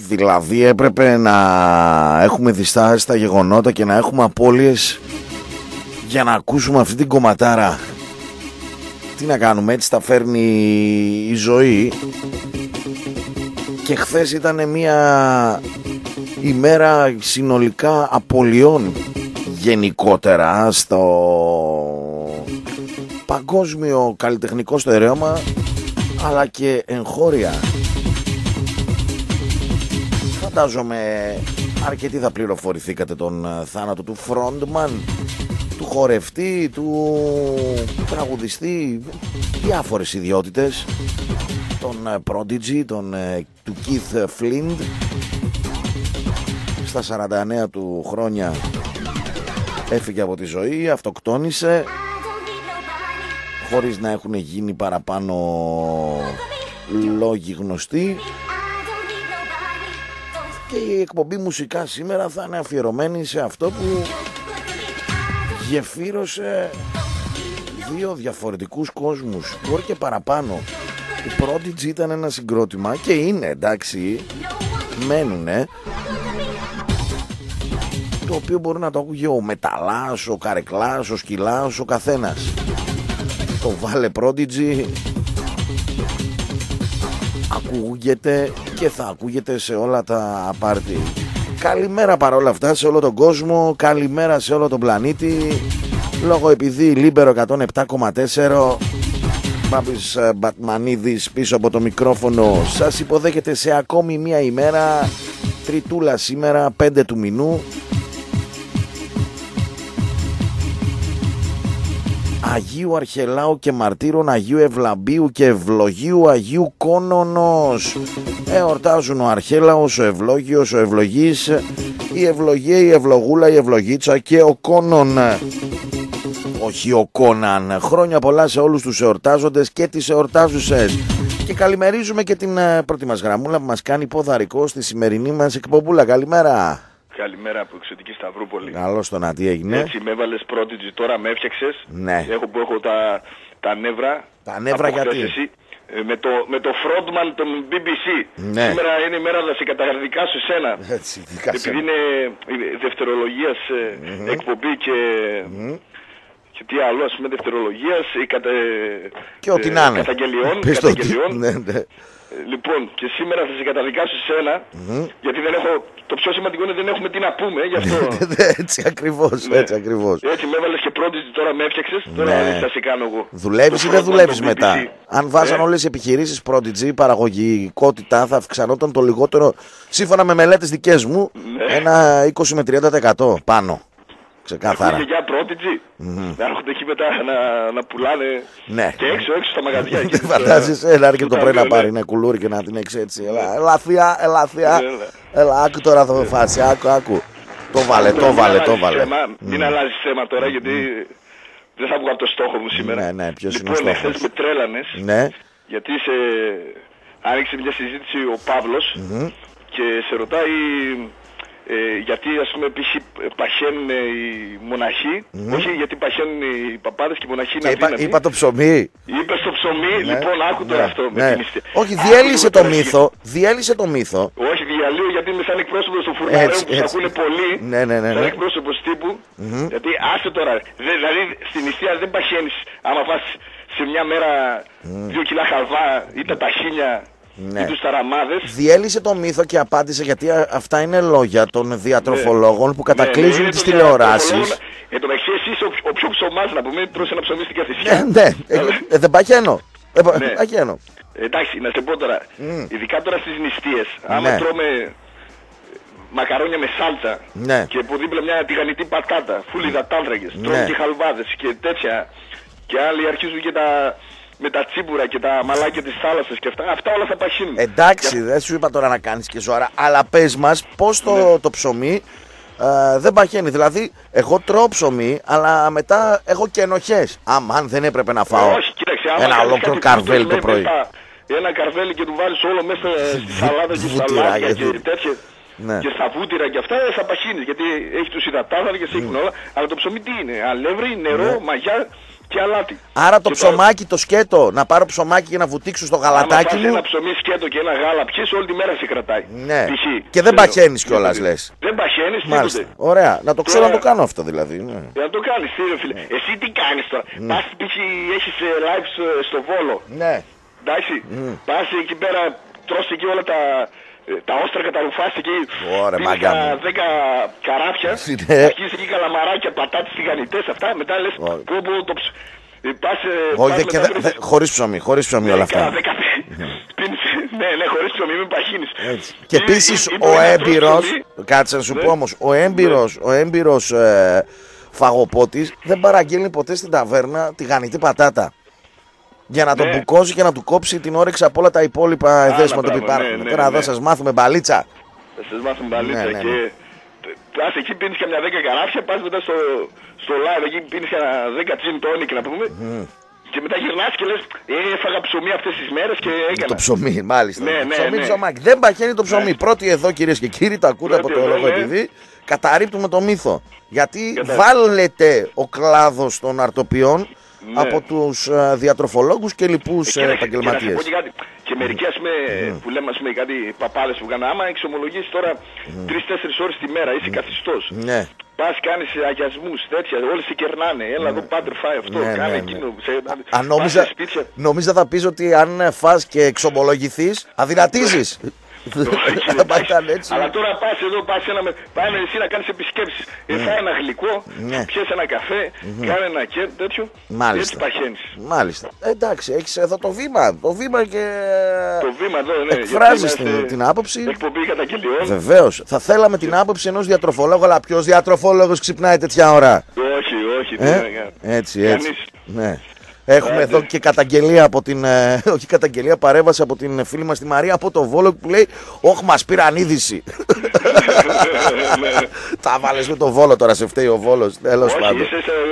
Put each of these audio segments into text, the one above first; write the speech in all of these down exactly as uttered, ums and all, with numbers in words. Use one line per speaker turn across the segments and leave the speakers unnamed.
Δηλαδή έπρεπε να έχουμε διστάσει στα γεγονότα και να έχουμε απώλειες για να ακούσουμε αυτή την κομματάρα. Τι να κάνουμε, έτσι τα φέρνει η ζωή. Και χθες ήταν μια ημέρα συνολικά απολειών γενικότερα στο παγκόσμιο καλλιτεχνικό στερέωμα, αλλά και εγχώρια. Φαντάζομαι αρκετοί θα πληροφορηθήκατε τον θάνατο του frontman, του χορευτή, του τραγουδιστή, διάφορες ιδιότητες, τον Prodigy, τον, του Keith Flint. Στα σαράντα εννέα του χρόνια έφυγε από τη ζωή, αυτοκτόνησε χωρίς να έχουν γίνει παραπάνω λόγοι γνωστοί. Και η εκπομπή μουσικά σήμερα θα είναι αφιερωμένη σε αυτό που γεφύρωσε δύο διαφορετικούς κόσμους, μπορεί και παραπάνω. Η Prodigy ήταν ένα συγκρότημα και είναι, εντάξει, μένουνε, το οποίο μπορεί να το άκουγε ο Μεταλλάς, ο Καρεκλάς, ο Σκυλάς, ο καθένας. Το βάλε Prodigy, ακούγεται και θα ακούγεται σε όλα τα πάρτι. Καλημέρα παρόλα αυτά σε όλο τον κόσμο, καλημέρα σε όλο τον πλανήτη. Λόγω επειδή Λίμπερο εκατόν επτά κόμμα τέσσερα, Μπάμπης Μπατμανίδης πίσω από το μικρόφωνο, σας υποδέχεται σε ακόμη μία ημέρα, τριτούλα σήμερα, πέντε του μηνού, Αγίου Αρχελάου και Μαρτύρων, Αγίου Ευλαμπίου και Ευλογίου, Αγίου Κόνονος. Εορτάζουν ο Αρχέλαος, ο Ευλόγιος, ο Ευλογής, η Ευλογία, η Ευλογούλα, η Ευλογίτσα και ο Κόνον. Όχι ο Κόναν. Χρόνια πολλά σε όλους τους εορτάζοντες και τις εορτάζουσες. Και καλημερίζουμε και την πρώτη μας γραμμούλα που μας κάνει ποδαρικό στη σημερινή μας εκπομπούλα. Καλημέρα.
Καλημέρα από εξωτική Σταυρούπολη.
Καλώς το να, τι έγινε.
Έτσι με έβαλες Prodigy, τώρα με έφτιαξες.
Ναι.
Έχω που έχω τα, τα νεύρα.
Τα νεύρα γιατί.
Εσύ, με, το, με το frontman των μπι μπι σι.
Ναι.
Σήμερα είναι η μέρα να σε καταδικάσω εσένα.
Έτσι, δικάσαι.
Επειδή είναι δευτερολογίας mm-hmm. εκπομπή και... Mm-hmm. Και τι άλλο, ας πούμε, δευτερολογίας ή κατε...
και ό,τι να είναι.
Καταγγελιών. καταγγελιών.
Ναι, ναι.
Λοιπόν, και σήμερα θα σε καταδικάσω σένα, mm-hmm. γιατί δεν έχω, το πιο σημαντικό είναι δεν έχουμε τι να πούμε, γι' αυτό.
Έτσι ακριβώς, ναι. έτσι ακριβώς.
Έτσι με έβαλες και Prodigy, τώρα με έφτιαξες, τώρα ναι. θα σε κάνω εγώ.
Δουλεύεις ή δεν δουλεύεις μετά. Αν βάζαν
ε? όλες
οι επιχειρήσεις Prodigy, η παραγωγικότητα θα αυξανόταν το λιγότερο, σύμφωνα με μελέτες δικές μου, ναι. ένα είκοσι με τριάντα τοις εκατό πάνω. Ξεκάθαρα.
Και για Prodigy, mm-hmm. να έρχονται εκεί μετά να, να πουλάνε
ναι.
και έξω έξω στα μαγαζιά.
Δεν φαντάζεσαι να έρχεται το πρωί να πάρει ένα κουλούρι και να την έξω έτσι. Ελαθιά, ελαθιά. Ελά, άκου τώρα το φάση, άκου, άκου. Το βάλε, το βάλε, το βάλε.
Μην αλλάζεις θέμα τώρα γιατί δεν θα βγω από το στόχο μου σήμερα.
Ναι, ναι, ποιος είναι ο
στόχος.
στόχος.
Χθες με τρέλανες, γιατί άνοιξε μια συζήτηση ο Παύλος και σε ρωτάει... Ε, γιατί ας πούμε π.χ. παχαίνουν οι μοναχοί, mm. όχι γιατί παχαίνουν οι παπάδες και οι μοναχοί είναι
είπα, είπα το ψωμί.
Είπε στο ψωμί, ναι. λοιπόν άκου τώρα ναι. αυτό
ναι.
με την
όχι, διέλυσε το μύθο, διέλυσε το μύθο.
Όχι, διαλύω γιατί είμαι σαν εκπρόσωπος του Φουρναρέου που σε ακούνε πολύ,
ναι, ναι, ναι,
σαν
ναι.
εκπρόσωπος τύπου,
mm-hmm.
γιατί άσε τώρα, δηλαδή στην νηστεία δεν παχαίνεις άμα πας σε μια μέρα mm. δύο κιλά χαλβά ή τα ταχίνια. Ναι. Τους ταραμάδες.
Διέλυσε το μύθο και απάντησε, γιατί αυτά είναι λόγια των διατροφολόγων ναι. που κατακλείζουν ναι, ναι, τις τηλεοράσεις.
Εν τω μεταξύ εσύ είσαι ο, ο πιο ψωμάς να πούμε, τρως ένα ψωμί στην καθησιά.
Ναι, ναι. ε, ε, δεν παχαίνω. Ε, ναι. παχαίνω.
Εντάξει, να σε πω τώρα, mm. ειδικά τώρα στις νηστείες, άμα
ναι.
τρώμε μακαρόνια με σάλτσα
ναι.
και από δίπλα μια τηγανιτή πατάτα, φούλη υδατάνθρακες,
ναι.
τρώμε και χαλβάδες και τέτοια, και άλλοι αρχίζουν και τα... με τα τσίπουρα και τα μαλάκια της θάλασσας και αυτά, αυτά όλα θα παχύνουν.
Εντάξει, για... δεν σου είπα τώρα να κάνεις και ζωάρα, αλλά πες μας πώς το, ναι. το ψωμί ε, δεν παχαίνει. Δηλαδή, εγώ τρώω ψωμί, αλλά μετά έχω και ενοχές. Αμάν, δεν έπρεπε να φάω
όχι, κοίταξε,
ένα ολόκληρο καρβέλι το πρωί.
Μετά, ένα καρβέλι και του βάλεις όλο μέσα στη σαλάτα και στα λάδια και τέτοια. ναι. και στα βούτυρα και αυτά θα παχύνεις, γιατί έχει τους υδατάνθρακες, mm. έχουν όλα, αλλά το ψωμί τι είναι, αλεύρι, νερό, ναι. μαγιά και αλάτι.
Άρα το και ψωμάκι, το... το σκέτο, να πάρω ψωμάκι και να βουτήξω στο γαλατάκι μου.
Ένα ψωμί σκέτο και ένα γάλα πιες, όλη τη μέρα σε κρατάει.
Ναι. Και δεν παχαίνεις κιόλας, λες.
Δεν παχαίνεις,
μάλιστα. Τίποτε. Ωραία. Να το ξέρω τώρα... να το κάνω αυτό δηλαδή. Ναι.
Να το κάνεις, φίλε. Ναι. Εσύ τι κάνεις τώρα. Mm. Πας π.χ. έχεις live στο Βόλο.
Ναι.
Εντάξει. Mm. Πας εκεί πέρα, τρως εκεί όλα τα... τα όστρακα, τα ρουφάς εκεί, πίνεις τα δέκα καράβια, αρχίζεις εκεί καλαμαράκια, πατάτες, τηγανιτές, αυτά, μετά λες πω πω το ψ... Πας,
όχι, και δε, δε, χωρίς ψωμί, χωρίς ψωμί όλα αυτά.
Πίνεις, ναι, ναι, χωρίς ψωμί, μην παχύνεις.
Και επίσης ο έμπειρος, κάτσε να σου πω όμως, ο έμπειρος, ο έμπειρος ε, φαγοπότης δεν παραγγέλνει ποτέ στην ταβέρνα τηγανιτή πατάτα. Για να τον ναι. μπουκώσει και να του κόψει την όρεξη από όλα τα υπόλοιπα εδέσματα που υπάρχουν. Ναι, ναι, τώρα εδώ ναι. σας μάθουμε μπαλίτσα.
Θα σας μάθουμε μπαλίτσα ναι, ναι, ναι. και πας εκεί πίνεις καμιά δέκα καράφια, πας μετά στο, στο live εκεί πίνεις καμιά δέκα τζιν τόνικ να πούμε. Mm. Και μετά γυρνάς και λες, ε, έφαγα ψωμί αυτές τις μέρες και έκανα. Το
ψωμί, μάλιστα.
Ναι, ναι,
ψωμί,
ναι.
ψωμάκι. Δεν παχαίνει το ψωμί. Ναι. Πρώτοι εδώ κυρίες και κύριοι, τα ακούτε από το λόγο επειδή καταρρίπτουμε το μύθο. Γιατί βάλετε ο κλάδος των αρτοπιών ναι. από τους uh, διατροφολόγους και λοιπούς ε, επαγγελματίες. Και, και,
και μερικοί ας πούμε, mm. που λέμε ας πούμε, κάτι παπάδες που κάνουν, άμα εξομολογήσεις τώρα τρεις τέσσερις ώρες τη μέρα, είσαι mm. καθιστός. Ναι. Πας κάνεις αγιασμούς, τέτοια, όλοι σε κερνάνε. Έλα εδώ πάντρε φάει αυτό, ναι, κάνε ναι, εκείνο. Ναι. Σε,
αν νόμιζα, νόμιζα θα πεις ότι αν φας και εξομολογηθείς, αδυνατίζεις.
Αλλά τώρα πας εδώ, πας ένα, πάνε εσύ να κάνεις επισκέψεις. Mm. Φάει ένα γλυκό, mm. πιες ένα καφέ, mm. κάνε ένα κέρ, τέτοιο. Μάλιστα. Έτσι παχαίνεις.
Μάλιστα. Εντάξει, έχεις εδώ το βήμα. Το βήμα και.
Το βήμα εδώ, ναι.
Εκφράζεις την, την άποψη.
Εκπομπή καταγγελιών.
Βεβαίως. Θα θέλαμε την άποψη ενός διατροφολόγου, αλλά ποιος διατροφολόγος ξυπνάει τέτοια ώρα.
Όχι, όχι.
Ε? Έτσι, έτσι. Ναι. Έχουμε εδώ και καταγγελία από την. Ε, όχι καταγγελία, παρέμβαση από την φίλη μας τη Μαρία από το Βόλο που λέει: όχι, μας πήραν είδηση. Τα βάλες με το Βόλο τώρα, σε φταίει ο Βόλος. Τέλος πάντων.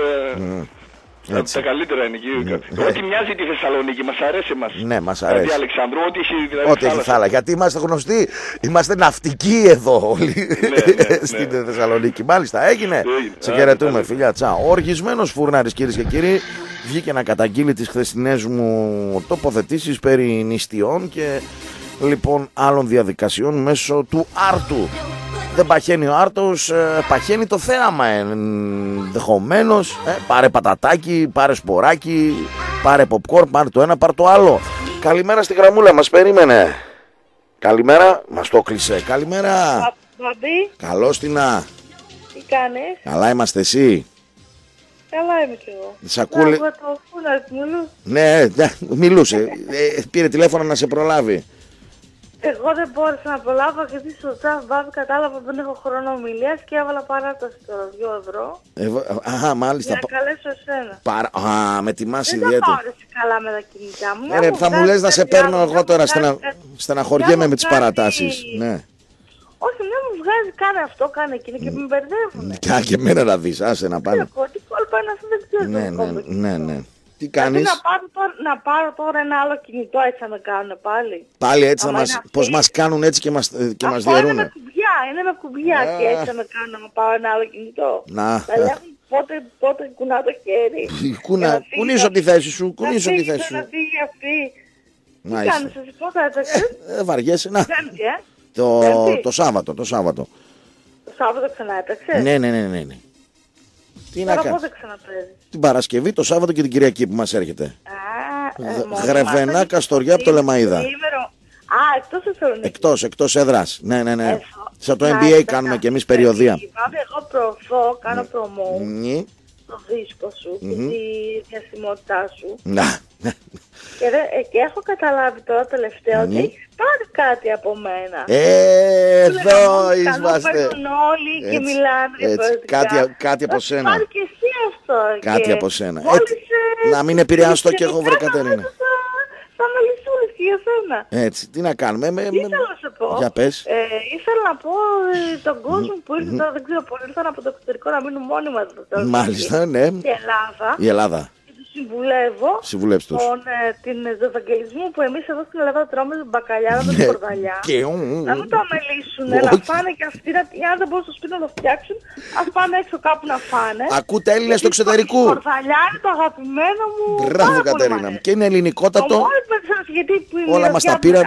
Τα καλύτερα είναι εκεί. Ό,τι μοιάζει τη Θεσσαλονίκη, μας αρέσει εμάς.
Ναι, μας αρέσει.
Δηλαδή, Αλεξανδρού, ό,τι έχει δηλαδή.
Ό,τι έχει θάλασσα. Γιατί είμαστε γνωστοί, είμαστε ναυτικοί εδώ όλοι στην Θεσσαλονίκη. Μάλιστα, έγινε. Σε χαιρετούμε, φιλιά, τσα. Ο οργισμένος φούρναρης, κυρίες και κύριοι, βγήκε να καταγγείλει τις χθεσινές μου τοποθετήσεις περί νηστιών και λοιπόν άλλων διαδικασιών μέσω του άρτου. Δεν παχαίνει ο άρτος, ε, παχαίνει το θέαμα ενδεχομένως. Ε, πάρε πατατάκι, πάρε σποράκι, πάρε popcorn, πάρε το ένα, πάρε το άλλο. Καλημέρα στη γραμμούλα, μας περίμενε. Καλημέρα, μας το κλείσε. Καλημέρα.
Μπαμπή.
Καλώς την να.
Τι κάνεις?
Καλά είμαστε, εσύ?
Καλά είμαι κι εγώ.
Σ' ακούλε... Ναι, ναι, μιλούσε. ε, πήρε τηλέφωνο να σε προλάβει.
Εγώ δεν μπόρεσα να προλάβω γιατί στο τσαφ Μπάμπη κατάλαβα ότι δεν έχω χρόνο ομιλίας και έβαλα παράταση τώρα, δύο ευρώ.
Ε, αχα, μάλιστα.
Για να καλέσω εσένα.
Παρα... Α, με τιμάς ιδιαίτερα.
Δεν θα πάω καλά με τα κινητά μου.
Ε, ρε, θα μου λες να σε παίρνω εγώ τώρα, στενα... στεναχωριέμαι με τις παρατάσεις. Ναι.
Όχι, δεν μου βγάζει, κάνε αυτό, κάνε εκείνο και με μπερδεύουνε.
Και και εμένα να δεις, άσε να πάνε.
Τι κόλπα είναι αυτό, δεν ξέρω.
Ναι, ναι, ναι, ναι. Τι κάνεις?
Να πάρω, τώρα, να πάρω τώρα ένα άλλο κινητό, έτσι θα με κάνουν πάλι.
Πάλι έτσι, να μας, πώς μας κάνουν έτσι και μας, και μας διαιρούν.
Είναι με κουμπιά, είναι με κουμπιά yeah. και έτσι θα με κάνουν να πάρω ένα άλλο κινητό.
Να.
Θα λέγουν πότε, πότε κουνά το χέρι.
Κουνά, κουνήσω τη θέση σου, κουνήσω τη θέση σου.
Να φύγει αυτή. Τι κάνεις εσύ, πότε έτρεξες?
Ε, βαριέσαι, να. Το, το Σάββατο, το Σάββατο.
Το Σάββατο ξανά έτρεξες?
Ναι, ναι, ναι, ναι, ναι. Τι να κάνεις? Την Παρασκευή, το Σάββατο και την Κυριακή που μας έρχεται.
Α, ε,
Γρεβενά, Καστοριά από το Λεμαΐδα.
Α, εκτός Θεσσαλονίκης.
Εκτός, εκτός έδρας. Ναι, ναι, ναι. Σαν το N B A κάνουμε κι εμείς περιοδία.
Εγώ προωθώ, κάνω προμό το δίσκο σου και τη διασημότητά σου.
Να.
Και έχω καταλάβει τώρα τελευταία ότι έχεις πάρει κάτι από μένα.
Ε, εδώ είμαστε.
Παίρνουν όλοι και μιλάνε διαφορετικά.
Κάτι από σένα.
Πάρει και εσύ αυτό.
Κάτι από σένα. Να μην επηρεάσω κι εγώ, βρε Κατερίνα.
Θα μιλήσουμε και για σένα.
Έτσι, τι να κάνουμε.
Με, με... Ήθελα να σου πω.
Για πες.
Ε, ήθελα να πω ε, τον κόσμο που ήρθε τώρα, δεν ξέρω πώς ήρθαν από το εξωτερικό να μείνουν μόνοι μας.
Μάλιστα, ναι.
Η Ελλάδα.
Η Ελλάδα.
Και τους συμβουλεύω τον, ε, την Ευαγγελισμό που εμείς εδώ στην Ελλάδα τρώμε μπακαλιάρα με σκορδαλιά. Να μην το αμελήσουν, να φάνε και αυτοί, ή αν δεν μπορούν στο σπίτι να το φτιάξουν, ας πάνε έξω κάπου να φάνε.
Ακούτε Έλληνες του εξωτερικού.
Η σκορδαλιά είναι το αγαπημένο μου.
Μπράβο Κατερίνα μου. Και είναι ελληνικότατο.
Όλα
μας τα πήραν.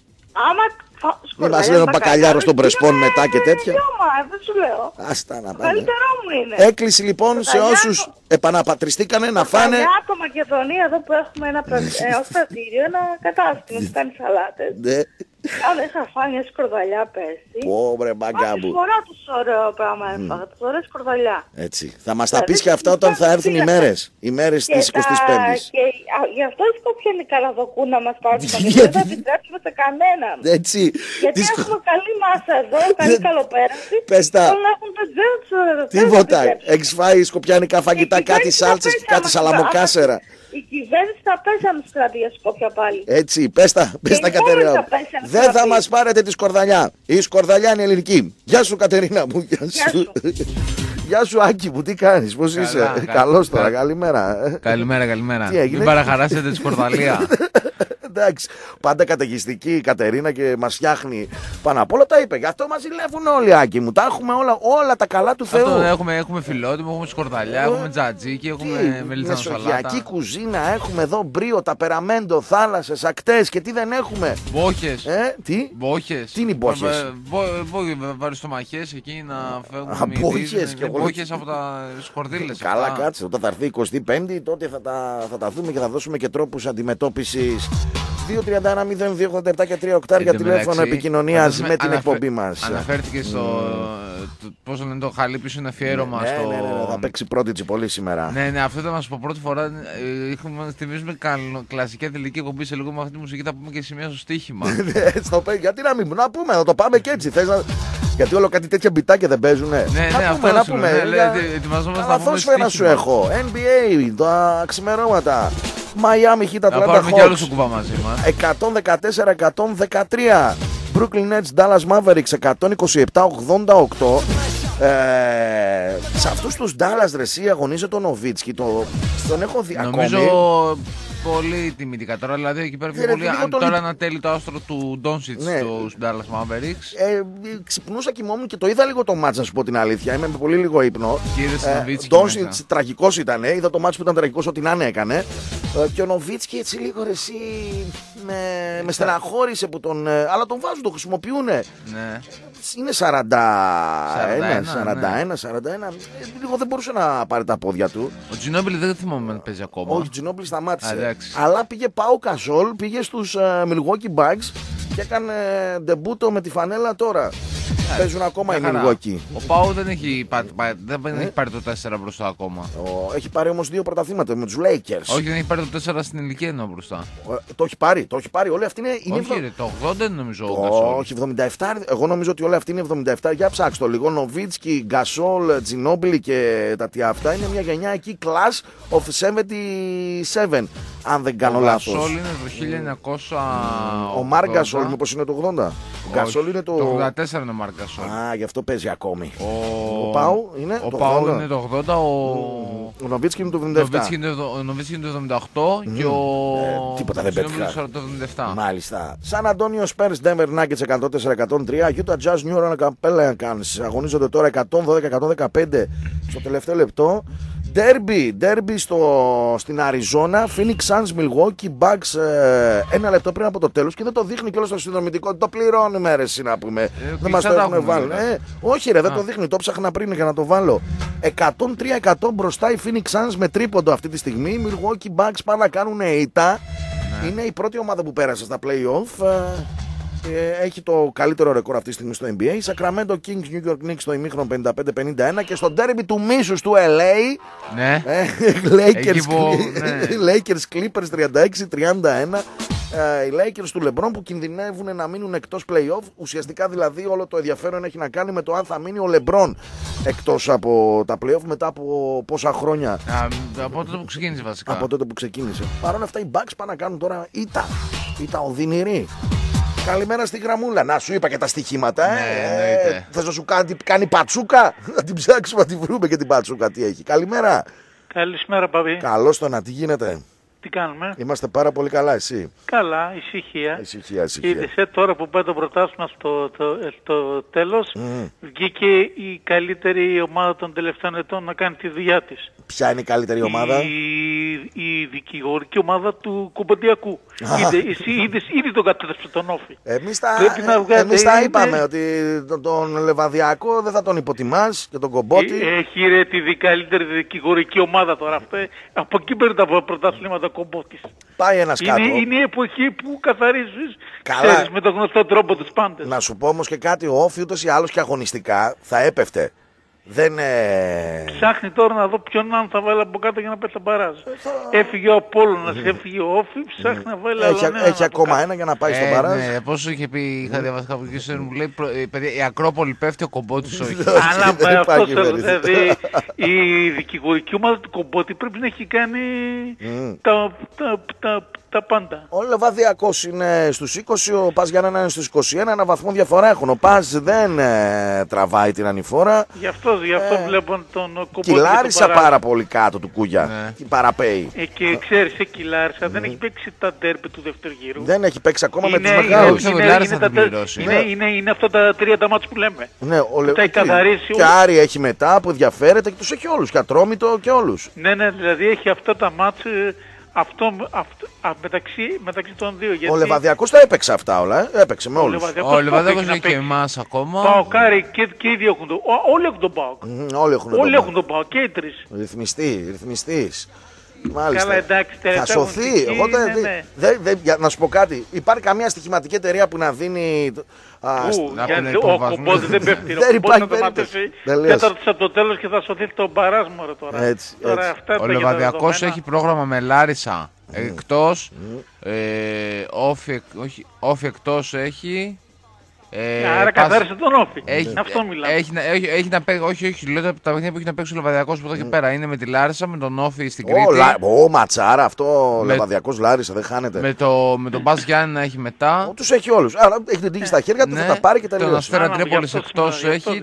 Άμα
μην μας λένε μπακαλιάρο στον Πρεσπών μετά και τέτοια.
Δεν σου λέω.
Άστα να πάμε.
Καλύτερό μου είναι.
Έκκληση λοιπόν σε όσους επαναπατριστήκανε να φάνε.
Από Μακεδονία εδώ που έχουμε ένα πρατήριο, ένα κατάστημα που κάνει σαλάτες. Αν είχα φάει μια σκορδαλιά πέρσι.
Πόμπρε μπαγκά μου.
Φορά τους ωραίο πράγμα έφαγα, τους ωραίες σκορδαλιά.
Έτσι. Θα μας τα πεις και αυτά όταν θα έρθουν οι μέρες. Οι μέρες της εικοστής πέμπτης.
Και γι' αυτό οι Σκοπιανοί καλαδοκούν να μας πάρουν. Δεν θα επιτρέψουμε σε κανέναν.
Έτσι.
Γιατί έχουμε καλή μάσα εδώ, καλή καλοπέραση.
Πες τα.
Τίποτα.
Τίποτα. Έχεις φάει σκοπιανικά φαγητά, κάτι σάλτσες και κάτι σαλαμοκάσερα.
Η κυβέρνηση θα πέσει αν τους κρατεί για Σκόπια πάλι.
Έτσι, πες τα, πες τα Κατερίνα. Δεν θα μας πάρετε τη σκορδαλιά. Η σκορδαλιά είναι ελληνική. Γεια σου Κατερίνα μου. Γεια σου. Γεια σου Άκη μου, τι κάνεις, πώς είσαι. Καλώς τώρα, καλημέρα.
Καλημέρα, καλημέρα. Μην παραχαράσετε τη σκορδαλία.
Εντάξει, πάντα καταιγιστική η Κατερίνα και μας φτιάχνει πάνω απ' όλα. Τα είπε, γι' αυτό μας ζηλεύουν όλοι Άκη μου. Τα έχουμε όλα, όλα τα καλά του Θεού.
Αυτό, έχουμε, έχουμε φιλότιμο, έχουμε σκορδαλιά, έχουμε τζατζίκι, έχουμε μελιτζάνο σαλάτα.
Μεσογειακή κουζίνα, έχουμε εδώ μπρίο, ταπεραμέντο, θάλασσες, ακτές και τι δεν έχουμε.
Μπόχες.
Ε, τι?
Μπόχες.
Τι είναι οι μπόχες?
Βαριστομαχές εκεί να φεύγουν
μπόχες
και μπόχες από τα σκορδίλες.
Καλά κάτσε, όταν θα έρθει η εικοστή πέμπτη τότε θα τα, θα τα δούμε και θα δώσουμε και τρόπους αντιμετώπισης. δύο τριάντα ένα μηδέν δύο ογδόντα επτά και τρία οκτάρια τηλέφωνο επικοινωνίας με την εκπομπή μας.
Αναφέρθηκε στο. Πώς λένε το χαλίπι σου είναι αφιέρωμα.
Ναι, ναι, ναι, θα παίξει πρώτη πολύ σήμερα.
Ναι, ναι, αυτό θα μας πω πρώτη φορά. Έχουμε θυμίζουμε κλασική αθλητική εκπομπή σε λίγο με αυτή τη μουσική. Θα πούμε και σημεία στο στοίχημα.
Γιατί να μην να πούμε, να το πάμε και έτσι. Γιατί όλο κάτι τέτοια μπιτάκια δεν παίζουνε.
Ναι, ναι,
να πούμε, να πούμε.
Ετοιμαζόμαστε
να πούμε στοίχημα. Σου έχω. N B A, τα ξημερώματα. Miami Heat Atlanta Hawks.
Θα πάρουμε κι άλλο σου κουβά μαζί μας.
εκατόν δεκατέσσερα εκατόν δεκατρία. Brooklyn Nets Dallas Mavericks εκατόν είκοσι επτά ογδόντα οκτώ. Ε, σε αυτούς τους Dallas ρε εσύ αγωνίζεται τον Νοβίτσκι. Το, τον έχω δει
νομίζω
ακόμη.
Πολύ τιμητικά τώρα, δηλαδή εκεί πέρα πιο πολύ. Αν τώρα ένα τέλειο το άστρο του Ντόνσιτς ναι. στους Dallas Mavericks.
Ε, ξυπνούσα, κοιμόμουν και το είδα λίγο το μάτς, να σου πω την αλήθεια. Είμαι με πολύ λίγο ύπνο.
Ε,
Ντόνσιτς τραγικός ήταν. Είδα το μάτς που ήταν τραγικός, ό,τι να έκανε. Ε, και ο Νοβίτσκι έτσι λίγο ρε εσύ με, με στεναχώρησε που τον. Ε, αλλά τον βάζουν, τον χρησιμοποιούνε.
Ναι.
Είναι σαράντα ένα, σαράντα ένα, σαράντα ένα. Λίγο δεν μπορούσε να πάρει τα πόδια του.
Ο Τζινόμπιλ δεν θυμάμαι αν παίζει ακόμα.
Όχι, ο Τζινόμπιλ σταμάτησε.
Α,
αλλά πήγε Πάο Καζόλ, πήγε στους uh, Milwaukee Bucks και έκανε ντεμπούτο με τη φανέλα τώρα. Yeah, παίζουν ακόμα οι Milwaukee.
Ο Πάο δεν έχει, πά, πά, δεν ε? έχει πάρει το τέσσερα μπροστά ακόμα.
Ο, έχει πάρει όμως δύο πρωταθλήματα με τους Lakers.
Όχι, δεν έχει πάρει το τέσσερα στην ηλικία εννοώ μπροστά.
Ο, το έχει πάρει, το έχει πάρει. Όλοι αυτοί είναι. είναι
όχι, ρε, το ογδόντα νομίζω.
Το, όχι, εβδομήντα επτά. Εγώ νομίζω ότι όλοι αυτοί είναι εβδομήντα επτά. Για ψάξτε το λίγο. Νοβίτσκι, Γκασόλ, Τζινόμπιλι και τα τι αυτά είναι μια γενιά εκεί. Class of εβδομήντα επτά. Αν δεν κάνω λάθος.
Ο Γκασόλ είναι το χίλια εννιακόσια ογδόντα.
Ο Μάρκ Γκασόλ, μήπως είναι το ογδόντα. Ο Γκασόλ είναι το.
Το ογδόντα τέσσερα είναι ο Μάρκ Γκασόλ.
Α, γι' αυτό παίζει ακόμη.
Ο,
ο Πάου είναι
ο
το
Πάου
ογδόντα.
Είναι το ογδόντα. Ο,
ο Νοβίτσκι είναι το εβδομήντα επτά.
Ο Νοβίτσκι είναι το εβδομήντα οκτώ mm. και ο.
Ε, τίποτα δεν πέτυχα.
Το εβδομήντα επτά.
Μάλιστα. Σαν Αντώνιο Σπέρς, Denver Nuggets εκατόν τέσσερα εκατόν τρία. Utah Jazz New Orleans Pelicans αγωνίζονται τώρα εκατόν δώδεκα εκατόν δεκαπέντε στο τελευταίο λεπτό. Derby, derby στο, στην Αριζόνα, Phoenix Suns, Milwaukee Bucks ε, ένα λεπτό πριν από το τέλος και δεν το δείχνει κιόλας στο συνδρομητικό, το πληρώνουμε ρε εσύ να πούμε, ε, δεν μας το έχουν βάλει. Ε, όχι ρε, δεν Α. το δείχνει, το ψάχνα πριν για να το βάλω. εκατόν τρία εκατό μπροστά η Phoenix Suns με τρίποντο αυτή τη στιγμή, οι Milwaukee Bucks πάνε να κάνουν ήττα, ναι. Είναι η πρώτη ομάδα που πέρασε στα play-off. Ε, έχει το καλύτερο ρεκόρ αυτή τη στιγμή στο N B A. Sacramento Kings, New York Knicks στο ημίχρονο πενήντα πέντε πενήντα ένα και στο derby του μίσους του L A.
Ναι.
Lakers,
που, ναι.
Lakers Clippers τριάντα έξι τριάντα ένα. Οι Lakers του LeBron που κινδυνεύουν να μείνουν εκτός play-off. Ουσιαστικά δηλαδή όλο το ενδιαφέρον έχει να κάνει με το αν θα μείνει ο LeBron εκτός από τα play-off μετά από πόσα χρόνια.
Α, από τότε που ξεκίνησε βασικά.
Από τότε που ξεκίνησε. Παρ' όλα αυτά οι Bucks πάνε να κάνουν τώρα ήττα. Ήττα οδυνηρή. Καλημέρα στη γραμμούλα. Να σου είπα και τα στοιχήματα.
Ναι,
ε, ε, θες να σου κάνει, κάνει πατσούκα. Να την ψάξουμε να τη βρούμε και την πατσούκα τι έχει. Καλημέρα.
Καλησπέρα, Παπί.
Καλώς το να, τι γίνεται?
Τι κάνουμε?
Είμαστε πάρα πολύ καλά, εσύ?
Καλά, ησυχία.
Ησυχία, ησυχία.
Είδεσαι τώρα που πάει το πρωτάθλημα στο το, το τέλος, mm. βγήκε η καλύτερη ομάδα των τελευταίων ετών να κάνει τη δουλειά της.
Ποια είναι η καλύτερη ομάδα?
Η, η δικηγορική ομάδα του Κομποντιακού. Είδε, εσύ είδες ήδη τον κατέθεσε τον Όφη.
Εμείς τα, ε, εμείς τα είπαμε είναι... ότι τον, τον Λεβαδιακό δεν θα τον υποτιμάς και τον Κομπότη.
Έχει ρε τη καλύτερη δικηγορική ομάδα τώρα. Αυτό, από εκεί παίρνει τα πρωταθλήματα Κομπότης.
Πάει ένας κάτω.
Είναι, είναι η εποχή που καθαρίζεις, ξέρεις, με τον γνωστό τρόπο τους πάντες.
Να σου πω όμως και κάτι, ο Όφη ούτως ή άλλως και αγωνιστικά θα έπεφτε. Δεν ε...
Ψάχνει τώρα να δω ποιον αν θα βάλει από κάτω για να πέσει τα μπαράζ. Θα... Έφυγε ο Απόλλωνας, mm. έφυγε ο Όφη, ψάχνει mm. να βάλει
Έχει,
άλλο
έχει ακόμα κάτω. Ένα για να πάει ε, στο μπαράζ.
Ναι, πόσο είχε πει, είχα διαβάσει κάπου και μου λέει, παιδιά, η Ακρόπολη πέφτει, ο Κομπότης όχι.
Αλλά με αυτό δηλαδή η δικηγορική ομάδα του Κομπότη πρέπει να έχει κάνει τα, τα, τα, τα πάντα.
Ο Λεβαδιακός είναι στους είκοσι, ο Πας Γιάννενα είναι στους είκοσι ένα, ένα βαθμό διαφορά έχουν. Ο Πας δεν ε, τραβάει την ανηφόρα.
Γι' αυτό, γι αυτό ε, βλέπω τον Κομπότη.
Κιλάρισα πάρα πολύ κάτω του Κούγια. Ναι. Παραπέει.
Ε, και ξέρεις, σε Κιλάρισα mm. δεν έχει παίξει τα ντέρμπι του δεύτερου γύρου.
Δεν έχει παίξει ακόμα
είναι,
με τους μεγάλους.
Είναι, είναι, είναι, τα, είναι, ναι. είναι, είναι αυτά τα τρία τα μάτς που λέμε.
Ναι, ο Λε...
τα έχει καθαρίσει.
Και Άρη έχει μετά που ενδιαφέρεται και τους έχει όλους. Και Ατρόμητο και όλους.
Ναι, ναι, δηλαδή έχει αυτά τα μάτς. Αυτό, αυτό α, μεταξύ, μεταξύ των δύο. Γιατί...
Ο Λεβαδιακός τα έπαιξε αυτά όλα, ε? έπαιξε με όλους.
Ο Λεβαδιακός έχει και εμάς ακόμα.
Παοκάρι και, και οι δύο έχουν τον. Όλοι έχουν τον Πάοκ.
Mm, όλοι έχουν
όλοι τον, τον Πάοκ και οι τρεις.
Ρυθμιστή, ρυθμιστής. Μάλιστα.
Καλά, εντάξει,
θα σωθεί. Εγώ δε, ναι, ναι. Δε, δε, για, να σου πω κάτι. Υπάρχει καμία στοιχηματική εταιρεία που να δίνει. Α,
Ου, να για, ο Κομπότη δεν πέφτει.
Δεν υπάρχει περίπτωση.
Τέταρτος από το τέλος και θα σωθεί το μπαράζ μου τώρα.
Έτσι,
τώρα
έτσι.
Αυτά
ο Λεβαδιακός έχει πρόγραμμα με Λάρισα mm. εκτός. Mm. Ε, όφι, όχι, όφι εκτός έχει.
Ε, Άρα πας... καθάρισε τον Όφη.
Έχει, αυτό μιλάμε. Έχει, έχει, έχει να παίξει, όχι, όχι, λέω τα παιχνίδια που έχει να παίξει ο Λεβαδιακός από εδώ και πέρα. Είναι με τη Λάρισα, με τον Όφη στην Κρήτη.
Ω, oh, ματσάρα, αυτό ο Λεβαδιακός Λάρισα, δεν χάνεται.
Με, το, με τον Μπας Γιάννενα έχει μετά.
Τους έχει όλους. Άρα έχει την τύχη στα χέρια του,
ναι,
θα τα πάρει και τα
λέει. Τον Αστέρα Τρίπολης εκτός έχει.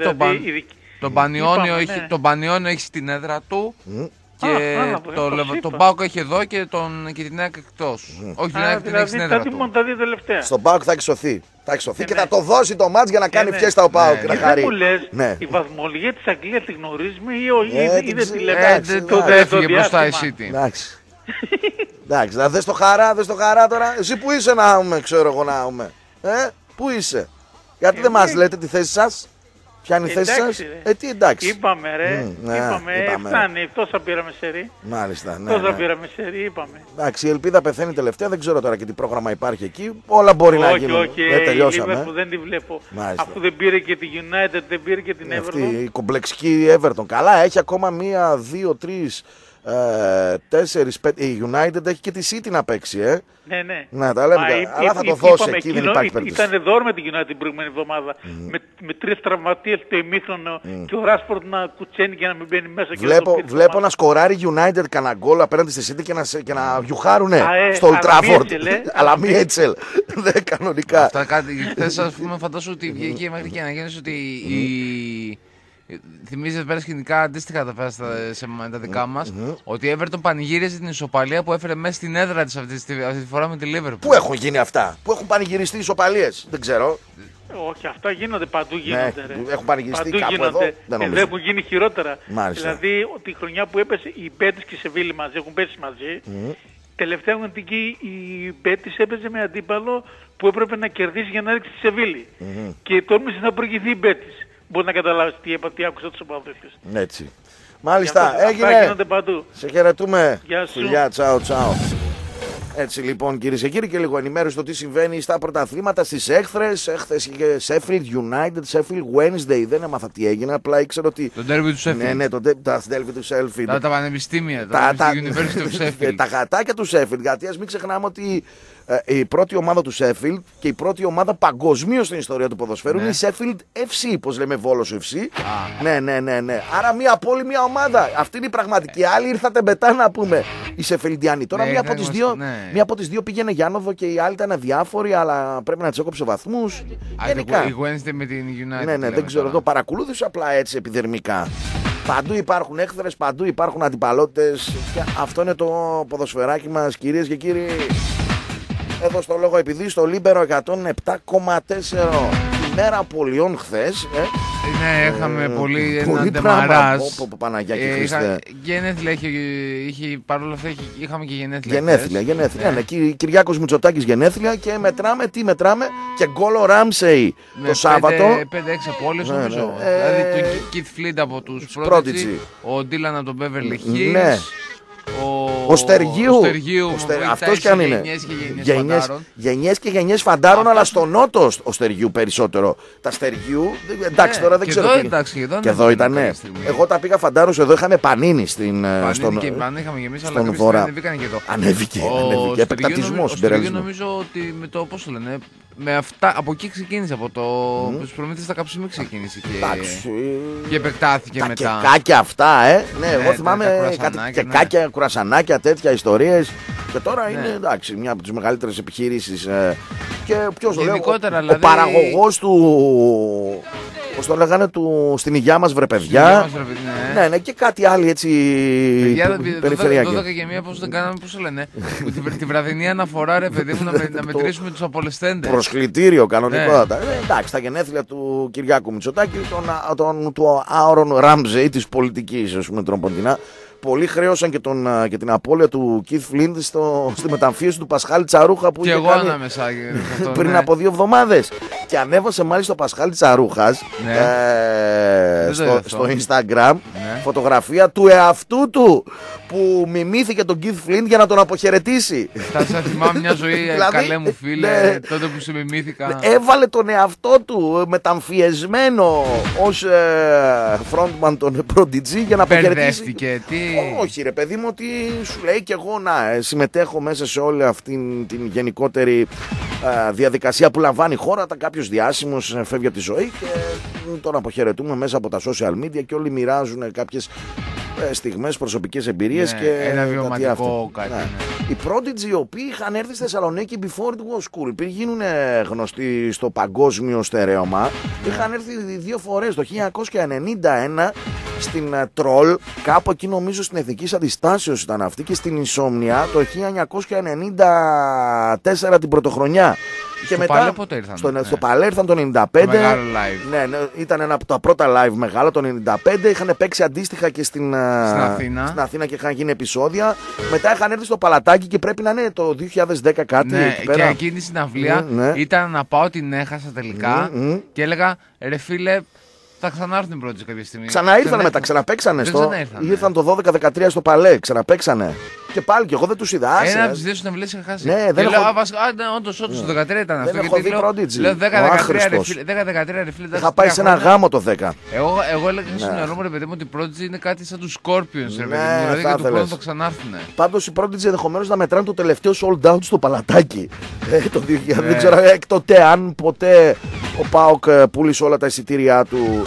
Τον Πανιόνιο έχει στην έδρα του. Και ah, το, το, τον Πάοκ έχει εδώ και, τον, και την ΑΕΚ εκτός. Mm. Όχι, την ΑΕΚ την έχει στην έδρα του.
Στον
Πάοκ θα έχει σωθεί. Θα έχει σωθεί ε, και ναι. θα το δώσει το μάτς για να κάνει ε, φιέστα ο Πάοκ.
Ναι, ναι. Δεν μου λες, ναι. η βαθμολογία της Αγγλίας τη γνωρίζουμε ή όχι, ή δεν τη λέμε.
Το έφυγε μπροστά η City.
Εντάξει. Εντάξει, να δες το χαρά, δες το χαρά τώρα. Εσύ που είσαι να έχουμε, ξέρω εγώ να έχουμε. Ε, πού είσαι. Γιατί δεν μας λέτε τη θέση σας. Ποια είναι η θέση σας? Ε, τι εντάξει.
Είπαμε ρε, mm, ναι, είπαμε, είπαμε, φτάνει, τόσα πήραμε σερί.
Μάλιστα, ναι.
Τόσα
ναι.
πήραμε σερί, είπαμε.
Εντάξει, η ελπίδα πεθαίνει τελευταία, δεν ξέρω τώρα και τι πρόγραμμα υπάρχει εκεί. Όλα μπορεί
όχι,
να γίνουν.
Όχι, όχι,
δεν τελειώσαμε.
η Liverpool δεν τη βλέπω. Μάλιστα. Αφού δεν πήρε και τη United, δεν πήρε και την Everton.
Αυτή η κομπλεξική Everton. Καλά, έχει ακόμα μία, δύο, τρεις, ε, τέσσερις, πέντε. Η United έχει και τη City να παίξει, ε.
Ναι, ναι.
Να τα λέμε. Μα, αλλά θα το δώσει είπαμε, εκεί, δεν υπάρχει περίπτωση.
Ήταν δώρο με την United την προηγούμενη εβδομάδα. Mm. Με, με τρεις τραυματίες το ημίχρονο mm. και ο Ράσφορντ να κουτσένει και να μην μπαίνει μέσα.
Βλέπω,
και
βλέπω να, να σκοράρει United κανένα γκολ απέναντι στη City και να, και να βιουχάρουνε ε, στο Old Trafford. Αλλά μη Έτσελ. Δεν κανονικά.
Αυτά κάτι. Χθες ας πούμε φαντάζομαι ότι βγήκε μέχρι και αναγέννηση ότι η... Θυμίζετε πέρα σκηνικά αντίστοιχα τα πέρα σε τα δικά μας mm-hmm. ότι η Everton πανηγύριζε την ισοπαλία που έφερε μέσα στην έδρα της αυτή, αυτή τη φορά με τη Liverpool.
Πού έχουν γίνει αυτά, πού έχουν πανηγυριστεί ισοπαλίες, δεν ξέρω.
Όχι, αυτά γίνονται παντού γίνονται. Ναι,
ρε. Έχουν πανηγυριστεί
παντού
κάπου
γίνονται.
εδώ. Δεν
δεν έχουν γίνει χειρότερα.
Μάλιστα.
Δηλαδή τη χρονιά που έπεσε η Μπέτης και η Σεβίλη μαζί έχουν πέσει μαζί. Mm-hmm. Τελευταία αγωνιστική η Μπέτης έπαιζε με αντίπαλο που έπρεπε να κερδίσει για να ρίξει τη Σεβίλη. Mm-hmm. Και τόλμησε να προηγηθεί η Μπέτης. Μπορεί να καταλάβεις τι έπα, τι άκουσα τους οπαδούς της.
Έτσι. Μάλιστα,
αυτό,
έγινε.
Παντού.
Σε χαιρετούμε.
Γεια σου.
Φιλιά, τσάου, τσάου. Έτσι λοιπόν κυρίες και κύριοι και λίγο ενημέρωση στο τι συμβαίνει στα πρωταθλήματα, στις έχθρες. Έχθες είχε Sheffield United, Sheffield Wednesday. Δεν έμαθα τι έγινε, απλά ήξερα ότι...
Το ντέρμπι του Sheffield.
Ναι, ναι, το ντέρμπι του Sheffield.
Τα, τα πανεπιστήμια, τα, τα, University of Sheffield.
Τα γατάκια του Sheffield, γιατί ας μην ξεχνάμε ότι ε, η πρώτη ομάδα του Sheffield και η πρώτη ομάδα παγκοσμίως στην ιστορία του ποδοσφαίρου ναι. είναι η Sheffield εφ σι, πώς λέμε Βόλος εφ σι. Ah. Ναι, ναι, ναι, ναι. Άρα μία από όλη μία ομάδα. Αυτή είναι η πραγματική. Άλλοι ήρθατε μετά να πούμε οι Sheffieldiani. Τώρα ναι, μία, από τις δύο, ναι. μία από τις δύο πήγαινε για άνοδο και οι άλλοι ήταν αδιάφοροι, αλλά πρέπει να τις έκοψε βαθμούς.
Γενικά. Η Wednesday με την United.
Ναι, ναι, δεν ξέρω, το παρακολούθησα απλά έτσι επιδερμικά. Παντού υπάρχουν έχθρες, παντού υπάρχουν αντιπαλότητες. Και αυτό είναι το ποδοσφαιράκι μας, κυρίες και κύριοι. Εδώ στο λόγο, επειδή στο Λίμπερο εκατόν επτά κόμμα τέσσερα ημέρα απολειών χθες. Ε.
Ναι, είχαμε ε, πολύ έναν Ντεμαράς. Ε, γενέθλια είχε, είχε, παρόλα αυτά είχε, είχαμε και γενέθλια.
Γενέθλια, γενέθλια. Ναι. Ναι. Κυριάκος Μητσοτάκης γενέθλια και μετράμε, τι μετράμε, και γκόλο Ράμσεϊ το Σάββατο.
πέντε έξι απόλυες νομίζω. Ναι, ναι. Δηλαδή τον Keith Flint από τους Prodigy, ο Ντίλαν από τον Beverly Hills. Ναι. Ο,
ο Στεργίου,
ο Στεργίου
ο Στε... αυτός κι αν είναι
γενιές και γενιές,
γενιές,
φαντάρων.
γενιές και γενιές φαντάρων, αυτό... αλλά στο νότο ο Στεργίου περισσότερο. Τα Στεργίου, εντάξει, ναι, τώρα δεν
και
ξέρω
εδώ,
τι.
Εντάξει, εδώ
και εδώ ήταν, ναι. Εγώ τα πήγα φαντάρους, εδώ είχαμε πανίνι στην,
πανίνι
στον,
και πανίνι είχαμε γεμίσει,
στον
αλλά
βορρά.
Ανεβήκαν και εδώ.
Ανέβηκε,
ο
ανέβηκε. Επεκτατισμός.
Ο Στεργίου νομίζω ότι με το, πώς το λένε, με αυτά, από εκεί ξεκίνησε, από το mm. τους προμήθειες στα καψίμι ξεκίνησε και, και επεκτάθηκε
τα
μετά.
Τα κεκάκια αυτά, ε. Ναι, εγώ θυμάμαι κάτι κεκάκια, κουρασανάκια, τέτοια ιστορίες. Και τώρα είναι, εντάξει, μια από τις μεγαλύτερες επιχειρήσεις. Και ποιος το λέει, ο παραγωγός του... Πώς το λέγανε, του, στην υγειά μας βρε παιδιά. Ναι. ναι, ναι, και κάτι άλλο έτσι περιφερειακό.
δώδεκα και μία, πώς δεν κάναμε, πώς το λένε. Τη βραδινή αναφορά, ρε παιδί μου, να μετρήσουμε τους απολεσθέντες.
Προσκλητήριο κανονικότατα. Ναι. Ε, εντάξει, τα γενέθλια του Κυριάκου Μητσοτάκη, τον, τον, του Άορον Ράμζεϊ της πολιτικής, ας πούμε, τροποντινά. Πολλοί χρέωσαν και, τον, και την απώλεια του Keith Flint στο, στη μεταμφίεση του Πασχάλη Τσαρούχα που
και
είχε
εγώ
κάνει
ανάμεσα, αυτό,
πριν
ναι.
από δύο εβδομάδες. Και ανέβασε μάλιστα ο Πασχάλη Τσαρούχας, ναι. ε, στο, στο Instagram, ναι. φωτογραφία του εαυτού του που μιμήθηκε τον Keith Flint για να τον αποχαιρετήσει.
Θα σε θυμάμαι μια ζωή, δηλαδή, καλέ μου φίλε, ναι, τότε που σε μιμήθηκα.
Έβαλε τον εαυτό του μεταμφιεσμένο ως ε, frontman των Prodigy για να αποχαιρετήσει.
Τι...
Όχι ρε παιδί μου, ότι σου λέει και εγώ να συμμετέχω μέσα σε όλη αυτή την γενικότερη α, διαδικασία που λαμβάνει η χώρα. Τα κάποιος διάσημος φεύγει από τη ζωή και τον αποχαιρετούμε μέσα από τα social media και όλοι μοιράζουν κάποιες ε, στιγμές, προσωπικές εμπειρίες, ναι, και
ένα βιωματικό κάτι, ναι.
Ναι. Οι Prodigy, οι οποίοι είχαν έρθει στη Θεσσαλονίκη before it was cool, πριν γίνουν γνωστοί στο παγκόσμιο στερέωμα, ναι. είχαν έρθει δύο φορές το χίλια εννιακόσια ενενήντα ένα στην Τρόλ, κάπου εκεί νομίζω στην Εθνικής Αντιστάσεως ήταν αυτή, και στην Ισόμνια το χίλια εννιακόσια ενενήντα τέσσερα την πρωτοχρονιά. Και
στο
μετά
Παλέ πότε ήρθαν,
στο,
ναι.
στο Παλέ ήρθαν το ενενήντα πέντε.
Το μεγάλο live.
Ναι, ναι, ήταν ένα από τα πρώτα live μεγάλα το ενενήντα πέντε. Είχαν παίξει αντίστοιχα και στην,
στην, Αθήνα.
στην Αθήνα και είχαν γίνει επεισόδια. Μετά είχαν έρθει στο Παλατάκι και πρέπει να είναι το δύο χιλιάδες δέκα κάτι.
Ναι,
εκεί πέρα.
Και εκείνη η συναυλία mm, ναι. ήταν να πάω, την έχασα τελικά mm, mm. και έλεγα ρε φίλε, θα ξανάρθουν οι Prodigy κάποια στιγμή.
Ξαναήρθαν μετά, ξαναπαίξανε. Στο... Ήρθαν το δώδεκα δεκατρία στο Παλέ, ξαναπαίξανε. Και πάλι και εγώ δεν τους είδα.
Ένα από τις δύο συναυλίες είχα χάσει.
Ναι, δεν
λέω,
έχω...
όντως, όντως το δεκατρία ήταν αυτό.
Δεν έχω δει Prodigy.
Λέω δέκα δεκατρία ρε φίλε.
Είχα πάει σε ένα γάμο το δέκα.
Εγώ, εγώ έλεγα στο μυαλό μου ρε παιδί μου ότι οι Prodigy είναι κάτι σαν τους Scorpions. Ρε παιδί μου, δηλαδή για το χρόνο θα ξανάρθουν.
Πάντως οι Prodigy ενδεχομένως να μετράνε το τελευταίο sold out στο Παλατάκι. Δεν ξέρω εκ τότε αν ποτέ ο ΠΑΟΚ πούλησε όλα τα εισιτήριά του.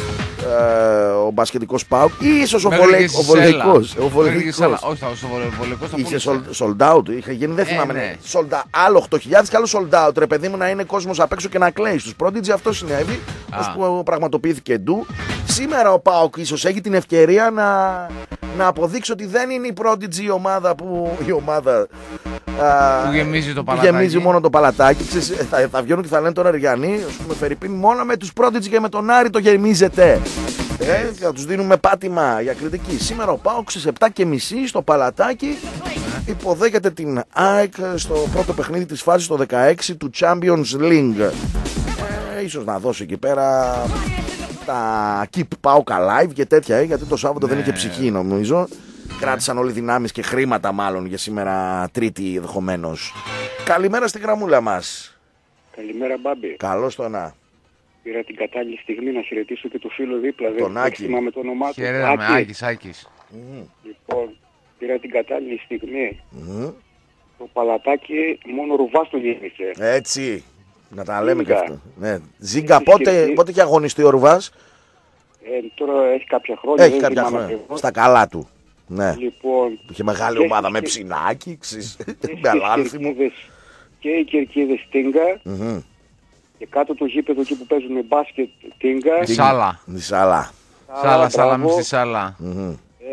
Ο μπασκετικός ΠΑΟΚ ή ίσως ο βολεϊκός.
Ο βολεϊκός. Όχι, ο βολεϊκός
είχε sold out, είχε γίνει, δεν θυμάμαι. Ε, ναι. Sold out, άλλο οκτώ χιλιάδες και άλλο sold out. Ρε παιδί μου, να είναι κόσμος απ' έξω και να κλαίει. Στους Prodigy αυτό συνέβη, ώσπου πραγματοποιήθηκε ντου. Σήμερα ο ΠΑΟΚ ίσως έχει την ευκαιρία να, να αποδείξει ότι δεν είναι η Prodigy η ομάδα που. Η ομάδα
που γεμίζει το παλατάκι.
Γεμίζει μόνο το παλατάκι. Θα, θα βγαίνουν και θα λένε τώρα Ριανοί, ας πούμε, Φερρυπίν, μόνο με τους Prodigy και με τον Άρη το γεμίζετε. Ε, θα τους δίνουμε πάτημα για κριτική. Σήμερα ο ΠΑΟΚ στις επτά και μισή στο Παλατάκι υποδέχεται την ΑΕΚ στο πρώτο παιχνίδι της φάσης το δεκαέξι του Champions League. Ε, ίσως να δώσει εκεί πέρα τα Keep ΠΑΟΚ Alive και τέτοια, ε, γιατί το Σάββατο ναι. δεν είχε ψυχή νομίζω. Κράτησαν όλοι δυνάμεις και χρήματα μάλλον για σήμερα Τρίτη ενδεχομένως. Καλημέρα στη γραμμούλα μας.
Καλημέρα Μπάμπη.
Καλώς το να.
Πήρα την κατάλληλη στιγμή να χαιρετήσω και το φίλο δίπλα.
Τον
δεν
Άκη.
θυμάμαι το όνομά του.
Χαιρέταμε, Άκης, Άκης.
Mm. Λοιπόν, πήρα την κατάλληλη στιγμή.
Mm.
Το Παλατάκι μόνο Ρουβάς το γέμισε.
Έτσι. Να τα λέμε και αυτό. Ναι. Ζίγκα, πότε, πότε είχε αγωνιστεί ο Ρουβάς?
Ε, τώρα έχει κάποια χρόνια.
Έχει κάποια χρόνια. Στα καλά του. Ναι.
Λοιπόν,
είχε μεγάλη ομάδα με ψινάκι, με αλάνθιμο.
Και οι κερκίδες Τίγκα.
Mm-hmm.
Και κάτω το γήπεδο εκεί που παίζουν μπάσκετ Τίγκα.
Νησάλα.
Νησάλα.
Σάλα, σάλα, μη στη σάλα.
Mm-hmm.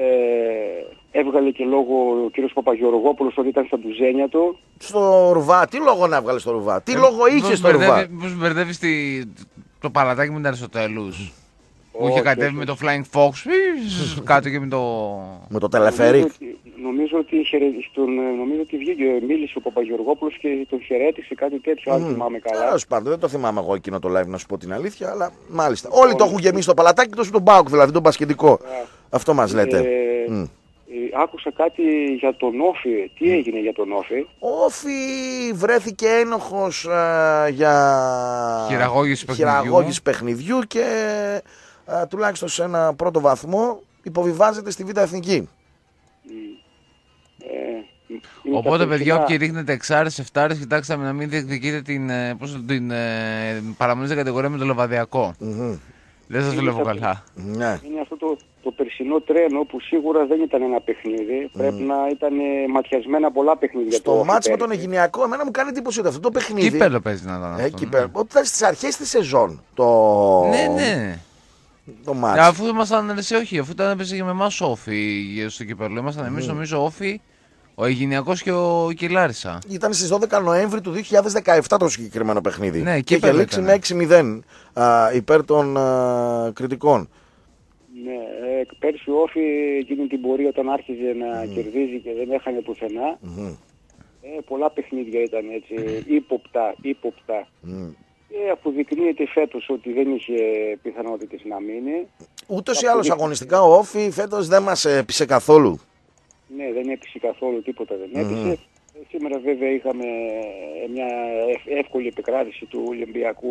Ε, έβγαλε και λόγο ο κύριος Παπαγεωργόπουλος ότι ήταν στα ντουζένια του.
Στο Ρουβά, τι λόγο να έβγαλε στο Ρουβά, τι ε, λόγο είχε στο Ρουβά.
Πώς μπερδεύεις το παλατάκι με τα Αριστοτέλους. Που είχε κατέβει okay. με το Flying Fox, κάτω και με το...
Με το τελεφέρικ.
Νομίζω ότι, στον, νομίζω ότι βγήκε, μίλησε ο Παπαγεωργόπουλος και τον χαιρέτησε κάτι τέτοιο, mm. αν θυμάμαι καλά.
Τέλος πάντων, δεν το θυμάμαι εγώ εκείνο το live να σου πω την αλήθεια, αλλά μάλιστα. Όλοι oh. το έχουν γεμίσει το παλατάκι, τόσο τον Μπάουκ, δηλαδή τον μπασκετικό. Yeah. Αυτό μας λέτε. Ε, mm.
ε, άκουσα κάτι για τον Όφη. Τι έγινε για τον Όφη?
Ο Όφη βρέθηκε ένοχος ε, για
χειραγώγηση παιχνιδιού.
παιχνιδιού και ε, τουλάχιστον σε ένα πρώτο βαθμό υποβιβάζεται στη Β' Εθνική. Mm.
Ε, Οπότε, παιδιά, όποιοι ρίχνετε εξάρες, εφτάρες, κοιτάξτε να μην διεκδικείτε την, πώς, την ε, παραμονή στην κατηγορία με το Λεβαδιακό. Mm-hmm. Δεν σας βλέπω καλά.
Ναι. Είναι αυτό το, το περσινό τρένο που σίγουρα δεν ήταν ένα παιχνίδι. Mm. Πρέπει να ήταν ματιασμένα πολλά παιχνίδια.
Στο μάτς με τον Αιγινιακό, εμένα μου κάνει εντύπωση ότι αυτό το παιχνίδι.
Κύπελλο παίζει να ήταν.
Ε, αυτό, ναι. Ότι ήταν στις αρχές της σεζόν. Το...
Ναι, ναι.
Το μάτς.
Αφού ήμασταν εσύ, όχι, αφού ήταν παίζει με εμάς Όφη στο κύπελλο. Ήμασταν εμείς, mm. νομίζω, Όφη. Ο Αιγινιακός και ο Κιλάρισα.
Ήταν στις δώδεκα Νοέμβρη του δύο χιλιάδες δεκαεπτά το συγκεκριμένο παιχνίδι.
Ναι,
και είχε λήξει με έξι μηδέν α, υπέρ των α, κριτικών.
Ναι, ε, πέρσι ο Όφη εκείνη την πορεία όταν άρχιζε να mm. κερδίζει και δεν έχανε πουθενά. Mm-hmm. Ε, πολλά παιχνίδια ήταν έτσι, ύποπτα, ύποπτα. Mm. Και αποδεικνύεται φέτος ότι δεν είχε πιθανότητες να μείνει.
Ούτως ή άλλως αγωνιστικά ο Όφη φέτος δεν μας έπεισε καθόλου.
Ναι, δεν έπεισε καθόλου, τίποτα δεν έπεισε. Mm. Σήμερα βέβαια είχαμε μια εύκολη επικράτηση του Ολυμπιακού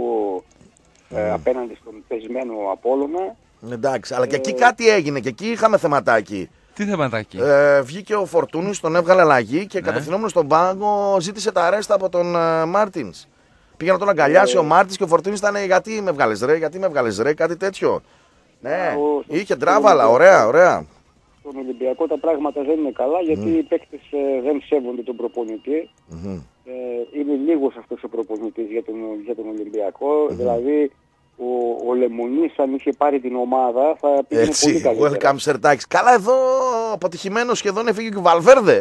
mm. ε, απέναντι στον πεσμένο Απόλλωνα.
Εντάξει, αλλά και εκεί κάτι έγινε και εκεί είχαμε θεματάκι.
Τι θεματάκι?
Ε, βγήκε ο Φορτούνης, τον έβγαλε αλλαγή και ναι. κατευθυνόμενος στον πάγκο ζήτησε τα αρέστα από τον uh, Μάρτινς. Πήγε να τον αγκαλιάσει ε, ο Μάρτινς και ο Φορτούνης ήταν γιατί με βγάλες ρε, γιατί με βγάλες ρε, κάτι τέτοιο. Ναι, ο, είχε τράβαλα, ωραία, ωραία.
Στον Ολυμπιακό τα πράγματα δεν είναι καλά γιατί mm. οι παίκτες ε, δεν σέβονται τον προπονητή. Mm-hmm. Ε, είναι λίγος αυτός ο προπονητής για τον, για τον Ολυμπιακό. Mm-hmm. Δηλαδή ο, ο Λεμονής αν είχε πάρει την ομάδα θα πήγαινε
έτσι,
πολύ καλύτερα.
Welcome Σερτάκης. Καλά εδώ αποτυχημένος σχεδόν έφυγε και ο Βαλβέρδε.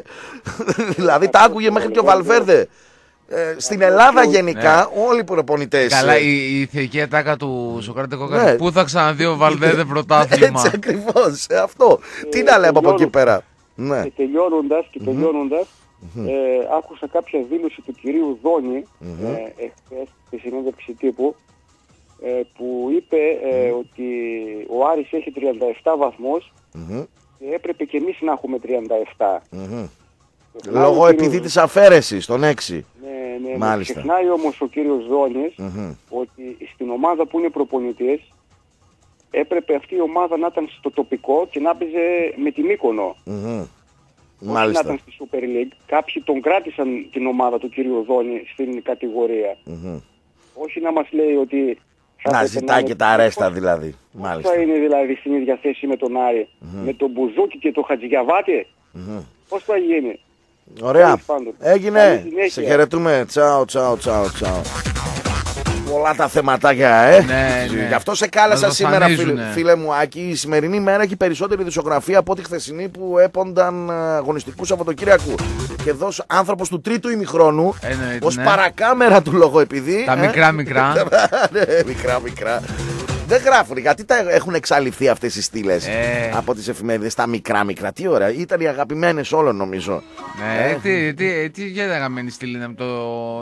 δηλαδή τα άκουγε μέχρι και ο Βαλβέρδε. Ε, στην Ελλάδα γενικά ναι. όλοι οι προπονητές.
Καλά, η, η θεϊκή ατάκα του Σοκράτη Κόκκαρη. Ναι. Πού θα ξαναδεί ο Βαλβέρδε πρωτάθλημα.
Έτσι ακριβώς. Ε, αυτό. Ε, Τι να λέμε από εκεί πέρα. Ναι.
Και τελειώνοντας, και τελειώνοντας mm-hmm. ε, άκουσα κάποια δήλωση του κυρίου Δόνη mm-hmm. ε, εχθές στη συνέντευξη τύπου ε, που είπε ε, mm-hmm. ότι ο Άρης έχει τριάντα επτά βαθμούς mm-hmm. και έπρεπε και εμείς να έχουμε τριάντα επτά. Mm-hmm.
Λόγω επειδή κύριος... της αφαίρεσης των έξι.
Ναι, ναι,
μάλιστα.
Ξεχνάει όμως ο κύριος Δόνης
mm-hmm. ότι
στην ομάδα που είναι προπονητής έπρεπε αυτή η ομάδα να ήταν στο τοπικό και να παίζε με τη Μύκονο. Mm-hmm.
Μάλιστα.
Να ήταν στη Super League. Κάποιοι τον κράτησαν την ομάδα του κύριου Δόνη στην κατηγορία. Mm-hmm. Όχι να μας λέει ότι...
Να ζητάει να και τα αρέστα δηλαδή.
Πώς θα είναι δηλαδή στην ίδια θέση με τον Άρη, mm-hmm. με τον Μπουζούκι και τον Χατζηγιαβάτη. Mm-hmm. Πώς θα γίνει.
Ωραία. Έγινε. Σε χαιρετούμε. Τσάου, τσάου, τσάου, τσάου. Πολλά τα θεματάκια, ε.
Ναι, ναι.
Γι' αυτό σε κάλεσα σήμερα, φίλε, φίλε μου Άκη. Η σημερινή μέρα έχει περισσότερη δισογραφία από τη χθεσινή που έπονταν αγωνιστικού Σαββατοκύριακου. Και εδώ άνθρωπος του τρίτου ημιχρόνου, ως ναι. παρακάμερα του λόγο επειδή.
Τα μικρά μικρά.
ναι, μικρά μικρά. Δεν γράφουν, γιατί τα έχουν εξαλειφθεί αυτές οι στήλες ε. από τις εφημερίδες, τα μικρά μικρά. Τι ωραία, ήταν οι αγαπημένες όλων νομίζω.
Ναι, ε. τι, τι, τι για την αγαπημένη στήλη είναι από το...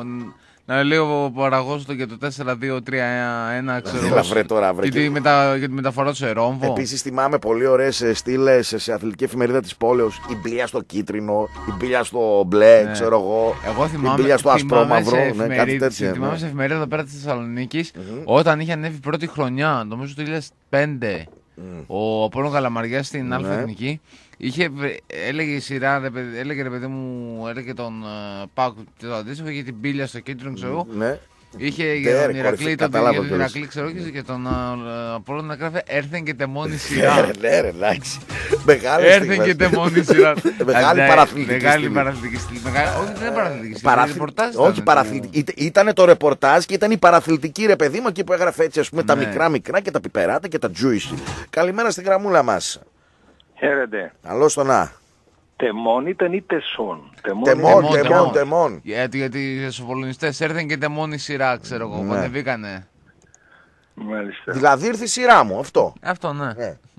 Να λέει ο παραγωγός του για το τέσσερα δύο τρία ένα, ξέρω εγώ.
Βρε τώρα, βρε.
Για, μετα, για τη μεταφορά του σε ρόμβο.
Επίσης θυμάμαι πολύ ωραίες στήλες σε αθλητική εφημερίδα της πόλεως. Η μπίλια στο κίτρινο, η μπίλια στο μπλε, ναι. ξέρω εγώ.
Εγώ θυμάμαι,
η μπίλια στο ασπρόμαυρο. Ναι, κάτι τέτοιο.
Θυμάμαι
ναι.
σε εφημερίδα εδώ πέρα της Θεσσαλονίκης, mm-hmm. όταν είχε ανέβει πρώτη χρονιά, νομίζω το δύο χιλιάδες πέντε, mm. ο Απόλλων Καλαμαριάς στην ναι. Α' Εθνική. Είχε, έλεγε η σειρά, έλεγε ρε παιδί μου, έλεγε τον uh, Πάκου το αντίστοιχο, είχε την πύλια στο κίτρινο, ξέρω εγώ.
Ναι.
Είχε για τον Ηρακλή, τον Ηρακλή, ξέρω και τον Απόλλωνα να γράφει έρθεν και τεμόνι σειρά.
Ναι, ρε, εντάξει.
Έρθεν και τεμόνι σειρά.
Μεγάλη παραθλητική.
Μεγάλη παραθλητική στήλη. Όχι, δεν είναι παραθλητική.
Όχι παραθλητική. Ήταν το ρεπορτάζ και ήταν η παραθλητική, ρε παιδί μου, εκεί που έγραφε έτσι, ας πούμε, τα μικρά μικρά και τα πιπεράτα και τα juicy. Καλημέρα στην γραμμούλα μας.
Χαίρετε.
Καλώς το να.
Τεμόν ήταν ή τεσόν.
Τεμόν, τεμόν, τεμόν.
Γιατί, γιατί οι σοφολονιστές έρθεν και τεμόν η σειρά, ξέρω εγώ, που ανεβήκανε.
Μάλιστα.
Δηλαδή ήρθε η σειρά μου, αυτό.
Αυτό, ναι.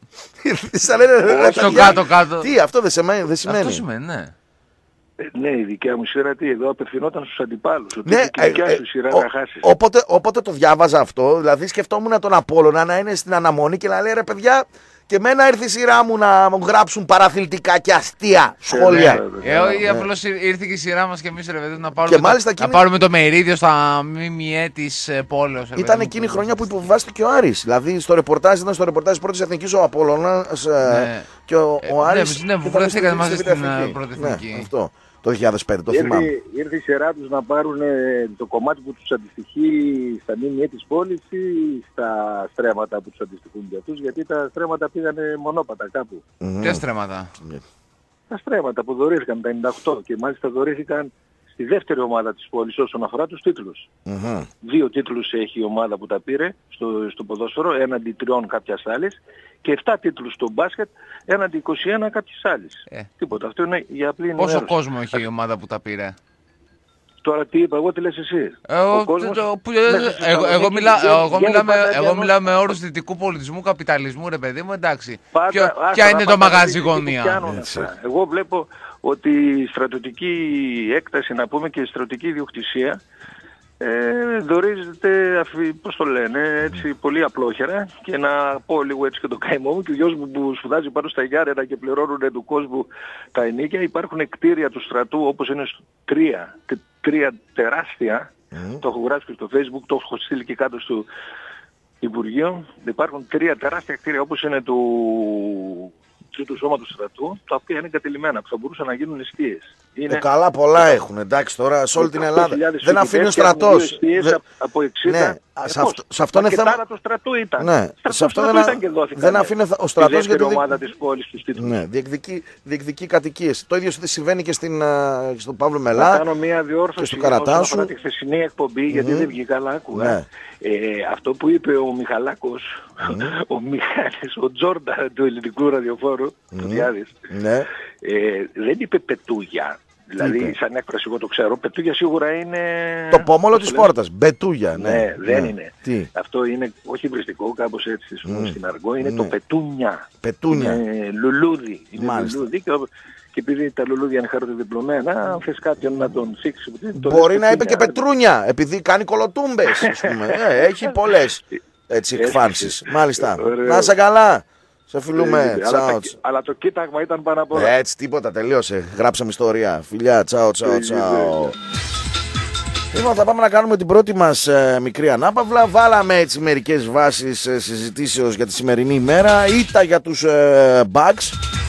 Στο
κάτω-κάτω.
Τι, αυτό δεν σημαίνει.
Αυτό σημαίνει, ναι.
Ναι, η δικιά μου σειρά τι, εδώ απευθυνόταν στους αντιπάλους. Ότι ναι, η δικιά σου σειρά να χάσεις.
Όποτε το διάβαζα αυτό, δηλαδή σκεφτόμουν τον Απόλλωνα να είναι στην αναμονή και να λέει ρε παιδιά, και εμένα ήρθε η σειρά μου να μου γράψουν παραθλητικά και αστεία σχόλια.
Ε, απλώς ήρθε και η σειρά μας και εμείς ρε παιδί να πάρουμε, το, να πάρουμε το μερίδιο στα ΜΜΕ της πόλεως.
Ήταν εκείνη η χρονιά που υποβιβάστηκε ο Άρης. Δηλαδή στο ρεπορτάζ ήταν στο ρεπορτάζ πρώτης εθνικής ο Απόλλωνας και ο Άρης.
Ναι, που βρεθήκατε μαζί στην πρώτη εθνική.
Αυτό. Το δύο χιλιάδες πέντε, το θυμάμαι.
Ήρθε η σειρά τους να πάρουν το κομμάτι που τους αντιστοιχεί στα ΜΜΕ της πόλης ή στα στρέμματα που τους αντιστοιχούν για αυτούς, γιατί τα στρέμματα πήγανε μονόπατα κάπου.
Mm-hmm. Ποια στρέμματα?
Τα στρέμματα που δωρήθηκαν τα ενενήντα οκτώ και μάλιστα δωρήθηκαν στη δεύτερη ομάδα της πόλης όσον αφορά τους τίτλους. Mm-hmm. Δύο τίτλους έχει η ομάδα που τα πήρε στο, στο ποδόσφαιρο, έναντι τριών κάποιας άλλης, και επτά τίτλους στο μπάσκετ έναντι είκοσι ένα κάποιες άλλες. Ε. Τίποτα. Αυτό είναι για απλή ενημέρωση.
Πόσο κόσμο έχει η ομάδα που τα πήρε?
Τώρα τι είπα, εγώ τι λες εσύ?
Ε, ο κόσμος, το, που, εγώ, εγώ, μιλά, εγώ, μιλάω με, εγώ μιλάω με όρους δυτικού πολιτισμού, καπιταλισμού, ρε παιδί μου, εντάξει.
Πάντα,
Ποιο,
άστα,
ποια είναι το μαγαζί
γωνία? Εγώ βλέπω ότι η στρατιωτική έκταση, να πούμε, και η στρατιωτική ιδιοκτησία Ε, δωρίζεται, πώς το λένε, έτσι πολύ απλόχερα, και να πω λίγο έτσι και το καημό μου, και ο γιος μου που σπουδάζει πάνω στα Γιάρενα και πληρώνουν του κόσμου τα ενίκια, υπάρχουν κτίρια του στρατού όπως είναι τρία, τρία τεράστια, mm. το έχω γράψει και στο Facebook, το έχω στείλει και κάτω στο Υπουργείο, υπάρχουν τρία τεράστια κτίρια όπως είναι του του σώμα του στρατού, τα οποία είναι εγκατελειμμένα, που θα μπορούσαν να γίνουν εστίες. Είναι...
Ε, καλά, πολλά έχουν, εντάξει, τώρα σε όλη την Ελλάδα. Δεν αφήνει ο στρατός.
Δε... από εξήντα.
Ναι, ε, σε αυτό, σε αυτό είναι θέμα.
Και του στρατού ήταν.
Ναι, σε αυτό δεν,
ήταν και
δεν αφήνει ο στρατός
γιατί. Η ομάδα της πόλης τους τίτλους.
Ναι, διεκδικεί, διεκδικεί κατοικίες. Το ίδιο συμβαίνει και στην, στον Παύλο Μελά.
Θα κάνω μια διόρθωση
και στο Καρατάσου.
Όσον τη χθεσινή εκπομπή, mm-hmm. γιατί δεν βγήκε καλά, άκουγα. Ναι. Ε, αυτό που είπε ο Μιχαλάκος, mm. ο Μιχάλης, ο Τζόρντα του ελληνικού ραδιοφόρου, mm. του Διάδης, ναι. ε, δεν είπε πετούγια. Δηλαδή, είπε. Σαν έκφραση εγώ το ξέρω, πετούγια σίγουρα είναι...
Το πόμολο της πόρτας, μπετούγια, ναι.
Ναι, δεν
ναι.
είναι.
Τι?
Αυτό είναι, όχι βριστικό, κάπως έτσι mm. στην αργό, είναι mm. το πετούνια.
Πετούνια.
Είναι λουλούδι. Είναι λουλούδι και, και επειδή τα λουλούδια είναι χαρτοδιπλωμένα, αν θες κάποιον να τον σήξει...
Μπορεί να είπε και πετρούνια, επειδή κάνει κολοτούμπες, ας πούμε. ε, έχει πολλές έτσι εκφάνσεις. Μάλιστα. Να είσαι καλά. Σε φιλούμε,
ε,
τσάω.
Αλλά, αλλά το κοίταγμα ήταν πάνω απ' όλα.
Έτσι, τίποτα, τελείωσε. Γράψαμε ιστορία. Φιλιά, τσάω, τσάω, τσάω. Λοιπόν, θα πάμε να κάνουμε την πρώτη μας ε, μικρή ανάπαυλα. Βάλαμε έτσι μερικές βάσεις ε, συζητήσεως για τη σημερινή ημέρα. Ήττα για τους ε, bugs.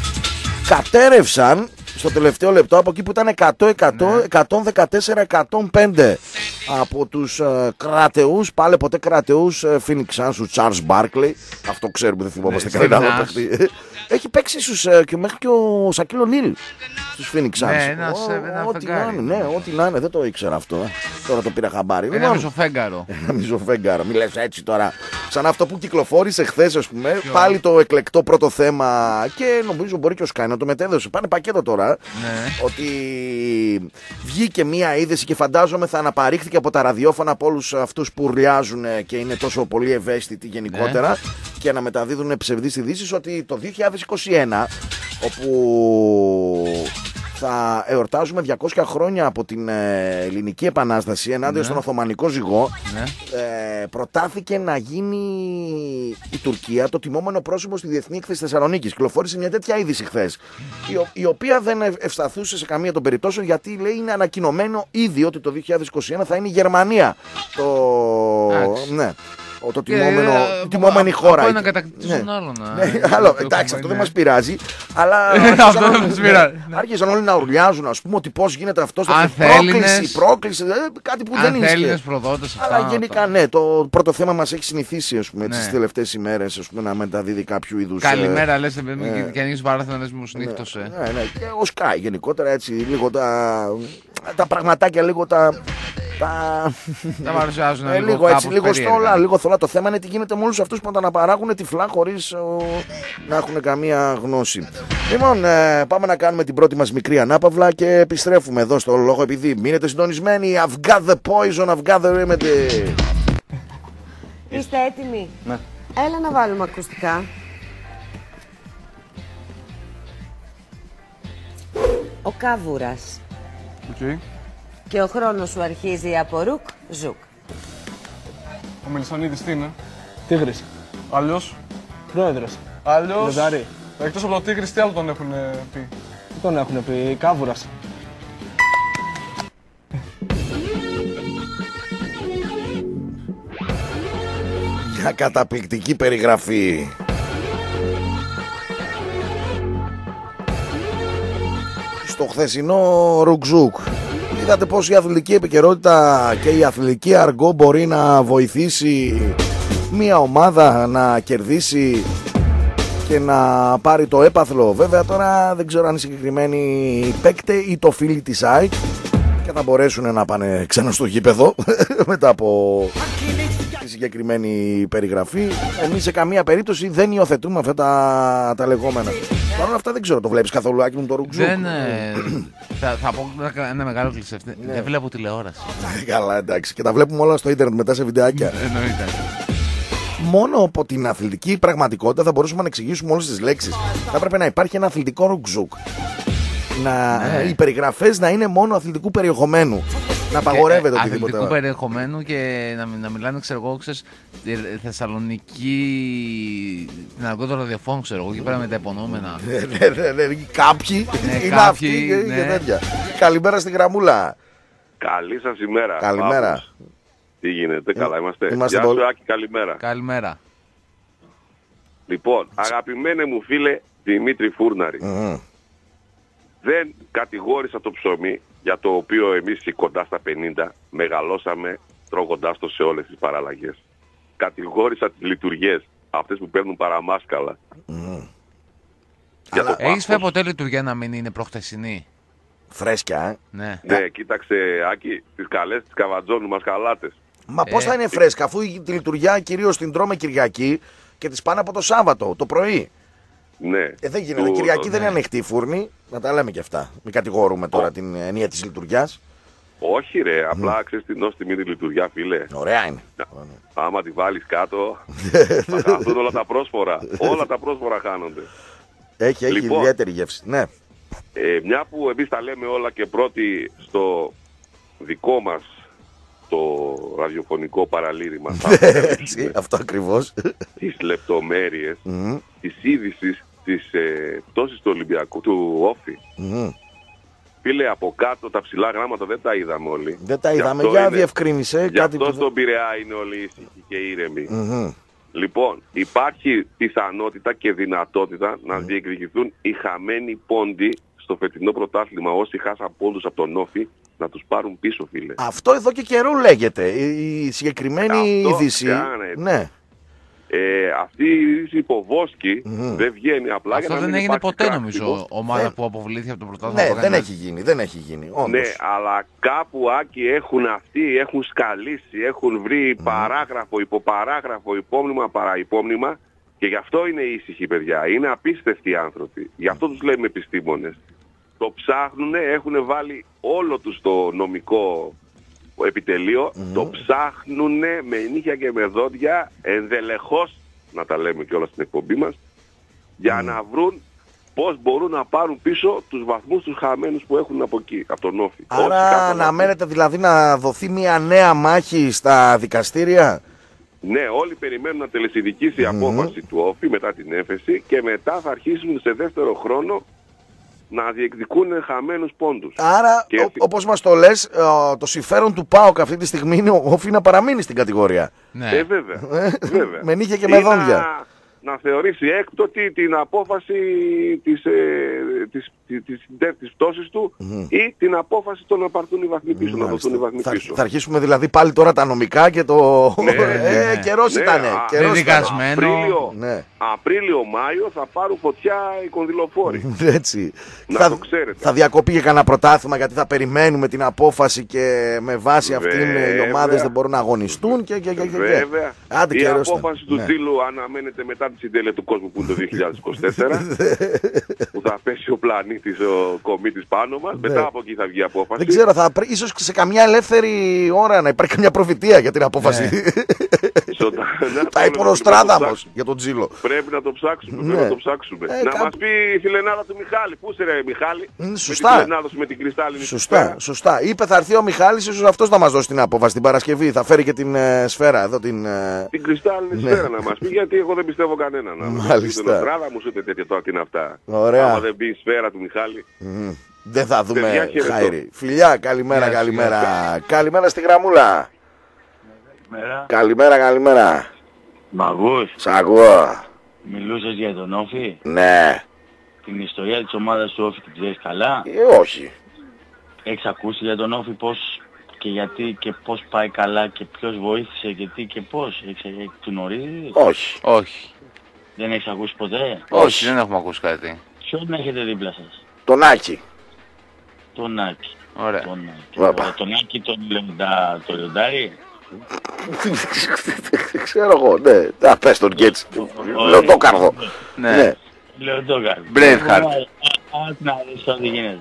Κατέρευσαν στο τελευταίο λεπτό από εκεί που ήταν εκατό, εκατό, εκατόν δεκατέσσερα, εκατόν πέντε από τους ε, κρατεούς, πάλι ποτέ κρατεούς ε, Phoenix Suns, του Charles Barkley. Αυτό ξέρουμε, δεν θυμόμαστε κανένα άλλο παιχνίδι. Έχει παίξει στους, ε, και μέχρι και ο Σακίλ Ονίλ στους Phoenix Suns.
Ναι, ένας, ένα
ό,τι να είναι, ναι, ό,τι να είναι, δεν το ήξερα αυτό. Ε. Τώρα το πήρα χαμπάρι.
Ένα μισοφέγγαρο.
Ένα μισοφέγγαρο, μη λες έτσι τώρα. Σαν αυτό που κυκλοφόρησε χθες, ας πούμε, Ποιο? Πάλι το εκλεκτό πρώτο θέμα, και νομίζω μπορεί και ο Sky να το μετέδωσε. Πάνε πακέτο τώρα. Ναι. Ότι βγήκε μία είδηση και φαντάζομαι θα αναπαρήχθηκε από τα ραδιόφωνα από όλους αυτούς που ουρλιάζουν και είναι τόσο πολύ ευαίσθητοι γενικότερα, ναι. Και να μεταδίδουν ψευδείς ειδήσεις, ότι το δύο χιλιάδες είκοσι ένα, όπου θα εορτάζουμε διακόσια χρόνια από την ε, Ελληνική Επανάσταση ενάντια ναι. στον Οθωμανικό ζυγό, ναι. ε, προτάθηκε να γίνει η Τουρκία το τιμόμενο πρόσωπο στη Διεθνή Έκθεση Θεσσαλονίκης. Κυκλοφόρησε μια τέτοια είδηση χθες, η, η οποία δεν ευσταθούσε σε καμία των περιπτώσεων, γιατί λέει είναι ανακοινωμένο ήδη ότι το δύο χιλιάδες είκοσι ένα θα είναι η Γερμανία. Το... Ναι. το τιμόμενο, η τιμόμενη χώρα.
Από έναν κατακτητή στον άλλον.
Άλλο, εντάξει, αυτό δεν μας πειράζει. Αλλά άρχισαν όλοι να ουρλιάζουν, ας πούμε, ότι πώς γίνεται αυτό στο πρόκληση, πρόκληση, κάτι που δεν είναι.
Έλληνες προδότες.
Αλλά γενικά ναι, το πρώτο θέμα μας έχει συνηθίσει, ας πούμε, τις τελευταίες ημέρες, ας πούμε, να μεταδίδει κάποιο είδους.
Καλημέρα, λες, και ανοίγεις παράθυρο, λες, μου σνίχτωσε.
Ναι, ναι, και ο Sky γενικότερα έτσι, λίγο τα, τα πραγματάκια, λίγο τα. Τα,
τα παρουσιάζουν
ε, λίγο έτσι, λίγο στόλα, λίγο θολά. Το θέμα είναι τι γίνεται με όλους αυτούς που τα αναπαράγουν τυφλά χωρίς ο, να έχουν καμία γνώση. Λοιπόν, ε, πάμε να κάνουμε την πρώτη μας μικρή ανάπαυλα και επιστρέφουμε εδώ στο λόγο επειδή μείνετε συντονισμένοι. I've got the poison, I've got the remedy.
Είστε έτοιμοι?
Ναι.
Έλα να βάλουμε ακουστικά. Ο Κάβουρας.
Okay.
Και ο χρόνος σου αρχίζει από ρουκ, ζουκ.
Ο Μελισσανίδης τι είναι?
Τίγρης.
Άλλος?
Πρόεδρος.
Άλλος?
Λεδάρη.
Εκτός από το Τίγρης τι άλλο τον έχουν πει?
Τι τον έχουν πει? Κάβουρας.
Μια καταπληκτική περιγραφή. Στο χθεσινό ρουκζούκ είδατε πως η αθλητική επικαιρότητα και η αθλητική αργό μπορεί να βοηθήσει μια ομάδα να κερδίσει και να πάρει το έπαθλο. Βέβαια τώρα δεν ξέρω αν οι συγκεκριμένοι παίκτε ή το φίλοι της ΑΕΚ και θα μπορέσουν να πάνε ξανά στο γήπεδο μετά από τη συγκεκριμένη περιγραφή. Εμείς σε καμία περίπτωση δεν υιοθετούμε αυτά τα, τα λεγόμενα. Παρ' όλα αυτά δεν ξέρω, το βλέπεις καθόλου, Άκη μου, το ρουκζούκ?
Δεν, ε, θα, θα πω ένα μεγάλο κλεισέ. Ναι. Δεν βλέπω τηλεόραση.
Καλά, εντάξει. Και τα βλέπουμε όλα στο ίντερνετ μετά σε βιντεάκια.
Εννοείται.
Μόνο από την αθλητική πραγματικότητα θα μπορούσαμε να εξηγήσουμε όλες τις λέξεις. Θα έπρεπε να υπάρχει ένα αθλητικό ρουκζούκ. Να, ναι. Οι περιγραφές να είναι μόνο αθλητικού περιεχομένου. Να απαγορεύεται οτιδήποτε.
Αθλητικού περιεχομένου και να, να μιλάνε, ξέρω εγώ, ξέρεις, Θεσσαλονική, την αργότερο ραδιοφώνου, ξέρω εγώ, εκεί πέρα με τα υπονόμενα.
Κάποιοι είναι αυτοί και τέτοια. Καλημέρα στη γραμμούλα.
Καλή σας ημέρα.
Καλημέρα.
Τι γίνεται, καλά είμαστε?
Είμαστε
Γεια σου, Άκη, καλημέρα.
Καλημέρα.
Λοιπόν, αγαπημένε μου φίλε Δημήτρη Φούρναρη, mm. δεν κατηγόρησα το ψωμί για το οποίο εμείς κοντά στα πενήντα μεγαλώσαμε τρώγοντάς το σε όλες τις παραλλαγές. Κατηγόρησα τις λειτουργίες, αυτές που παίρνουν παραμάσκαλα. Mm.
Αλλά έχεις φάει ποτέ λειτουργία να μην είναι προχτεσινή?
Φρέσκια, ε?
Ναι. Ναι, κοίταξε, Άκη, τις καλές τις καβατζώνουν μασκαλάτες.
Μα πώς ε, θα είναι φρέσκα, αφού τη λειτουργιά κυρίως την τρώμε Κυριακή και τις πάνε από το Σάββατο, το πρωί.
Ναι.
Ε, δεν γίνεται. Του... Κυριακή ναι. δεν είναι ανοιχτή η φούρνη. Να τα λέμε και αυτά. Μην κατηγορούμε τώρα oh. την ενία της λειτουργιάς.
Όχι ρε, απλά mm. ξέρεις την νόστιμη τη λειτουργιά, φίλε.
Ωραία είναι.
Άμα τη βάλεις κάτω, θα χαθούν όλα τα πρόσφορα. Όλα τα πρόσφορα χάνονται.
Έχει, έχει λοιπόν, ιδιαίτερη γεύση. Ναι.
Ε, μια που εμείς τα λέμε όλα και πρώτοι στο δικό μας το ραδιοφωνικό παραλήρημα.
Έτσι, αυτό ακριβώς.
Τις λεπτομέρειες mm. της είδησης της ε, πτώσης του Ολυμπιακού, του Όφη. Mm. Φίλε, από κάτω τα ψηλά γράμματα δεν τα είδαμε όλοι.
Δεν τα είδαμε, για διευκρίνησε.
Γι' αυτό που... στον Πειραιά είναι όλοι ήσυχοι και ήρεμοι. Mm-hmm. Λοιπόν, υπάρχει πιθανότητα και δυνατότητα να mm. διεκδικηθούν οι χαμένοι πόντοι στο φετινό πρωτάθλημα. Όσοι χάσαν πόντους από τον Όφη, να τους πάρουν πίσω, φίλε.
Αυτό εδώ και καιρό λέγεται. Η συγκεκριμένη είδηση. Ναι.
Ε, αυτή η είδηση υποβόσκη mm-hmm. δεν βγαίνει απλά.
Αυτό
για να
δεν
μην
έγινε ποτέ,
κράτος.
νομίζω, ομάδα δεν... που αποβλήθηκε από το πρωτάθλημα.
Ναι, δεν έχει γίνει, δεν έχει γίνει. Όντως.
Ναι, αλλά κάπου, Άκη, έχουν αυτοί, έχουν σκαλίσει, έχουν βρει mm. παράγραφο, υποπαράγραφο, υπόμνημα, παραϋπόμνημα και γι' αυτό είναι ήσυχοι, παιδιά. Είναι απίστευτοι άνθρωποι. Γι' αυτό τους λέμε επιστήμονες. Το ψάχνουνε, έχουν βάλει όλο τους το νομικό επιτελείο, mm. το ψάχνουνε με νύχια και με δόντια, ενδελεχώς, να τα λέμε και όλα στην εκπομπή μας, για mm. να βρουν πώς μπορούν να πάρουν πίσω τους βαθμούς τους χαμένους που έχουν από εκεί, από τον Όφη.
Άρα αναμένεται δηλαδή να δοθεί μια νέα μάχη στα δικαστήρια.
Ναι, όλοι περιμένουν να τελεσιδικήσει η mm. απόφαση του Όφη μετά την έφεση και μετά θα αρχίσουν σε δεύτερο χρόνο να διεκδικούν χαμένους πόντους.
Άρα,
και...
όπως μας το λες, το συμφέρον του ΠΑΟΚ αυτή τη στιγμή είναι όφη να παραμείνει στην κατηγορία.
Ναι. Ε, βέβαια. βέβαια.
Με νύχια και με δόντια.
Να, να θεωρήσει έκπτωτη την απόφαση της, ε, της, της, της, της πτώσης του mm. ή την απόφαση το να πάρθουν οι βαθμοί πίσω, mm. να δοθούν οι βαθμοί
θα,
πίσω.
Θα αρχίσουμε δηλαδή πάλι τώρα τα νομικά και το...
Ναι, ναι,
ε, καιρός
ναι,
ήτανε.
Α,
καιρός
Απρίλιο,
ναι.
Απρίλιο-Μάιο θα πάρουν φωτιά οι κονδυλοφόροι.
Έτσι.
Να
θα,
το ξέρετε.
Θα διακοπεί και κανένα πρωτάθλημα γιατί θα περιμένουμε την απόφαση και με βάση αυτήν οι ομάδες δεν μπορούν να αγωνιστούν και, και, και, και.
Βέβαια.
Άντε,
η απόφαση του Τζίλου ναι. αναμένεται μετά τη συντέλεια του κόσμου που είναι το δύο χιλιάδες είκοσι τέσσερα που θα πέσει ο πλανήτης, ο κομίτης πάνω μας.
Ναι.
Μετά από εκεί θα βγει η απόφαση.
Δεν ξέρω, θα, ίσως σε καμιά ελεύθερη ώρα να υπάρχει καμιά προφητεία για την απόφαση. Ναι. Θα υπονοστράδαμος για τον Τζίλο.
Πρέπει να το ψάξουμε, ναι. πρέπει να το ψάξουμε. Ε, να κάπου... μας πει η φιλενάδα του Μιχάλη. Πού είσαι ρε Μιχάλη?
Mm, σωστά.
Με τη φιλενάδα σου με την κρυστάλλινη
σωστά,
σφαίρα.
Σωστά. Είπε θα έρθει ο Μιχάλης, ίσως αυτός να μας δώσει την απόφαση την Παρασκευή. Θα φέρει και την ε, σφαίρα εδώ. Την, ε...
την κρυστάλλινη ναι. σφαίρα να μας πει, γιατί εγώ δεν πιστεύω κανέναν.
Μάλιστα.
Δεν στράδα μου ούτε τέτοια τώρα τι είναι αυτά.
Ωραία.
Άμα δεν μπει η σφαίρα του Μιχάλη.
Mm. Δεν θα δούμε χάιρι. Φιλιά, καλημέρα, yes, καλημέρα. Yes. Καλημέρα στη γραμμούλα.
Καλημέρα.
Καλημέρα, καλημέρα.
Μ' ακούς?
Σ' ακούω.
Μιλούσες για τον Όφη?
Ναι.
Την ιστορία της ομάδας του Όφη την ξέρεις καλά?
Ε, όχι.
Έχεις ακούσει για τον Όφη πώς και γιατί και πώς πάει καλά και ποιος βοήθησε και τι και πώς? Έχεις γνωρίζει?
Όχι.
Όχι.
Δεν έχεις ακούσει ποτέ?
Όχι, δεν έχουμε ακούσει κάτι.
Ποιον έχετε δίπλα σας?
Τον Άκη.
Τον Άκη.
Ωραία.
Τον Άκη, Ωραία. Τον Άκη τον Λεοντά, το Λεοντάρι.
Ξέρω εγώ, ναι. Α, πες τον και έτσι. Λεοντόκαρδο.
Ναι.
Λεοντόκαρδο.
Μπρέιβχαρτ.
Ας να δεις ό,τι γίνεται.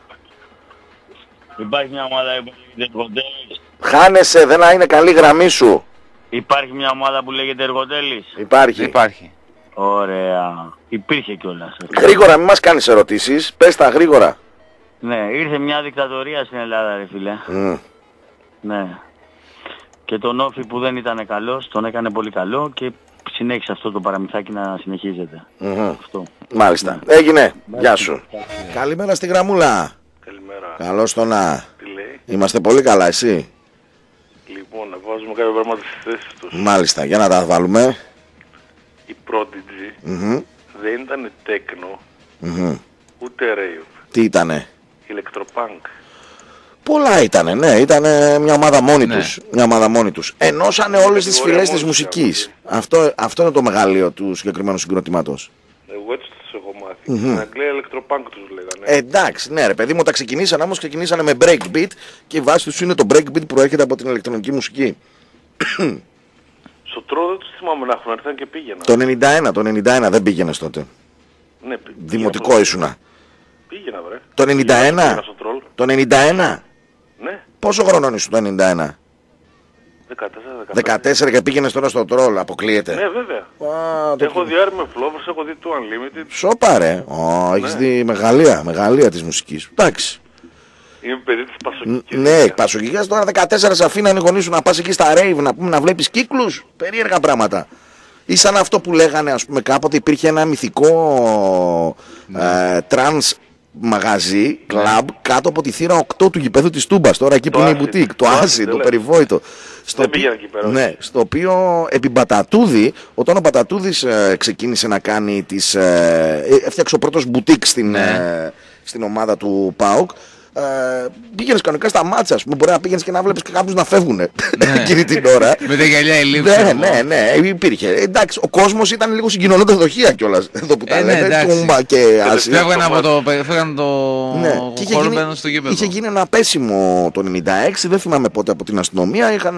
Υπάρχει μια ομάδα που λέγεται Εργοτέλης.
Χάνεσαι, δεν είναι καλή γραμμή σου.
Υπάρχει μια ομάδα που λέγεται Εργοτέλης.
Υπάρχει.
Υπάρχει.
Ωραία. Υπήρχε κιόλας.
Γρήγορα, μην μας κάνεις ερωτήσεις. Πες τα γρήγορα.
Ναι, ήρθε μια δικτατορία στην Ελλάδα, ρε φίλε.
Mm.
Ναι. Και τον Όφη που δεν ήταν καλός, τον έκανε πολύ καλό και συνέχισε αυτό το παραμυθάκι να συνεχίζεται.
Mm-hmm.
Αυτό.
Μάλιστα. Ναι. Έγινε. Μάλιστα. Γεια σου. Yeah. Καλημέρα στη γραμμούλα.
Καλημέρα.
Καλώς το να.
Τι λέει?
Είμαστε πολύ καλά, εσύ?
Λοιπόν, να βάζουμε κάποια πράγματα στις θέσεις τους.
Μάλιστα. Για να τα βάλουμε.
Η Prodigy
mm-hmm.
δεν ήταν τέκνο,
mm-hmm.
ούτε rave.
Τι ήτανε?
Ηλεκτροπάνκ.
Πολλά ήτανε, ναι, ήτανε μια ομάδα μόνη ναι. τους, μια ομάδα μόνη τους. Ενώσανε όλες τις φυλές της μουσικής. Αυτό, αυτό είναι το μεγαλείο του συγκεκριμένου συγκροτήματος.
Εγώ έτσι τους έχω μάθει. Mm-hmm. Στην Αγγλία ηλεκτροπάνκ τους λέγανε.
Ε, εντάξει, ναι ρε παιδί μου, τα ξεκινήσανε όμως ξεκινήσανε με breakbeat και η βάση τους είναι το breakbeat που προέρχεται από την ηλεκτρονική μουσική.
Στο Τρό δεν τους θυμάμαι να έχουν έρθει και πήγαινα.
Το ενενήντα ένα, το ενενήντα ένα δεν πήγαινες τότε.
Ναι,
δημοτικό ήσουνα.
Πήγαινα βρε.
Το ενενήντα ένα. Το ενενήντα ένα.
Ναι.
Πόσο χρονών ήσουν το ενενήντα ένα?
δεκατέσσερα, δεκαπέντε.
δεκατέσσερα και πήγαινες τώρα στο τρόλ, αποκλείεται.
Ναι βέβαια.
Α,
έχω δει Άρη με Φλόβερς, έχω δει το Unlimited.
Σοπα ρε. Oh, ναι. Έχεις δει μεγαλεία, μεγαλεία της μουσικής. Εντάξει.
Είμαι παιδί της Πασοκικής.
Ναι, Πασοκικής τώρα δεκατέσσερα σε αφήναν οι γονείς σου να πας εκεί στα rave να πούμε να βλέπεις κύκλους. Περίεργα πράγματα. Ή σαν αυτό που λέγανε, ας πούμε, κάποτε υπήρχε ένα μυθικό ναι. ε, τρανς μαγαζί, κλαμπ, ναι. κάτω από τη θύρα οκτώ του γηπέδου της Τούμπας, τώρα εκεί το που είναι η μπουτίκ, το Άσι, το περιβόητο. Στο
δεν πήγαινε εκεί πέρα.
Ναι, στο οποίο επί Μπατατούδη, όταν ο Μπατατούδης ε, ξεκίνησε να κάνει τις... Ε, έφτιαξε ο πρώτος μπουτίκ στην, ναι. ε, στην ομάδα του ΠΑΟΚ, Uh, πήγαινες κανονικά στα μάτσα, πούμε, μπορεί να πήγαινες και να βλέπεις και κάποιους να φεύγουν ναι. εκείνη την ώρα.
Με τα γυαλιά ηλίψη.
Ναι, ναι, ναι, υπήρχε. Εντάξει, ο κόσμος ήταν λίγο συγκοινωνώντας δοχεία κιόλας. Εδώ που τα
ε,
λέμε,
ναι,
Τούμπα και Άση.
Φεύγαν από το, φεύγαν το
ναι.
χώρο μπαίνοντας στο γήπεδο.
Είχε γίνει ένα πέσιμο το ενενήντα έξι, δεν θυμάμαι πότε από την αστυνομία. Είχαν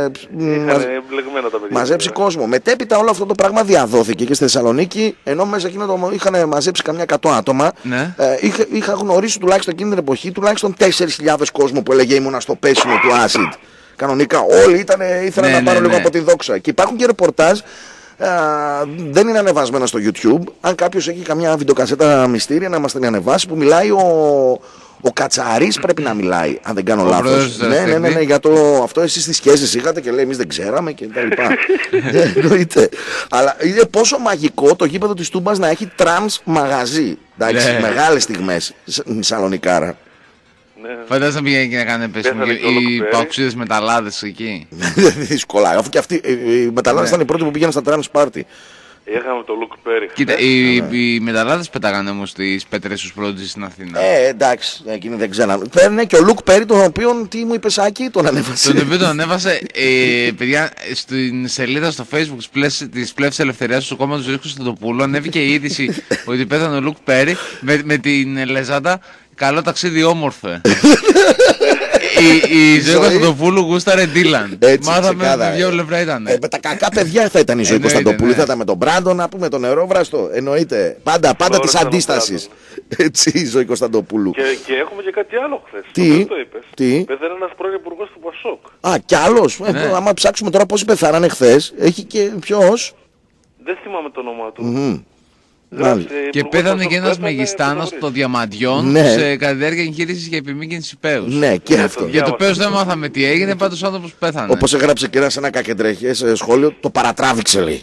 μαζέψει κόσμο. Μετέπειτα όλο αυτό το πράγμα διαδόθηκε και στη Θεσσαλονίκη, ενώ μέσα εκείνο το είχαν μαζέψει καμιά εκατό άτομα.
Ναι.
Ε, είχα, είχα γνωρίσει τουλάχιστον εκείνη την εποχή τουλάχιστον τέσσερις χιλιάδες κόσμο που έλεγε ήμουνα στο πέσιμο του Acid. Κανονικά όλοι ήταν, ήθελαν ναι, να πάρουν ναι, λίγο ναι. από τη δόξα. Και υπάρχουν και ρεπορτάζ, α, δεν είναι ανεβασμένα στο YouTube. Αν κάποιος έχει καμιά βιντεοκασέτα μυστήρια να μας την ανεβάσει, που μιλάει ο, ο Κατσαρής, πρέπει να μιλάει, αν δεν κάνω ο λάθος. Ναι, ναι, ναι, ναι, για το αυτό εσείς τις σχέσεις είχατε και λέει εμείς δεν ξέραμε και τα λοιπά. Εννοείται. Αλλά είναι πόσο μαγικό το γήπεδο της Τούμπας να έχει τρανς μαγαζί. Εντάξει, ναι. Μεγάλες στιγμές, Σαλονικάρα.
Ναι. Φαντάζομαι πήγαινε και να κάνει πέσιμο οι παοξίδες μεταλλάδες εκεί.
Δύσκολα, αφού και αυτοί οι μεταλλάδες ήταν οι πρώτοι που πήγαιναν στα trans party.
Είχαμε το Luke Perry.
Κοίτα, οι, ναι. οι μεταλλάδες πετάγανε όμως τις πέτρες στους Prodigy στην Αθήνα.
Ε, εντάξει, εκείνοι δεν ξέραν. Παίρνε και ο Luke Perry, τον οποίον, τι μου είπε Σάκη, τον ανέβασε.
Τον οποίο τον ανέβασε, ε, παιδιά, στην σελίδα στο Facebook της Πλεύσης Ελευθερίας του κόμματος του Ζήκου Κωνσταντοπούλου ανέβηκε η είδηση ότι πέθανε ο Luke Perry με, με την λεζάντα «Καλό ταξίδι όμορφε». Η, η ζωή Κωνσταντοπούλου γούσταρε Ντίλαν. Μάθαμε με δύο λεπτά ήταν.
Ε, με τα κακά παιδιά θα ήταν η ζωή Κωνσταντοπούλου. Θα ήταν με τον Μπράντον, να πούμε τον Νερόβραστο. Εννοείται. Πάντα, πάντα τη αντίσταση. Έτσι η ζωή Κωνσταντοπούλου.
Και, και έχουμε και κάτι άλλο χθες.
Τι,
το είπες.
Τι.
Πέθανε ένας πρώην υπουργός του Πασόκ.
Α, κι άλλος. Ναι. Ε, άμα ψάξουμε τώρα πόσοι πεθάνανε χθες, έχει και ποιος.
Δεν θυμάμαι το όνομά του.
Mm-hmm.
Γράψε,
και πέθανε και ένας μεγιστάνος των διαμαντιών, ναι. σε κατά τη διάρκεια εγχείρησης για επιμήκυνση πέους.
Ναι, και αυτό.
Για το πέος δεν μάθαμε τι έγινε, πάντως ο άνθρωπος πέθανε.
Όπως έγραψε και ένας ένα κακεντρεχές σχόλιο, το παρατράβηξε λέει.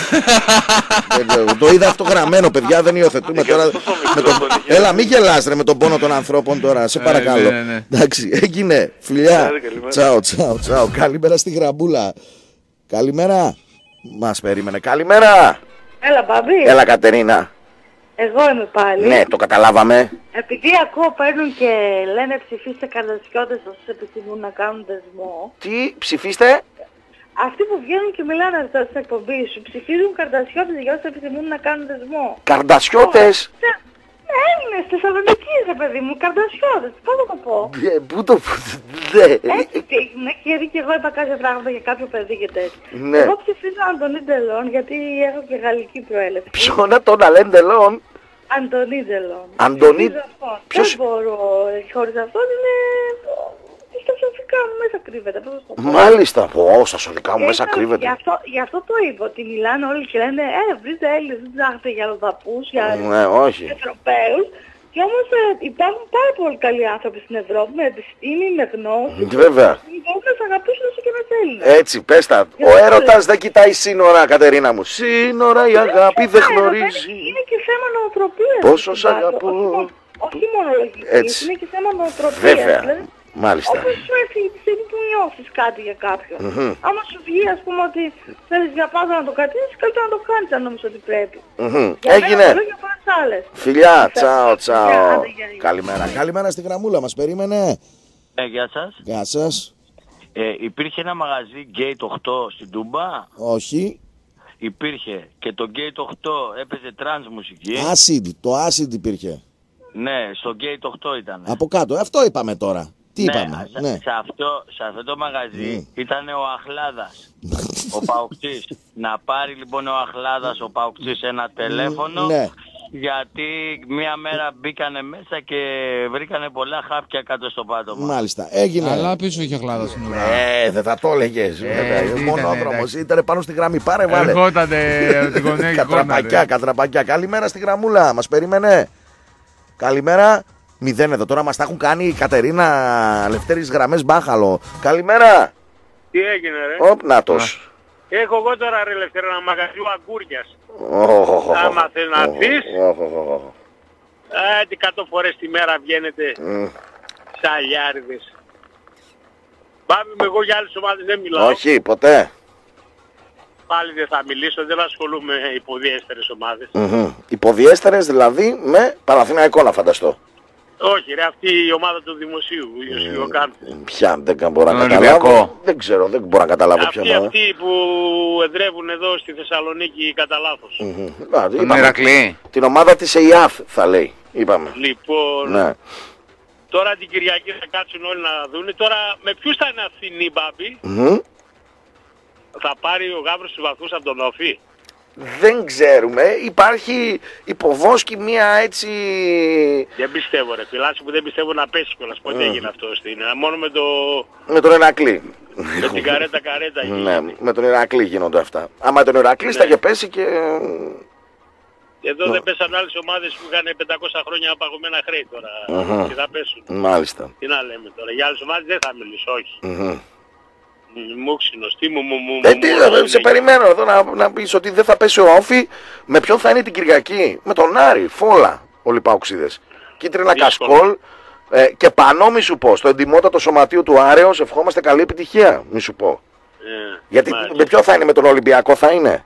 Το είδα αυτό γραμμένο, παιδιά, δεν υιοθετούμε τώρα. Με το... Έλα, μην γελάς ρε με τον πόνο των ανθρώπων τώρα, σε παρακαλώ. Εντάξει, έγινε, φιλιά. Τσάω, τσάω, τσάω. Καλημέρα στη γραμπούλα. Καλημέρα. Μας περίμενε. Καλημέρα.
Έλα, Μπαμπή.
Έλα, Κατερίνα.
Εγώ είμαι πάλι.
Ναι, το καταλάβαμε.
Επειδή ακούω, παίρνουν και λένε ψηφίστε Καρδασιώτες όσους επιθυμούν να κάνουν δεσμό.
Τι, ψηφίστε?
Αυτοί που βγαίνουν και μιλάνε εδώ στην εκπομπή σου ψηφίζουν Καρδασιώτες για όσους επιθυμούν να κάνουν δεσμό.
Καρδασιώτες?
Ναι, Έλληνες, Θεσσαλονικής, ρε παιδί μου, Καρδασιώτες, πώς θα το πω.
Ε, πού το πω, ναι.
Έτσι, ναι, γιατί και εγώ είπα κάποια πράγματα για κάποιο παιδί και τέτοιο.
Ναι.
Εγώ ψηφίζω Αντωνί Ντελόν γιατί έχω και γαλλική προέλευση.
Ποιον να τον αλέν Ντελόν?
Αντωνί Ντελόν.
Αντωνί...
Ποιος... Δεν μπορώ, χωρίς αυτό είναι... Στα σωδικά μου μέσα κρύβεται, πώς το πω.
Μάλιστα, πω, στα σωδικά μου μέσα κρύβεται.
Γι' αυτό, γι' αυτό το είπα, ότι μιλάνε όλοι και λένε «Ε, βρείτε Έλληνες, δεν ψάχνετε για λοδαπούς, για
ναι, όχι.
Ευρωπαίους». Και όμως ε, υπάρχουν πάρα πολύ καλοί άνθρωποι στην Ευρώπη, με επιστήμη, με γνώση.
Βέβαια.
Μπορούν να σε αγαπήσουν όσο και να θέλουν.
Έτσι, πες τα. Ο έρωτας δεν κοιτάει σύνορα, Κατερίνα μου. Σύνορα η αγάπη δεν γνωρίζει.
Είναι και θέμα νοοτροπίας.
Πόσο σ' αγαπώ.
Όχι μόνο λογικής, είναι και θέμα νοοτροπίας.
Βέβαια. Μάλιστα.
Όπως σου έρθει τη στιγμή που νιώσεις κάτι για κάποιον. Mm-hmm. Άμα σου βγει ας πούμε ότι θέλεις για πάντα να το κρατήσεις, καλύτερα να το κάνεις αν νομίζεις ότι πρέπει.
Mm-hmm.
Για
έγινε.
μένα, για πολλές άλλες.
Φιλιά, τσάω, τσάω. Καλημέρα. Καλημέρα στη γραμμούλα, μας περίμενε.
Ε, γεια σας.
Γεια σας.
Ε, υπήρχε ένα μαγαζί Gate οκτώ στην Τούμπα.
Όχι.
Υπήρχε και το Gate οκτώ έπαιζε τρανς μουσική.
Acid, το Acid υπήρχε.
Ναι, στο Gate οκτώ ήταν.
Από κάτω, αυτό είπαμε τώρα. Τι
ναι,
είπαμε,
σε,
ναι.
σε, αυτό, σε αυτό το μαγαζί mm. ήταν ο Αχλάδας, ο Παοκτής. Να πάρει λοιπόν ο Αχλάδας, ο Παοκτής ένα τηλέφωνο,
mm, ναι.
γιατί μία μέρα μπήκανε μέσα και βρήκανε πολλά χάπια κάτω στο πάτωμα.
Μάλιστα, έγινε.
Αλλά πίσω είχε Αχλάδας στην ουρά.
Ε, δεν θα το έλεγες. Ε, μονόδρομος, ήταν πάνω στη γραμμή, πάρε βάλε.
Ερχότανε την γωνία και
κατραπακιά, κατραπακιά. Καλημέρα στη γραμμούλα, μας περίμενε. Καλημέρα. Μηδέν εδώ τώρα, μας τα έχουν κάνει η Κατερίνα Λευτέρης γραμμές μπάχαλο. Καλημέρα.
Τι έγινε ρε?
Οπ, νάτος.
Έχω εγώ τώρα ρε Λευτέρα ένα μαγαζί αγκούριας.
Oh,
άμα θες να δεις,
oh,
τι εκατό φορές τη μέρα βγαίνετε mm. σαλιάριδες. Πάμε με εγώ για άλλες ομάδες δεν μιλάω.
Όχι, ποτέ.
Πάλι δεν θα μιλήσω, δεν ασχολούμαι με υποδιέστερες ομάδες.
Mm-hmm. Υποδιέστερες δηλαδή με Παναθηναϊκό να φανταστώ.
Όχι ρε, αυτή η ομάδα του Δημοσίου, mm,
ποια δεν μπορώ να καταλάβω. Δεν ξέρω, δεν μπορώ να καταλάβω ποια ομάδα.
Αυτοί που εδρεύουν εδώ στη Θεσσαλονίκη κατά λάθος.
Mm-hmm. Τον Ηρακλή. Την ομάδα της ΕΙΑΦ θα λέει, είπαμε.
Λοιπόν,
ναι.
Τώρα την Κυριακή θα κάτσουν όλοι να δουν. Τώρα με ποιους θα είναι Αθηνή Μπάμπη?
Mm-hmm.
Θα πάρει ο Γάβρος τους βαθμούς από τον Όφη?
Δεν ξέρουμε, υπάρχει υποβόσκη μία έτσι...
Δεν πιστεύω ρε, φυλάσσει που δεν πιστεύω να πέσει κιόλας. Πότε mm. έγινε αυτό στην... Μόνο με το...
Με τον Ηρακλή.
Με την καρέτα καρέτα
γίνεται. Ναι, με τον Ηρακλή γίνονται αυτά. Άμα τον Ηρακλή ναι. θα είχε πέσει και...
Εδώ no. δεν πέσαν άλλες ομάδες που είχαν πεντακόσια χρόνια απαγωμένα χρέη τώρα.
Mm-hmm.
Και θα πέσουν.
Μάλιστα.
Τι να λέμε τώρα, για άλλες ομάδες δεν θα μιλήσω, όχι.
Mm-hmm.
Μούξινος, τι μου μου μου
ε, τι, μου, σε περιμένω εδώ να, να πεις ότι δεν θα πέσει ο Όφη. Με ποιον θα είναι την Κυριακή? Με τον Άρη, Φόλα. όλοι οι παοξίδες. Κίτρινα κασκόλ ε, και πανώ μη σου πω, στο εντιμότατο σωματείο του Άρεως ευχόμαστε καλή επιτυχία, μη σου πω.
Ε,
Γιατί
μάλιστα.
με ποιο θα είναι, με τον Ολυμπιακό θα είναι.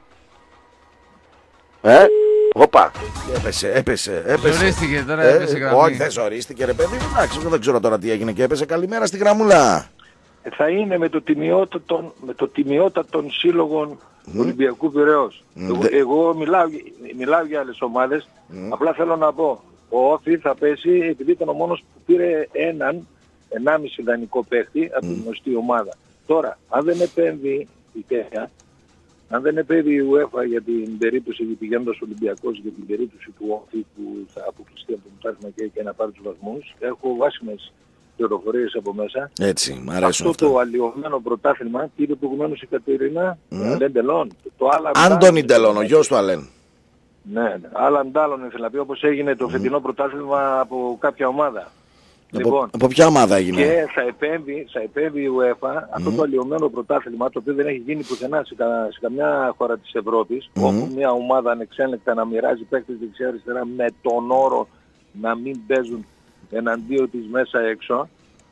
Ε, οπα. Έπεσε, έπεσε, έπεσε.
Ζορίστηκε τώρα,
ε,
έπεσε γραμμή.
Όχι, δεν ζορίστηκε ρε παιδί, εντάξει, δεν ξέρω τώρα τι έγινε και έπεσε. Καλημέρα στη γραμμούλα.
Θα είναι με το τιμιότατο, με το τιμιότατο των σύλλογων του Ολυμπιακού Πειραιώς.
Mm.
Εγώ, εγώ μιλάω, μιλάω για άλλες ομάδες,
Mm.
απλά θέλω να πω, ο Όφη θα πέσει επειδή ήταν ο μόνος που πήρε έναν, ενάμιση ιδανικό παίχτη από την γνωστή ομάδα. Τώρα, αν δεν επέμβει η ΤΕΑ, αν δεν επέμβει η UEFA για την περίπτωση πηγαίνοντας ο Ολυμπιακός, για την περίπτωση του Όφη που θα αποκλειστεί από το πρωτάθλημα και, και να πάρει τους βαθμούς, έχω βάσιμες πληροφορίες από μέσα.
Έτσι, μ' αρέσουν
αυτό
αυτά.
το αλλοιωμένο πρωτάθλημα πήρε προηγουμένως η Κατερίνα
Mm.
Αλέν Ντελόν. Το
Άντωνι Ντελόν, ο γιος του Αλέν.
Ναι, ναι. Άλλαν Ντάλλον ήθελα να πει, όπως έγινε το φετινό πρωτάθλημα από κάποια ομάδα.
Από,
Λοιπόν,
από ποια ομάδα έγινε?
και θα επέμβει, θα επέμβει η UEFA
Mm.
αυτό το αλλοιωμένο πρωτάθλημα, το οποίο δεν έχει γίνει πουθενά σε, κα, σε καμιά χώρα της Ευρώπης,
Mm.
όπου μια ομάδα ανεξέλεγκτα να μοιράζει παίκτες δεξιά-αριστερά με τον όρο να μην παίζουν εναντίον της μέσα έξω.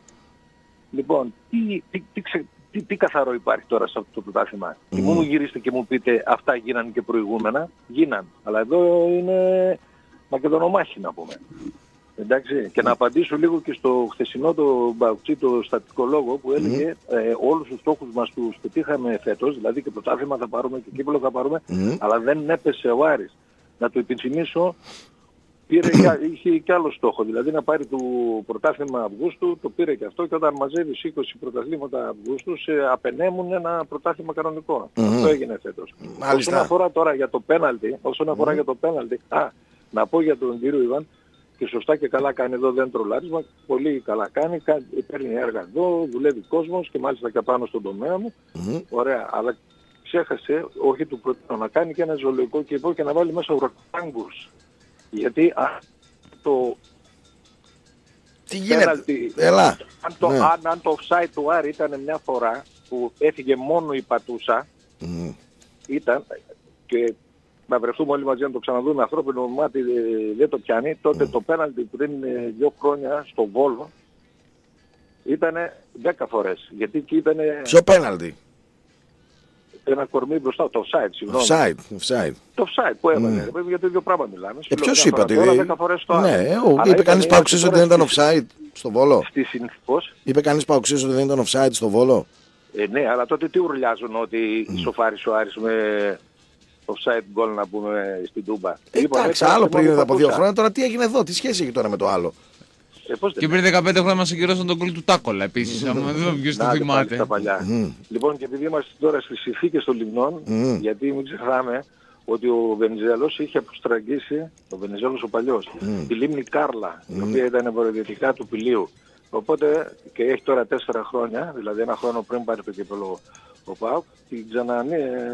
Λοιπόν, τι, τι, τι, ξε, τι, τι καθαρό υπάρχει τώρα σε αυτό το πρωτάθλημα. Mm. Και μου μου γυρίσετε και μου πείτε αυτά γίνανε και προηγούμενα. Γίναν. Αλλά εδώ είναι μακεδονομάχη να πούμε. Εντάξει. Και να απαντήσω λίγο και στο χθεσινό το Μπαουτσί, το στατικολόγο που έλεγε mm. ε, όλους τους στόχους μας τους πετύχαμε φέτος, δηλαδή και πρωτάθλημα θα πάρουμε και κύπελλο θα πάρουμε, mm. αλλά δεν έπεσε ο Άρης. Να το υπενθυμίσω, πήρε και, είχε και άλλο στόχο, δηλαδή να πάρει το πρωτάθλημα Αυγούστου, το πήρε και αυτό και όταν μαζεύεις είκοσι πρωταθλήματα Αυγούστου σε απενέμουν ένα πρωτάθλημα κανονικό. Mm. Αυτό έγινε φέτος.
Μάλιστα.
Όσον αφορά τώρα για το πέναλτι, όσον αφορά mm. για το πέναλτι, α, να πω για τον κύριο Ιβάν, και σωστά και καλά κάνει εδώ, δεν τρολάρισμα, πολύ καλά κάνει, παίρνει έργα εδώ, δουλεύει κόσμος και μάλιστα και πάνω στον τομέα μου. Mm. Ωραία, αλλά ξέχασε, όχι του προτείνω, να κάνει και ένα ζωολογικό κήπο και να βάλει μέσα ουρακάγκους. Γιατί αν το...
Τι γίνεται,
πέναλτι,
έλα.
Αν το,
ναι.
αν, αν το offside του Άρη ήταν μια φορά που έφυγε μόνο η πατούσα, mm. ήταν και να βρεθούμε όλοι μαζί να το ξαναδούμε, ανθρώπινο μάτι δεν το πιάνει, τότε mm. το πέναλτι πριν δύο χρόνια στο Βόλο ήταν δέκα φορές. Γιατί εκεί ήταν...
Ποιο πέναλτι?
Ένα κορμί μπροστά, το offside, συγγνώμη.
Offside, offside.
Το offside που έβαλε, mm. για το ίδιο πράγμα μιλάμε.
Ε, ποιος είπε ότι...
δέκα φορές το
ναι, ο, είπε κανείς παοξής ότι δεν ήταν offside στο Βόλο.
Στη συνθήκος.
Είπε κανείς παοξής ότι δεν ήταν offside στο Βόλο.
Ε, ναι, αλλά τότε τι ουρλιάζουν ότι mm. σοφάρισε ο Άρης με offside goal να πούμε στην Τούμπα.
Εντάξει, άλλο πριν από δύο χρόνια, τώρα τι έγινε εδώ, τι σχέση έχει τώρα με το άλλο.
Ε,
και πριν δεκαπέντε χρόνια μας ακυρώσαν τον γκολ του Τάκολα επίσης, αν δεν ποιος το θυμάται.
Mm. Λοιπόν, και επειδή είμαστε τώρα στις συνθήκες των λιμνών, mm. γιατί μην ξεχνάμε ότι ο Βενιζέλος είχε αποστραγγίσει, ο Βενιζέλος ο παλιός, mm. τη λίμνη Κάρλα, mm. η οποία ήταν βορειοδυτικά του Πηλίου. Οπότε, και έχει τώρα τέσσερα χρόνια, δηλαδή ένα χρόνο πριν πάρει το κύπελλο ο ΠΑΟΚ, την ξανανέ,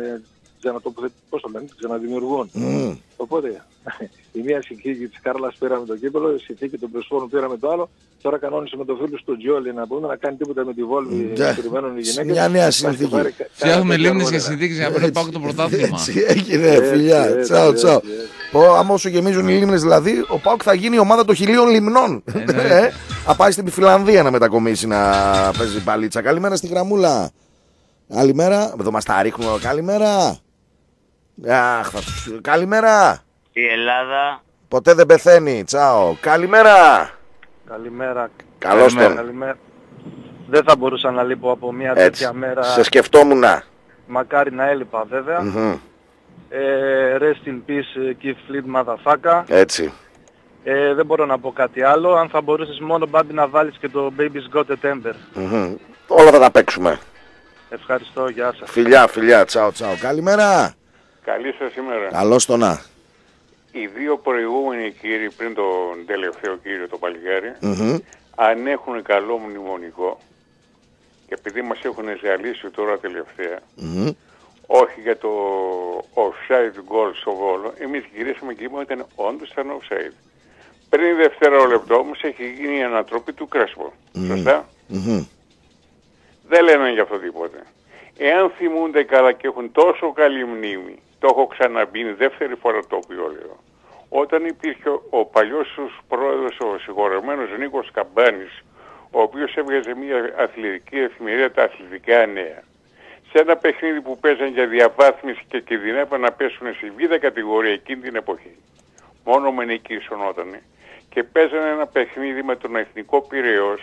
πώς το λένε, ξαναδημιουργούν. Mm. Οπότε, η μία συνθήκη της Κάρλας πήραμε το κύπελλο, η συνθήκη των Πρεσφώνων πήραμε το άλλο. Τώρα κανόνισε με το φίλο του Τζιόλι να πούμε να κάνει τίποτα με τη Βόλβη, yeah. περιμένουν οι γυναίκες.
Μια νέα συνθήκη.
Φτιάχνουμε λίμνες και συνθήκες για να μην πάω το πρωτάθλημα.
Έτσι, έγινε φιλιά. Τσάου, τσάου. Άμα όσο γεμίζουν οι λίμνες δηλαδή, ο ΠΑΟΚ θα γίνει η ομάδα των χιλίων λιμνών. Θα πάει στην Φιλανδία να μετακομίσει να παίζει παλίτσα. Καλημέρα στη γραμμούλα. Καλημέρα. Εδώ μας τα ρίχνουμε. Καλημέρα. Αχ, θα τους... Καλημέρα.
Η Ελλάδα
ποτέ δεν πεθαίνει. Τσάο. Καλημέρα.
Καλημέρα.
Καλώς τον.
Καλημέρα. Δεν θα μπορούσα να λείπω από μια
έτσι.
Τέτοια μέρα.
Σε σκεφτόμουνα.
Μακάρι να έλειπα βέβαια.
Mm-hmm.
ε, Rest in peace Keith Fleet motherfucker.
Έτσι.
Ε, δεν μπορώ να πω κάτι άλλο. Αν θα μπορούσες μόνο Μπάμπη να βάλεις και το Baby's Got a Temper.
Mm-hmm. Όλα θα τα παίξουμε.
Ευχαριστώ, γεια σας.
Φιλιά, φιλιά, τσάου, τσάου. Καλημέρα.
Καλή σας ημέρα.
Καλώς το να.
Οι δύο προηγούμενοι κύριοι πριν τον τελευταίο κύριο, το παλιγάρι,
mm-hmm.
αν έχουν καλό μνημονικό, και επειδή μας έχουν ζαλίσει τώρα τελευταία,
mm-hmm.
όχι για το offside goal στο Βόλο, εμείς γυρίσαμε και είπαμε ότι ήταν όντως ήταν offside. Πριν δευτερόλεπτο όμως έχει γίνει η ανατροπή του Κρέσπο. Mm-hmm. Σωστά.
Mm-hmm.
Δεν λένε γι' αυτό τίποτε. Εάν θυμούνται καλά και έχουν τόσο καλή μνήμη, το έχω ξαναμπεί, είναι δεύτερη φορά το οποίο λέω, Όταν υπήρχε ο, ο παλιός πρόεδρος, ο συγχωρεμένος Νίκος Καμπάνης, ο οποίος έβγαζε μια αθλητική εφημερίδα, τα Αθλητικά Νέα, σε ένα παιχνίδι που παίζαν για διαβάθμιση και κινδυνεύαν να πέσουν στη β' κατηγορία εκείνη την εποχή. Μόνο με νίκη ισονότανε. Και παίζαν ένα παιχνίδι με τον Εθνικό Πειραιώς,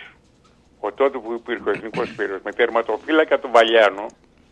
ο τότε που υπήρχε ο Εθνικός Πειραιώς, με τερματοφύλακα του Βαλιάνο.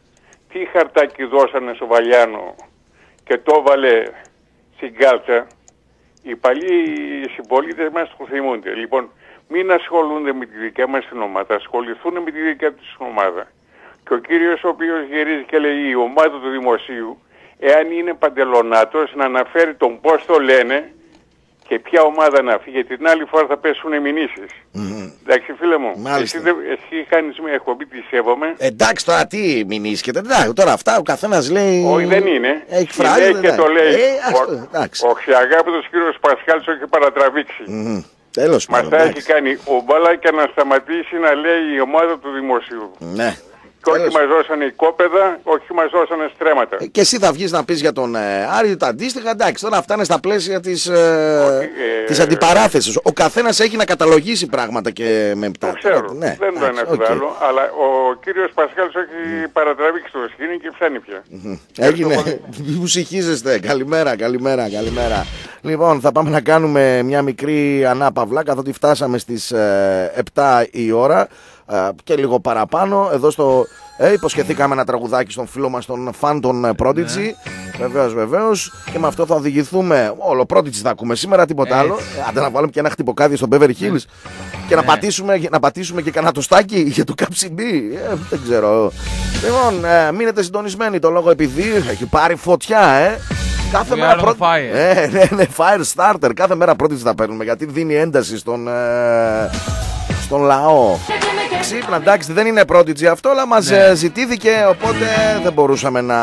Τι χαρτάκι δώσανε στο Βαλιάνο και το έβαλε στην κάλτσα. Οι παλιοί συμπολίτες μας το θυμούνται. Λοιπόν, μην ασχολούνται με τη δικιά μας την ομάδα, ασχοληθούν με τη δικιά τους ομάδα. Και ο κύριος ο οποίος γυρίζει και λέει η ομάδα του δημοσίου, εάν είναι παντελονάτος, να αναφέρει τον πώς το λένε και ποια ομάδα να φύγει. Γιατί την άλλη φορά θα πέσουν μηνύσεις. Mm-hmm. Εντάξει φίλε μου, εσύ, εσύ κάνεις μια εκπομπή, τη σέβομαι.
Εντάξει τώρα τι μηνύσκεται, εντάξει τώρα αυτά ο καθένας λέει...
Όχι δεν είναι,
έχει φράζει,
είναι και το λέει.
Ε,
ο, ο αξιαγάπητος κύριος Πασχάλης έχει παρατραβήξει.
Mm-hmm. Τέλος
μας τα έχει κάνει ο Μπαλάκια να σταματήσει να λέει η ομάδα του δημοσίου.
Ναι.
Και όχι μας δώσανε οικόπεδα, όχι μας δώσανε στρέμματα.
Και εσύ θα βγεις να πεις για τον ε, Άρη τα αντίστοιχα, εντάξει, τώρα αυτά είναι στα πλαίσια της, ε, ε, της αντιπαράθεσης. Ο καθένας έχει να καταλογίσει πράγματα και με επτά.
Το ξέρω,
ναι,
δεν το αναφιβάλλω, okay. Αλλά ο κύριος Πασχάλης έχει mm. παρατραβήξει το σκηνή και φτάνει πια.
Mm-hmm. Έγινε, που συγχύζεστε, καλημέρα, καλημέρα, καλημέρα. Λοιπόν, θα πάμε να κάνουμε μια μικρή ανάπαυλα, καθότι φτάσαμε στις ε, επτά η ώρα. Και λίγο παραπάνω. Εδώ στο ε, υποσχεθήκαμε ένα τραγουδάκι στον φίλο μας τον φαν των Prodigy. Βεβαίως, βεβαίως. Και με αυτό θα οδηγηθούμε. Όλο Prodigy θα ακούμε σήμερα, τίποτα άλλο. Ε, άντε να βάλουμε και ένα χτυποκάδι στον Beverly Hills και να πατήσουμε, να πατήσουμε και κανένα τοστάκι για το κάψιντι. Ε, δεν ξέρω. Λοιπόν, ε, μείνετε συντονισμένοι. Το λόγο επειδή έχει πάρει φωτιά, ε. Κάθε μέρα προ... ε, ναι, ναι, fire starter. Κάθε μέρα Prodigy θα παίρνουμε γιατί δίνει ένταση στον, ε, στον λαό. Ξύπνα, εντάξει, δεν είναι Prodigy αυτό, αλλά μας ναι. ζητήθηκε, οπότε δεν μπορούσαμε να,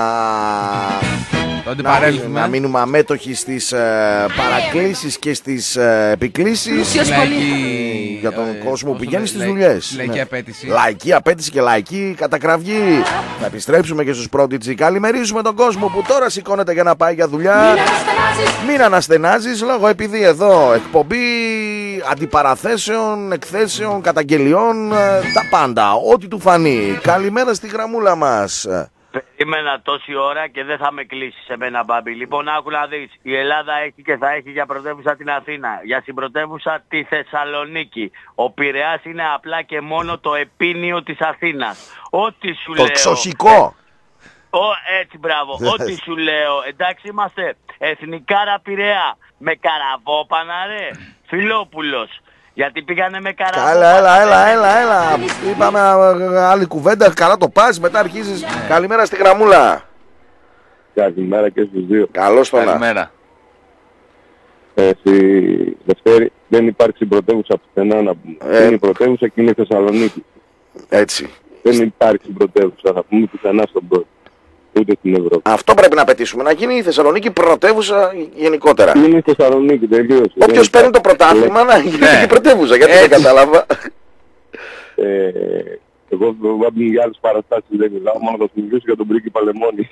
να, να μείνουμε αμέτωχοι στις ε, παρακλήσεις και στις ε, επικλήσεις
λαϊκή,
για τον
ε,
κόσμο που πηγαίνει στις
λαϊκή,
δουλειές.
Λαϊκή
ναι.
απέτηση.
Λαϊκή απέτηση και λαϊκή κατακραυγή. Θα επιστρέψουμε και στους Prodigy. Καλημερίζουμε τον κόσμο που τώρα σηκώνεται για να πάει για δουλειά. Μην αναστενάζεις, λόγω επειδή εδώ εκπομπή αντιπαραθέσεων, εκθέσεων, καταγγελιών, τα πάντα, ό,τι του φανεί. Καλημέρα στη γραμμούλα μας.
Περίμενα τόση ώρα και δεν θα με κλείσει σε μένα, Μπάμπη. Λοιπόν, άκου να δεις. Η Ελλάδα έχει και θα έχει για πρωτεύουσα την Αθήνα. Για συμπρωτεύουσα τη Θεσσαλονίκη. Ο Πειραιάς είναι απλά και μόνο το επίνιο της Αθήνας. Ό,τι σου
το
λέω...
Το ξωσικό.
Ο, έτσι, μπράβο. Ό,τι σου λέω. Εντάξει, είμαστε εθνικάρα Πειραιά. Με καραβόπανα, ρε. Φιλόπουλος. Γιατί πήγανε με καραβόπανα.
Έλα, έλα, έλα, έλα, έλα. Είπαμε άλλη κουβέντα. Καλά το πας. Μετά αρχίζεις. Καλημέρα στη γραμμούλα.
Καλημέρα και στους δύο.
Καλώς τον.
Καλημέρα.
Ε, στη Δευτέρη δεν υπάρχει πρωτεύουσα πουθενά να πούμε. Ε. Είναι η πρωτεύουσα και είναι η Θεσσαλονίκη.
Έτσι.
Δεν υπάρχει πρωτεύουσα, θα πούμε πουθενά στον κόσμο. Ούτε στην Ευρώπη.
Αυτό πρέπει να πετύσουμε. Να γίνει η Θεσσαλονίκη πρωτεύουσα γενικότερα.
Είναι η Θεσσαλονίκη, τελείωσε.
Όποιος παίρνει το πρωτάθλημα να γίνει ναι. πρωτεύουσα. Γιατί δεν κατάλαβα.
Ε, εγώ για άλλες παραστάσεις δεν μιλάω, μόνο θα σου μιλήσω για τον πρίγκιπα Λεμόνι.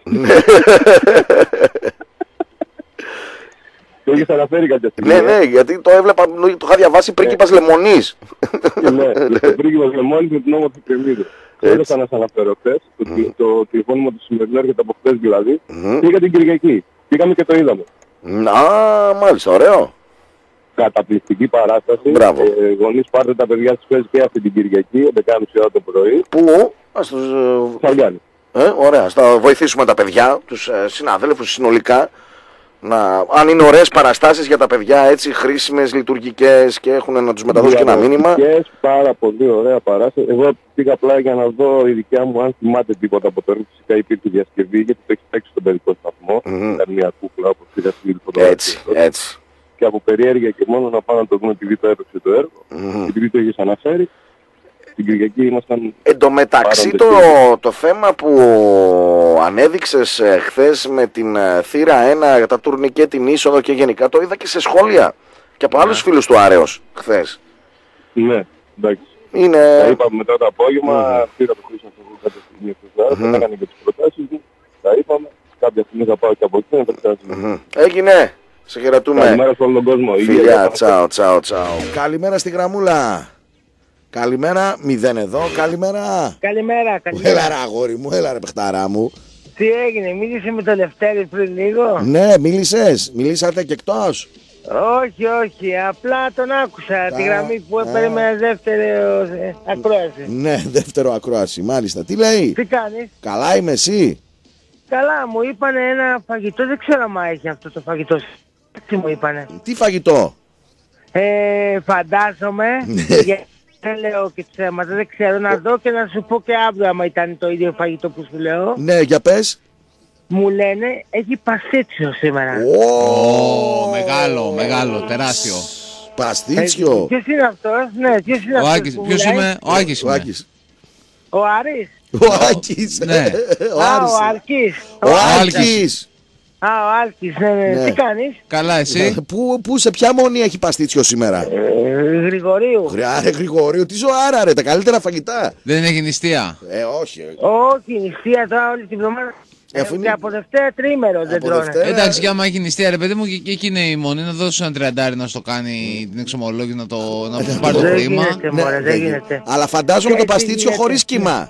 Το είχες αναφέρει κάποια στιγμή.
Ναι, ναι, γιατί το έβλεπα, το είχα διαβάσει πρίγκιπας Λεμονής.
Ναι, το πρίγκιπας Λεμόνις με την όμορφη κρεμμύδα. Θέλω να σας αναφέρω χθες, το τηλεφώνημα του σημερινού έρχεται από χθες δηλαδή, πήγα την Κυριακή, πήγαμε και το είδαμε.
Α, μάλιστα, ωραίο.
Καταπληκτική παράσταση.
Μπράβο.
Ε, γονείς πάρτε τα παιδιά τους παίζει και αυτή την Κυριακή, έντεκα και μισή ώρα το πρωί.
Πού? Ας τους...
Σαριάννη.
Ε, ωραία, ας τα βοηθήσουμε τα παιδιά, τους ε, συναδέλφους συνολικά. Να, αν είναι ωραίες παραστάσεις για τα παιδιά, έτσι χρήσιμες, λειτουργικές και έχουν να τους μεταδώσουν και ένα μήνυμα.
Πάρα πολύ ωραία παράσταση. Εγώ πήγα απλά για να δω η δικιά μου αν θυμάται τίποτα από το έργο. Φυσικά υπήρχε διασκευή γιατί το έχει παίξει στον παιδικό σταθμό. Mm-hmm. Ήταν μια κούκλα όπως είδα στη φωτογραφία.
Έτσι, έτσι.
Και από περιέργεια και μόνο να πάω να το δούμε επειδή το έπαιξε το έργο. Mm-hmm. Επειδή το έχεις αναφέρει. Την Κυριακή ήμασταν...
Εν τω μεταξύ το, το θέμα που ανέδειξες ε, χθες με την ε, θύρα ένα για τα τουρνικέ, την είσοδο και γενικά το είδα και σε σχόλια και από ναι. άλλους φίλους του Άρεος χθες.
Ναι, εντάξει.
Είναι...
Τα είπαμε μετά το απόγευμα, mm. πήρα το Χρήστο στο κάποια στιγμή εκτός mm. έκανε και τις προτάσεις μου, τα είπαμε, κάποια στιγμή θα πάω και από εκεί να τα mm.
Έγινε. Σε χαιρετούμε.
Καλημέρα σε όλο τον κόσμο.
Φιλιά, τσάω, τσάω, τσάω. Καλημέρα στη γραμμούλα. Καλημέρα, μηδέν εδώ. Καλημέρα.
Καλημέρα, καλημέρα.
Έλα ρε αγόρι μου, έλα ρε παιχταρά μου.
Τι έγινε, μίλησε με το Λευτέρη πριν λίγο?
Ναι, μίλησες, μιλήσατε και εκτός.
Όχι, όχι, απλά τον άκουσα α, τη γραμμή που έπαιρνε με δεύτερο ε, ακρόαση.
Ναι, δεύτερο ακρόαση, μάλιστα. Τι λέει?
Τι κάνεις?
Καλά είμαι, εσύ?
Καλά, μου είπανε ένα φαγητό, δεν ξέρω αν έχει αυτό το φαγητό. Τι μου είπανε?
Τι φαγητό?
Ε, φαντάζομαι, γιατί δεν λέω και ψέματα, δεν ξέρω, να δω και να σου πω και αύριο άμα ήταν το ίδιο φαγητό που σου λέω.
Ναι, για πες.
Μου λένε έχει παστίτσιο σήμερα.
Ω, μεγάλο, μεγάλο, τεράστιο.
Παστίτσιο.
Ποιος είναι αυτός? Ναι, ποιος είναι αυτός?
Άκης, ποιος είμαι? Ο Άκης είμαι.
Ο Άκης.
Ο Άρης.
Ο Άκης.
Ναι.
Ο
Α,
Άρης.
ο Αλκής.
Ο Άλκης.
Α, ο Άλκης, ναι, ναι.
Ναι.
Τι κάνεις?
Καλά, εσύ?
Πού, πού, σε ποια μονή έχει παστίτσιο σήμερα?
Ε, Γρηγορίου.
Άρα Γρηγορίου, τι ζωάρα ρε, τα καλύτερα φαγητά.
Δεν έχει νηστεία?
Ε, όχι.
Όχι, νηστεία τώρα όλη την εβδομάδα.
Ε, αφού
Και
είναι-
από Δευτέρα τρίμερο δεν
Από
τρώνε.
Δευτέρα.
Εντάξει, και άμα έχει νηστεία, ρε παιδί μου, και, και εκεί είναι η μόνη. Να δώσει ένα τριαντάρι να στο κάνει την εξομολόγηση, να, το, να πάρει το
Δεν
χρήμα.
γίνεται,
Ναι,
μωρέ,
δεν
δεν
γίνεται.
γίνεται.
Αλλά φαντάζομαι
Και
το
τι
παστίτσιο
γίνεται.
χωρίς κύμα.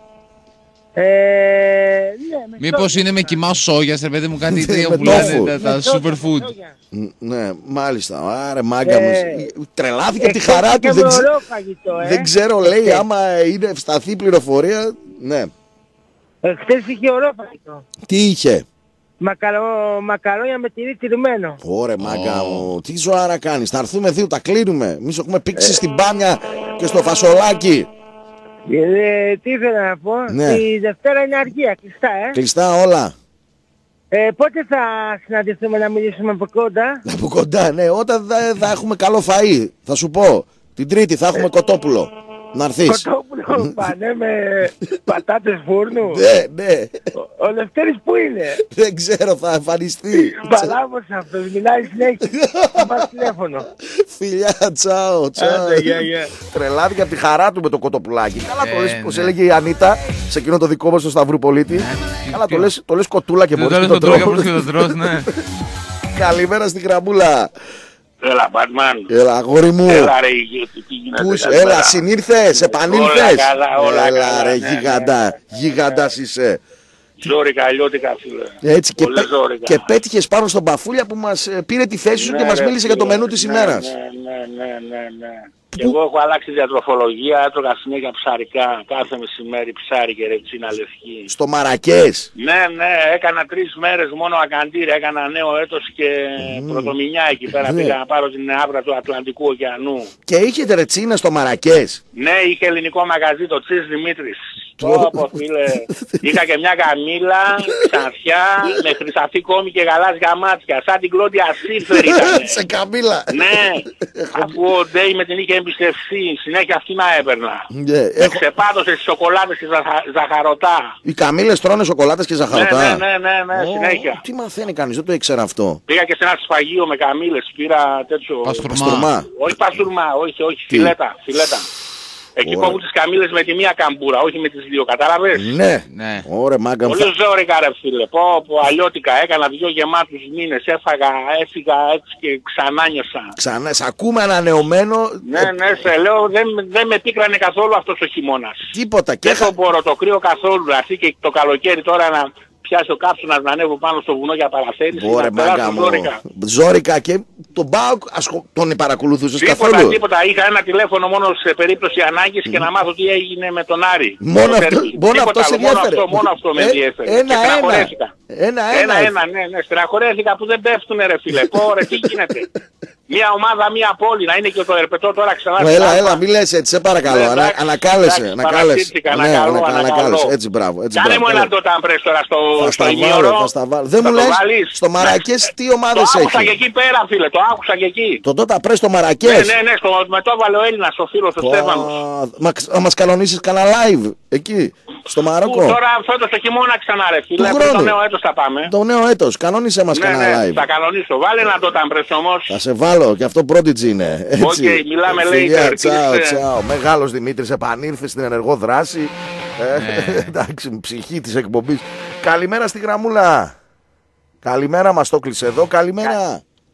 Ε, ναι, με
Μήπως
σόγια.
είναι με κοιμά σόγιας, ρε παιδί μου, κάτι
Ναι,
τέτοια
με
που λένε
τόφου.
τα, τα
Με σόγια,
superfood.
με σόγια.
Ναι, μάλιστα. Άρα μάγκα μου.
Ε,
Τρελάθηκε από τη
Εκτός
χαρά
και
του. Δεν,
με
ξε-
ωραίο φαγητό, ε.
δεν ξέρω, λέει,
Χτες.
άμα είναι ευσταθή πληροφορία. Ναι.
Ε, Χτες είχε ωραίο φαγητό.
Τι είχε?
Μακαρο... Μακαρόνια με τυρί τυρμένο.
Ωρε μάγκα μου, τι ζωάρα κάνεις? Θα έρθουμε δύο, τα κλείνουμε. Εμείς έχουμε πήξει στην μπάμια και στο φασολάκι.
Ε, τι ήθελα να πω,
Ναι.
τη Δευτέρα είναι αργία, κλειστά, ε.
Κλειστά όλα.
ε. Πότε θα συναντηθούμε να μιλήσουμε από κοντά?
Από κοντά, ναι. Όταν θα, θα έχουμε καλό φαΐ, θα σου πω. Την Τρίτη θα έχουμε κοτόπουλο. Να έρθεις.
Κοτόπουλο πανέ με πατάτες φούρνου.
Ναι, ναι.
Ο, ο Λευτέρης που είναι?
Δεν ξέρω, θα εμφανιστεί.
Παλάβος αυτός, μιλάει συνέχεια. Θα πάρει τηλέφωνο.
Φιλιά, τσάω, τσάω.
Άντε, γεια, γεια.
Τρελάθηκε από τη χαρά του με το κοτοπουλάκι. Καλά το
Ε,
λες, πώς
ναι.
έλεγε η Ανίτα σε εκείνο το δικό μας στο Σταυρουπολίτη. Καλά το λες, το λες κοτούλα και
Το
μπορείς
τέλος
και
το
το
τρώει
τρως.
και το τρως, ναι.
Καλημέρα στην γραμμούλα.
Έλα, Μπατμάν.
Έλα, αγόρι μου.
Έλα, ρε, ηγέτη, τι γίνεται?
Πού είσαι?
καλημέρα.
Έλα, συνήρθες, επανήλθες.
Όλα καλά, όλα
Έλα,
καλά,
ρε,
ναι, ναι.
γίγαντα, γίγαντας είσαι.
Ζόρικα, αλλιώτικα, φίλε.
Έτσι, και,
Πολύ
πέ-
ζόρικα.
και πέτυχες πάνω στον Παφούλια που μας ε, πήρε τη θέση σου
Ναι,
και μας
ρε,
μίλησε για το
φίλε.
μενού της
Ναι,
ημέρας.
Ναι, ναι, ναι, ναι, ναι. Και εγώ έχω αλλάξει διατροφολογία, έτρωγα συνέχεια ψαρικά, κάθε μεσημέρι ψάρι και ρετσίνα λευκή.
Στο Μαρακές.
Ναι, ναι, έκανα τρεις μέρες μόνο ακαντήρια, έκανα νέο έτος και πρωτομηνιά εκεί πέρα,
Ναι.
πήγα να πάρω την άβρα του Ατλαντικού ωκεανού.
Και είχε ρετσίνα στο Μαρακές.
Ναι, είχε ελληνικό μαγαζί, το Τσις Δημήτρης. Πω, φίλε, είχα και μια καμίλα, ξανθιά, με χρυσαφή κόμη και γαλάζια μάτια, σαν την Κλόντια Σίφερ ήταν.
Σε καμίλα.
Ναι, αφού ο Ντέι με την είχε εμπιστευτεί, συνέχεια αυτή να έπαιρνα.
Ναι,
Με
έχω-
ξεπάτωσε στις σοκολάτες και ζαχα- ζαχαρωτά.
Οι καμίλες τρώνε σοκολάτες και
Ναι,
ζαχαρωτά.
ναι, ναι, ναι, ναι,
Ω,
συνέχεια.
Τι μαθαίνει κανείς, δεν το ήξερα αυτό.
Πήγα και σε ένα σφαγείο με καμίλες, πήρα τέτοιο...
Παστούρμα.
Όχι παστούρμα, όχι, όχι,
Τι?
φιλέτα, φιλέτα. Εκεί
Ωραία.
κόβουν τις καμίλες με τη μία καμπούρα, όχι με τις δύο, κατάλαβες.
Ναι,
Ναι.
ωραία μάγκα μου.
Πολύ ζόρικα ρε φίλε, πω, πω αλλιώτικα, έκανα δύο γεμάτους μήνες, έφαγα, έφυγα έτσι και ξανά νιώσα.
Ξανά, σε ακούμε ανανεωμένο.
Ναι, ναι, σε λέω, δεν, δεν με πίκρανε καθόλου αυτός ο χειμώνας.
Τίποτα. Και
Δεν
έχα...
το μπορώ το κρύο καθόλου, να έρθει και το καλοκαίρι τώρα να πιάσει ο κάψονας να ανέβω πάνω στο βουνό για παραθέρηση,
Ωραία
να περάσω
μάγκα μου.
ζόρικα.
Ζόρικα και τον Μπάουκ ασχο... τον παρακολουθούσες
Τίποτα,
καθόλου.
τίποτα. Είχα ένα τηλέφωνο μόνο σε περίπτωση ανάγκης και να μάθω τι έγινε με τον Άρη.
Μόνο
Το
αυτό,
τέρμι.
μόνο
Τίποτα
αυτό σε
άλλο, μόνο
ενδιαφέρε.
αυτό, μόνο αυτό με
Ε,
ενδιαφέρε.
Ένα,
Και
ένα.
στεναχωρέθηκα.
Ένα,
Ένα,
ένα.
ένα, ναι, ναι. Στεναχωρέθηκα που δεν πέφτουνε ρε φίλε. Πω ρε, τι γίνεται. Μια ομάδα, μια πόλη, να είναι και το ερπετό τώρα ξανά.
Έλα,
στην
έλα,
Άλπα.
μη λες έτσι, σε παρακαλώ.
Ναι,
Ανα,
εντάξει,
ανακάλεσε,
εντάξει,
ανακάλεσε.
παρασύρθηκα, ανακαλώ,
ανα-
ανακαλώ.
ανακάλεσε. Έτσι, μπράβο. Έτσι,
Κάνε
μπράβο.
μου ένα
Έλα.
τότε αν πρες τώρα στο,
Θα
στο
στα
ημίωρο.
βάλω, θα στα βάλω. Δεν
Θα
μου
το
λες,
βάλεις.
στο Μαρακές τι ομάδες
Το άκουσα και
έχει.
εκεί πέρα φίλε, το άκουσα και εκεί.
Τον τότε πρέ στο
Ναι,
Μαρακές.
ναι, ναι, στο, με το έβαλε ο Έλληνας, ο φίλος, ο
Πω,
Στέφανος.
μα- Να μας κανονίσεις κανένα live εκεί, στο
Που
Μαρόκο.
τώρα φέτος το χειμώνα ξανά ρε φίλε,
Του
πριν το
χρόνου.
νέο έτος θα πάμε.
Το νέο έτος, κανόνισε μας
Ναι,
κανένα
ναι,
live.
θα κανονίσω. Βάλε ένα τότε αν πρες όμως.
Θα σε βάλω και αυτό Prodigy είναι. Έτσι.
Οκ, μιλάμε
Φιλιά,
later,
τσάω,
κλείσε.
τσάω. Μεγάλος Δημήτρης επανήλθε στην ενεργό δράση. Ε,
Ναι.
εντάξει, ψυχή της εκπομπής. Καλημέρα στη γραμμούλα. Καλημέρα, μας το κλείσε εδώ. Καλημέρα.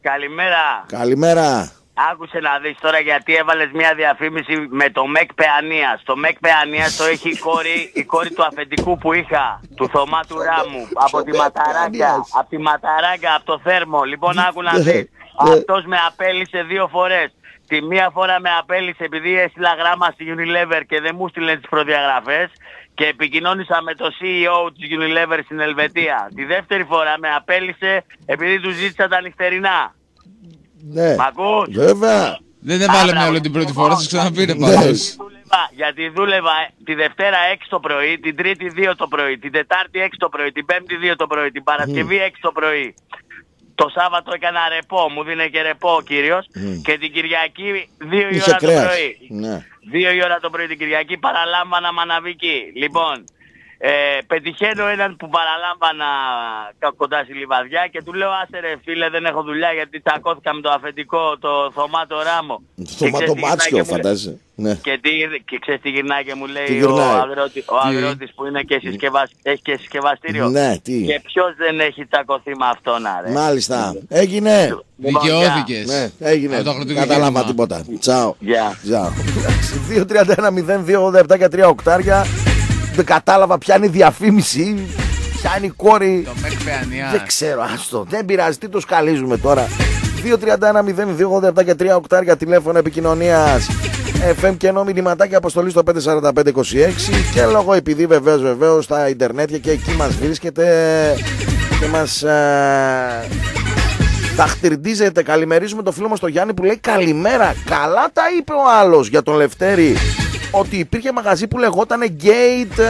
καλημέρα.
Καλημέρα.
Άκουσε να δεις τώρα γιατί έβαλες μια διαφήμιση με το ΜΕΚ Παιανίας. Το ΜΕΚ Παιανίας το έχει η κόρη, η κόρη του αφεντικού που είχα, του Θωμά του Ράμου, από τη Ματαράγκα, από τη Ματαράγκα, από το Θέρμο. Λοιπόν, άκου να δεις. Αυτός με απέλησε δύο φορές. Τη μία φορά με απέλησε επειδή έστειλα γράμμα στη Unilever και δεν μου στείλε τις προδιαγραφές και επικοινώνησα με το σι ι ο της Unilever στην Ελβετία. Τη δεύτερη φορά με απέλησε επειδή του ζήτησα τα νυχτερινά.
Ναι,
μ' ακούς?
Βέβαια.
Δεν έβαλε μυαλό την πρώτη φορά, σας ξαναπήρε πάντως.
Γιατί δούλευα τη Δευτέρα έξι το πρωί, την Τρίτη δύο το πρωί, την Τετάρτη έξι το πρωί, την Πέμπτη δύο το πρωί, την Παρασκευή έξι το πρωί. Το Σάββατο έκανα ρεπό, μου δίνε και ρεπό ο κύριος mm. και την Κυριακή δύο η ώρα το πρωί. Ναι. Δύο η ώρα το πρωί την Κυριακή παραλάμβανα μαναβική. Λοιπόν, ε, πετυχαίνω έναν που παραλάμβανα κοντά στη Λιβαδιά και του λέω άσε ρε φίλε δεν έχω δουλειά γιατί τσακώθηκα με το αφεντικό το Θωμά το Ράμο.
Θωμά το Μάτσιο φαντάζεσαι. Ναι.
Και, τι, και ξέρεις τι γυρνάει και μου λέει ο, αγρότη, ο αγρότης που είναι και συσκευασ... έχει και συσκευαστήριο.
Ναι, τι.
Και ποιος δεν έχει τσακωθεί με αυτόν άρε.
Μάλιστα. Έγινε.
Δικαιώθηκες.
Ναι, έγινε. Κατάλαβα τίποτα. Τσάου.
Γεια.
δύο τρία ένα μηδέν δύο ογδόντα επτά και τρία οκτάρια. Δεν κατάλαβα ποια είναι η διαφήμιση. Ποια είναι η κόρη.
Το ΜΕΚ Παιανίας.
Δεν ξέρω, άστο. Δεν πειράζει, τι το σκαλίζουμε τώρα. δύο τρία ένα μηδέν δύο ογδόντα επτά και τρία οκτάρια τηλέφωνο επικοινωνίας. εφ εμ και ενώ μηνυματάκια αποστολή στο πέντε τέσσερα πέντε είκοσι έξι. Και λόγω επειδή βεβαίως βεβαίως στα ιντερνέτια και εκεί μας βρίσκεται και μας ε, ταχτυρντίζεται. Καλημερίζουμε το φίλο μας τον Γιάννη που λέει καλημέρα. Καλά τα είπε ο άλλος για τον Λευτέρη. Ότι υπήρχε μαγαζί που λεγόταν Gate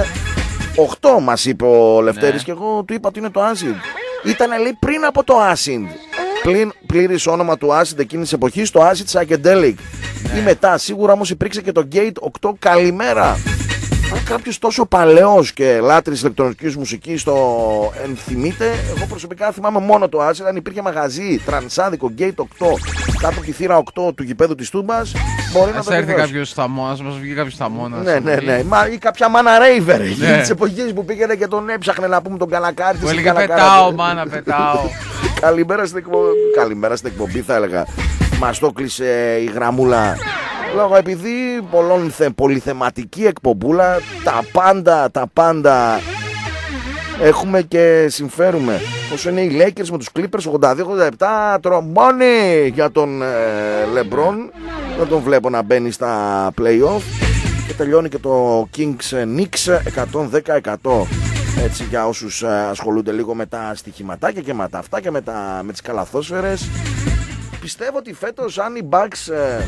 οκτώ μας είπε ο Λευτέρης, ναι. Και εγώ του είπα ότι είναι το Acid. Ήτανε λέει πριν από το Acid. Πλην, πλήρης όνομα του Acid εκείνης της εποχής, το Acid Psychedelic, ναι. Ή μετά, σίγουρα όμως υπήρξε και το Gate οκτώ. Καλημέρα. Αν κάποιος τόσο παλαιός και λάτρης ηλεκτρονικής μουσικής το ενθυμείται, εγώ προσωπικά θυμάμαι μόνο το Acid. Αν υπήρχε μαγαζί τρανσάδικο Gate οκτώ κάτω από τη θύρα οκτώ του γηπέδου της Τούμπας, μπορεί να, να το
έρθει κάποιος θαμώνας, μας βγει κάποιος θαμώνας.
Ναι, ναι, ναι. Μα, ή κάποια μάνα ρέιβερ. Ναι. Τις εποχές που πήγαινε και τον έψαχνε να πούμε τον καλακάρι της.
Που έλεγε πετάω, μάνα, πετάω.
Καλημέρα στην εκπομπή. Καλημέρα στην εκπομπή, θα έλεγα. Μας το κλείσε η γραμμούλα. Λόγω επειδή πολλών θε, πολυθεματική εκπομπούλα, τα πάντα, τα πάντα έχουμε και συμφέρουμε. Όσο είναι οι Lakers με τους Clippers ογδόντα δύο ογδόντα επτά, τρομπόνι για τον ε, LeBron. Δεν τον βλέπω να μπαίνει στα play-off. Και τελειώνει και το Kings Knicks εκατόν δέκα εκατό. Έτσι για όσους ε, ασχολούνται λίγο με τα στοιχηματάκια και με τα αυτά και με, τα, με τις καλαθόσφαιρες. Πιστεύω ότι φέτος αν οι Bucks ε,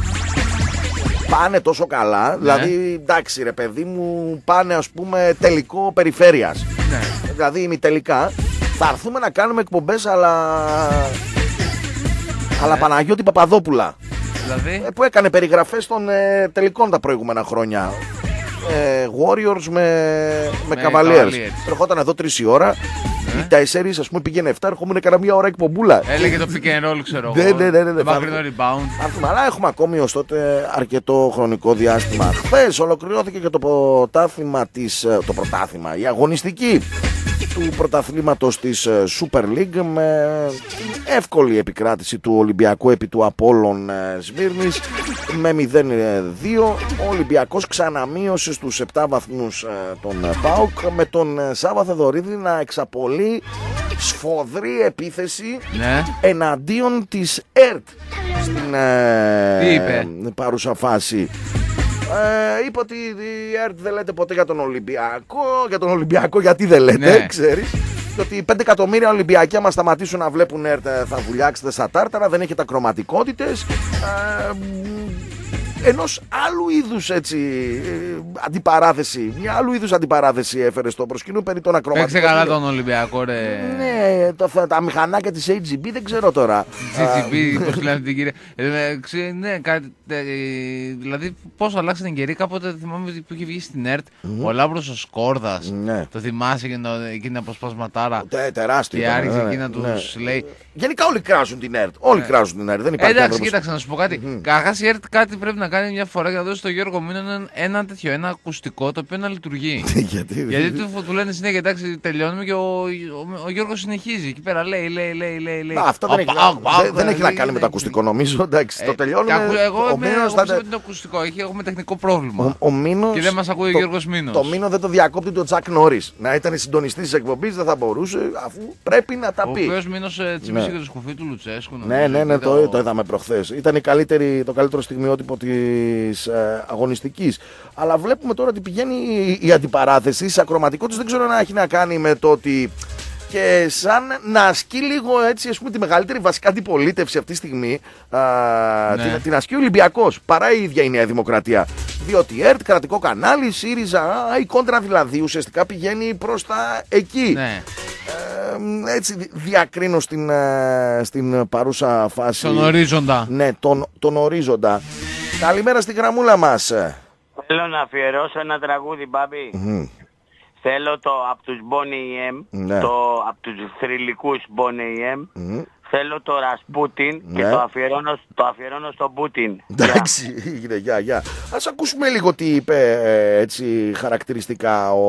πάνε τόσο καλά, ναι. Δηλαδή εντάξει ρε παιδί μου, πάνε ας πούμε τελικό περιφέρειας, ναι. Δηλαδή ημιτελικά, θα έρθουμε να κάνουμε εκπομπές αλλά, ναι. Αλλά Παναγιώτη Παπαδόπουλα, δηλαδή? Που έκανε περιγραφές των ε, τελικών τα προηγούμενα χρόνια, ε, Warriors με, με, με Cavaliers. Ερχόταν εδώ τρεις η ώρα. Οι τέσσερις, ας πούμε, πήγαινε εφτά, ερχόμουν έκανα μία ώρα εκπομπούλα.
Έλεγε το pick and roll, ξέρω
εγώ. Ναι, ναι, ναι, ναι.
Μακρινό rebound.
Αλλά έχουμε ακόμη ως τότε αρκετό χρονικό διάστημα. Χθες ολοκληρώθηκε και το πρωτάθλημα της. Το πρωτάθλημα, η αγωνιστική του πρωταθλήματος της Super League με εύκολη επικράτηση του Ολυμπιακού επί του Απόλλων Σμύρνης με μηδέν δύο. Ο Ολυμπιακός ξαναμείωσε στους επτά βαθμούς τον ΠΑΟΚ με τον Σάβα Θεδωρίδη να εξαπολύει σφοδρή επίθεση, ναι. Εναντίον της ΕΡΤ στην ε, παρούσα φάση. Ε, είπε ότι η ΕΡΤ δεν λέτε ποτέ για τον Ολυμπιακό. Για τον Ολυμπιακό γιατί δεν λέτε, ναι. Ξέρεις. Ότι πέντε εκατομμύρια Ολυμπιακοί άμα σταματήσουν να βλέπουν ΕΡΤ θα βουλιάξετε στα τάρταρα. Δεν έχετε ακροματικότητες. ε, Ενός άλλου είδους έτσι αντιπαράθεση. Μια άλλου είδους αντιπαράθεση έφερε στο προσκήνιο περί των ακροματικών.
Παίξε καλά τον Ολυμπιακό ρε.
Ναι, το, τα μηχανάκια της έιτς τζι μπι δεν ξέρω τώρα.
έιτς τζι μπι, πώς λένε την κυρία. Ναι, κάτι, δηλαδή πώς αλλάξαν την καιρή. Κάποτε θυμάμαι που είχε βγει στην ΕΡΤ ο Λάμπρος ο Σκόρδας. Το θυμάσαι εκείνη την αποσπασματάρα.
Τεράστιο.
Και άρχισε εκεί να τους λέει.
Γενικά όλοι κράζουν την ΕΡΤ. Όλοι κράζουν την ΕΡΤ.
Εντάξει, κοίταξε να σου πω κάτι. Καταρχάς η ΕΡΤ κάτι πρέπει να κάνει. κάνει μια φορά και να δώσει στον Γιώργο Μήνο ένα, ένα τέτοιο, ένα ακουστικό το οποίο να λειτουργεί.
Γιατί,
Γιατί του, του λένε συνέχεια, εντάξει, τελειώνουμε και ο, ο, ο Γιώργος συνεχίζει. Εκεί πέρα λέει, λέει, λέει, λέει. λέει.
Α, αυτό δεν, α, έχει, α, α, δεν, δεν έχει να κάνει με το ακουστικό, νομίζω. Εντάξει, ε, το τελειώνουμε.
Εγώ είμαι θα... το ακουστικό, έχει, έχουμε τεχνικό πρόβλημα.
Ο, ο Μήνος,
και δεν μας ακούει
το,
ο Γιώργος Μήνος.
Το Μήνο δεν το διακόπτει το Τσακ Νόρις. Να ήταν συντονιστής της εκπομπής, δεν θα μπορούσε, αφού πρέπει να τα πει.
Ο οποίος Μήνος τσιμήσε και το σκουφί του Λουτσέσκου.
Ναι, ναι, ναι, το, το είδαμε προχθές. Ήταν η καλύτερη, το καλύτερο στιγμιότυπο της ε, αγωνιστικής. Αλλά βλέπουμε τώρα ότι πηγαίνει η, η αντιπαράθεση. Σε ακροματικό της δεν ξέρω να έχει να κάνει με το ότι και σαν να ασκεί λίγο έτσι, ας πούμε, τη μεγαλύτερη βασικά αντιπολίτευση αυτή τη στιγμή, α, ναι. την, την ασκεί ο Ολυμπιακός παρά η ίδια η Νέα Δημοκρατία. Διότι η ΕΡΤ, κρατικό κανάλι, ΣΥΡΙΖΑ, α, η κόντρα δηλαδή ουσιαστικά πηγαίνει προς τα εκεί.
Ναι.
Ε, έτσι διακρίνω στην, στην παρούσα φάση.
Τον ορίζοντα.
Ναι, τον, τον ορίζοντα. Καλημέρα στη γραμμούλα μας.
Θέλω να αφιερώσω ένα τραγούδι, Μπάμπη. Mm. Θέλω το από τους Bonnie M, ναι. το από τους θρυλικούς Bonnie M. Mm. Θέλω το Ρασπούτιν, ναι. και το αφιερώνω, το αφιερώνω στον Πούτιν.
Εντάξει, γεια, γεια, γεια. Ας ακούσουμε λίγο τι είπε έτσι χαρακτηριστικά ο...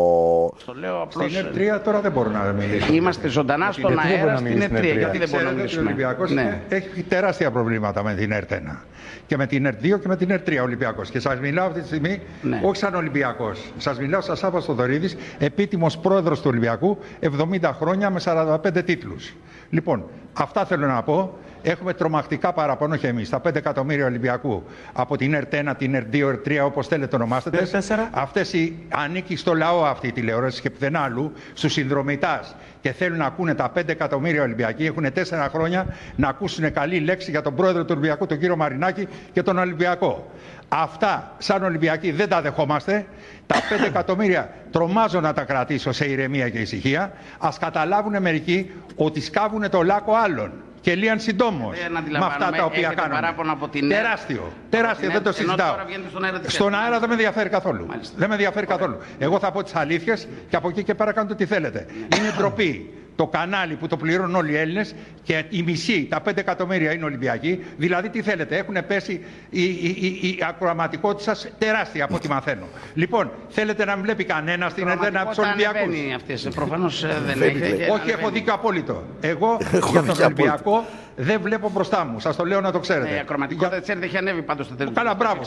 Το λέω απλώς.
Στην ΕΡΤ τρία τώρα δεν μπορώ να μιλήσω.
Είμαστε ζωντανά στον αέρα στην ΕΡΤ τρία. Γιατί δεν μπορούμε να μιλήσουμε.
Ο Ολυμπιακός ναι. έχει τεράστια προβλήματα με την ΕΡΤ ένα. Και με την ΕΡΤ δύο και με την ΕΡΤ τρία Ολυμπιακός. Και σας μιλάω αυτή τη στιγμή, ναι. όχι σαν Ολυμπιακός. Σας μιλάω σαν Σάββας Θοδωρίδης, επίτιμος πρόεδρος του Ολυμπιακού, εβδομήντα χρόνια με σαράντα πέντε τίτλους. Λοιπόν, αυτά θέλω να πω. Έχουμε τρομακτικά παραπάνω και εμείς. Τα πέντε εκατομμύρια Ολυμπιακού από την ΕΡΤ ένα, την ΕΡΤ δύο, ΕΡΤ τρία, όπως θέλετε ονομάστε. Αυτές οι, ανήκει στο λαό αυτή η τηλεόραση και πουθενά αλλού, στους συνδρομητάς. Και θέλουν να ακούνε τα πέντε εκατομμύρια Ολυμπιακοί. Έχουν τέσσερα χρόνια να ακούσουν καλή λέξη για τον πρόεδρο του Ολυμπιακού, τον κύριο Μαρινάκη, και τον Ολυμπιακό. Αυτά, σαν Ολυμπιακοί, δεν τα δεχόμαστε. Τα πέντε εκατομμύρια τρομάζω να τα κρατήσω σε ηρεμία και ησυχία. Ας καταλάβουν μερικοί ότι σκάβουν το λάκκο άλλων. Και λίαν συντόμως με αυτά τα οποία κάνουν. Τεράστιο, τεράστιο, δεν το συζητάω. Στον αέρα, στον αέρα δεν με ενδιαφέρει καθόλου. Μάλιστα. Δεν με ενδιαφέρει Ωραία. καθόλου. Εγώ θα πω τις αλήθειες και από εκεί και πέρα κάντε ό,τι θέλετε. Ναι. Είναι ντροπή. Το κανάλι που το πληρώνουν όλοι οι Έλληνες και η μισή, τα πέντε εκατομμύρια είναι Ολυμπιακοί. Δηλαδή, τι θέλετε, έχουν πέσει η, η, η, η ακροαματικότητα σας τεράστια από ό,τι μαθαίνω. Λοιπόν, θέλετε να μην βλέπει κανένα στην ΕΡΤ ένα από τους Ολυμπιακούς.
Προφανώς δεν έχει.
Όχι, έχω δίκιο απόλυτο. Εγώ για τον Ολυμπιακό δεν βλέπω μπροστά μου. Σας το λέω να το ξέρετε.
Ναι, η ακροαματικότητα της ΕΡΤ έχει ανέβει πάντως τα τελευταία.
Καλά, μπράβο.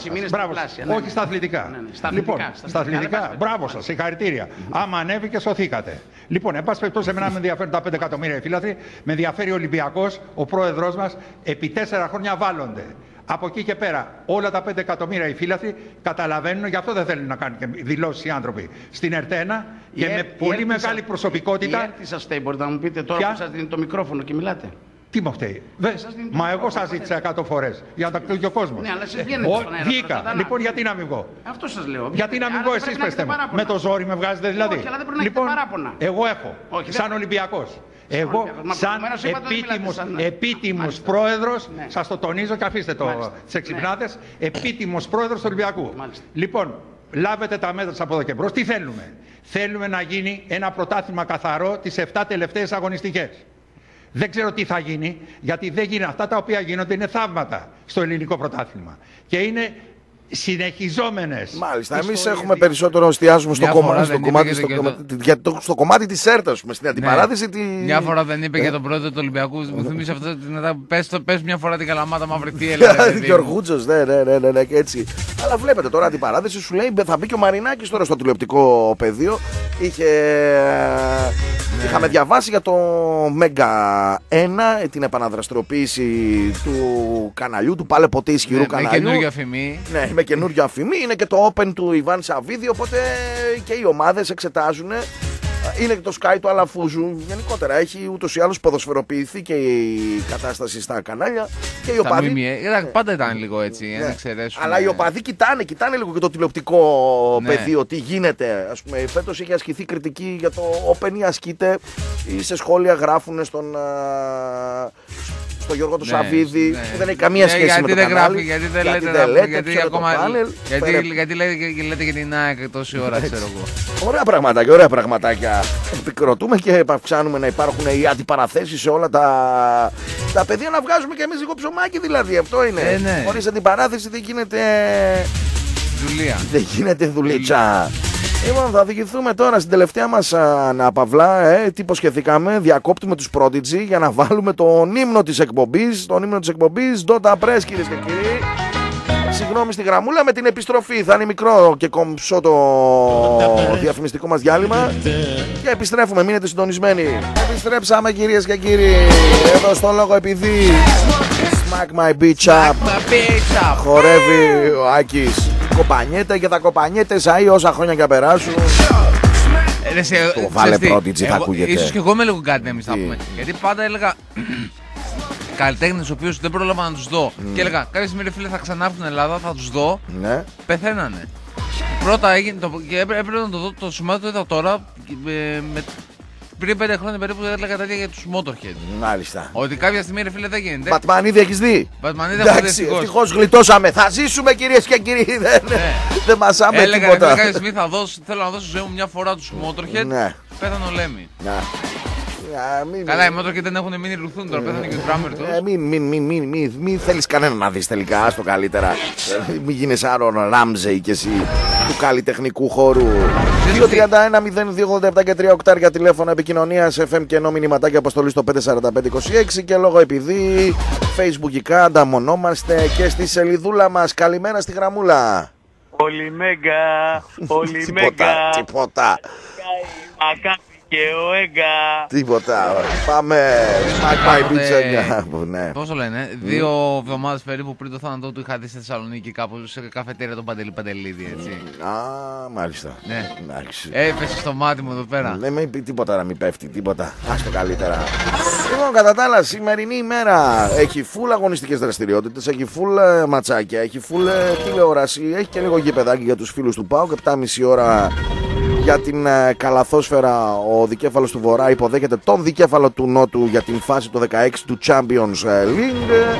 Όχι στα αθλητικά. Λοιπόν, στα αθλητικά, μπράβο σας, συγχαρητήρια. Άμα ανέβηκε, σωθήκατε. Λοιπόν, εν πάση περιπτώσει, εμένα με ενδιαφέρουν τα πέντε εκατομμύρια φίλαθροι, με ενδιαφέρει ο Ολυμπιακός, ο πρόεδρός μας, επί τέσσερα χρόνια βάλλονται. Από εκεί και πέρα, όλα τα πέντε εκατομμύρια οι φίλαθροι καταλαβαίνουν, γι' αυτό δεν θέλουν να κάνουν δηλώσεις οι άνθρωποι στην ΕΡΤ ένα και με πολύ μεγάλη προσωπικότητα.
Η ΕΡΤ τι σας φταίει, μπορείτε να μου πείτε τώρα που σας δίνει το μικρόφωνο και μιλάτε.
Τι μου φταίει. Μα εγώ σας ζήτησα εκατό φορές για να τα ακούει και ο κόσμος.
Ναι, αλλά εσείς βγαίνετε στον αέρα.
Βγήκα. Λοιπόν, γιατί να μην βγω.
Αυτό σας λέω.
Γιατί να μην βγω, εσείς πέστε μου. Με το ζόρι με βγάζετε δηλαδή.
Όχι, αλλά δεν πρέπει να έχετε παράπονα.
Εγώ έχω. Σαν Ολυμπιακός. Εγώ, σαν επίτιμος, επίτιμος πρόεδρος, ναι. σας το τονίζω και αφήστε το τις εξυπνάδες, ναι. επίτιμος πρόεδρος του Ολυμπιακού. Μάλιστα. Λοιπόν, λάβετε τα μέτρα από εδώ και μπρος. Τι θέλουμε. Θέλουμε να γίνει ένα πρωτάθλημα καθαρό τις επτά τελευταίες αγωνιστικές. Δεν ξέρω τι θα γίνει, γιατί δεν γίνει. Αυτά τα οποία γίνονται είναι θαύματα στο ελληνικό πρωτάθλημα. Και είναι συνεχιζόμενες.
Μάλιστα, εμείς έχουμε περισσότερο εστιάζουμε στο, κομμάτι, στο, κομμάτι, στο, το... το... στο κομμάτι της ΕΡΤ, ας πούμε, στην αντιπαράθεση. Ναι. Τη...
Μια φορά δεν είπε ε... για τον πρόεδρο του Ολυμπιακού, μου θυμίζει αυτό, πες, πες μια φορά την Καλαμάτα μαύρη τι έλεγε.
Γιωργούτσος, ναι, ναι, ναι, ναι, ναι, και έτσι. Αλλά βλέπετε τώρα αντιπαράθεση, σου λέει, θα μπει και ο Μαρινάκης τώρα στο τηλεοπτικό πεδίο. Είχε... Ναι. Είχαμε διαβάσει για το Μέγκα ένα, την επαναδραστηριοποίηση του καναλιού, του πάλε ποτέ ισχυρού ναι, καναλιού.
Με καινούργια φημή.
Ναι, με καινούργια φημή. Είναι και το Open του Ιβάν Σαββίδη, οπότε και οι ομάδες εξετάζουν. Είναι και το Sky του Αλαφούζου. Γενικότερα έχει ούτως ή άλλως ποδοσφαιροποιηθεί και η κατάσταση στα κανάλια. Και οι οπαδοί.
Ναι. Πάντα ήταν λίγο έτσι. Ναι.
Αλλά οι οπαδοί κοιτάνε, κοιτάνε λίγο και το τηλεοπτικό ναι. πεδίο, τι γίνεται. Ας πούμε, φέτος έχει ασκηθεί κριτική για το Open ή ασκείται ή σε σχόλια γράφουν στον, στο το Γιώργο του Σαββίδη, ναι, που δεν έχει καμία σχέση
γιατί
με το
δεν
κανάλι.
Γράφει, γιατί δεν
γιατί
λέτε,
δεν λέτε,
γιατί ακόμα,
πάνελ,
γιατί,
πέρα...
γιατί λέτε, λέτε και την ΑΕΚ τόση ώρα, ξέρω εγώ.
Ωραία πραγματάκια, ωραία πραγματάκια. Επικροτούμε και επαυξάνουμε να υπάρχουν οι αντιπαραθέσεις σε όλα τα, τα παιδεία, να βγάζουμε κι εμείς λίγο ψωμάκι δηλαδή. Αυτό είναι.
Ε, ναι.
Χωρίς αντιπαράθεση δεν γίνεται.
Δουλεία.
Δεν γίνεται δουλίτσα. Λοιπόν, θα οδηγηθούμε τώρα στην τελευταία μας αναπαυλά. Ε, τι υποσχεθήκαμε, διακόπτουμε τους Prodigy για να βάλουμε τον ύμνο της εκπομπής. Τον ύμνο της εκπομπής, Dota Press, κυρίες και κύριοι. Συγγνώμη στη γραμμούλα, με την επιστροφή. Θα είναι μικρό και κομψό το διαφημιστικό μας διάλειμμα. Και επιστρέφουμε, μείνετε συντονισμένοι. Επιστρέψαμε, κυρίες και κύριοι. Εδώ στο λόγο επειδή Smack my bitch up. Χορεύει ο Άκης. Κοπανιέται και τα κοπανιέται σαΐ όσα χρόνια και περάσουν.
Ε, σε,
το βάλε Prodigy θα ακούγεται.
Ίσως και εγώ με λίγο κάτι εμείς θα πούμε. Γιατί πάντα έλεγα καλλιτέχνες ο οποίος δεν πρόλαβα να τους δω. Mm. Και έλεγα κάποια στιγμή ρε φίλε θα ξανάρθουν στην Ελλάδα, θα τους δω. Ναι. Πεθαίνανε. Πρώτα έγινε το, και έπρεπε να το δω, το σημάδι το είδα τώρα. Με, με, πριν πέντε χρόνια περίπου έλεγα τα ίδια για τους Motorhead.
Μάλιστα.
Ότι κάποια στιγμή ρε φίλε δεν γίνεται.
Πατμανίδη έχεις δει.
Πατμανίδη έχω δει.
Εντάξει, ευτυχώς γλιτώσαμε. Θα ζήσουμε κυρίες και κύριοι. Δεν, ναι. δεν μασάμε
έλεγα,
τίποτα.
Έλεγα κάποια στιγμή θα δώσω, θέλω να δώσω ζωή μου μια φορά τους Motorhead. Ναι. Πέθανε ο Λέμι. Ναι. Yeah, μην, καλά, οι Motorhead δεν έχουν μείνει ρουθούν τώρα, πέθανε και ο drummer τους.
Ε, μην, μην, μην, μην, μην, μην θέλεις κανένα να δεις τελικά, άστο καλύτερα. Μην γίνεις Άρον Ράμζεϊ κι εσύ του καλλιτεχνικού χώρου. δύο τριάντα ένα μηδέν δύο ογδόντα επτά και τρία οκτάρια τηλέφωνα επικοινωνίας, εφ εμ και ενώ μηνυματάκια αποστολή στο πέντε τέσσερα πέντε είκοσι έξι και λόγω επειδή facebookικά ανταμονόμαστε και στη σελιδούλα μας. Καλημέρα στη γραμμούλα.
Πολυμέγκα, πολυμέγκα.
Τίποτα.
Και ο Έγκα.
Τίποτα. Πάμε. Smack my bitch. Ναι.
Πόσο λένε, mm. δύο εβδομάδες περίπου πριν το θάνατό του είχα δει στη Θεσσαλονίκη κάπου σε καφετέρια τον Παντελή Παντελίδη, έτσι.
Α, μάλιστα.
Ναι. Έπεσε στο μάτι μου εδώ πέρα.
Δεν με πει τίποτα να μην πέφτει, τίποτα. Άστο καλύτερα. Λοιπόν, κατά τα άλλα, σημερινή ημέρα έχει φουλ αγωνιστικές δραστηριότητες, έχει φουλ ματσάκια, έχει φουλ τηλεόραση, έχει και λίγο γηπεδάκι για τους φίλους του ΠΑΟΚ. επτά και μισή ώρα για την ε, καλαθόσφαιρα. Ο δικέφαλος του Βορρά υποδέχεται τον δικέφαλο του Νότου για την φάση του δεκαέξι του Champions League.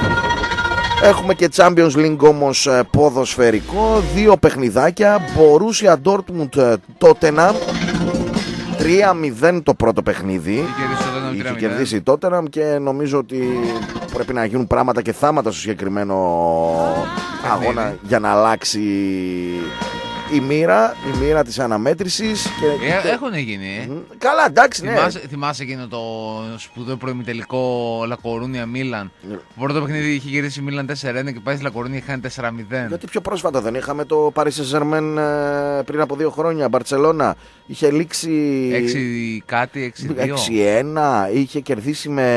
Έχουμε και Champions League όμως ε, ποδοσφαιρικό. Δύο παιχνιδάκια. Borussia Dortmund ε, Tottenham. τρία μηδέν το πρώτο παιχνίδι. Είχε κερδίσει η Tottenham και νομίζω ότι πρέπει να γίνουν πράγματα και θάματα στο συγκεκριμένο αγώνα για να αλλάξει η μοίρα, η μοίρα της αναμέτρησης. Και...
Ε, έχουν γίνει. Ε.
Mm-hmm. Καλά, εντάξει, ναι.
Θυμάσαι, θυμάσαι εκείνο το σπουδαίο προημιτελικό Λακορούνια Μίλαν. Yeah. Το πρώτο παιχνίδι είχε γυρίσει η Μίλαν τέσσερα ένα και πάει στη Λακορούνια και χάνει τέσσερα μηδέν.
Γιατί πιο πρόσφατα δεν είχαμε το Paris Saint-Germain πριν από δύο χρόνια. Μπαρτσελώνα είχε λήξει.
έξι κάτι, έξι δύο.
έξι ένα, είχε κερδίσει με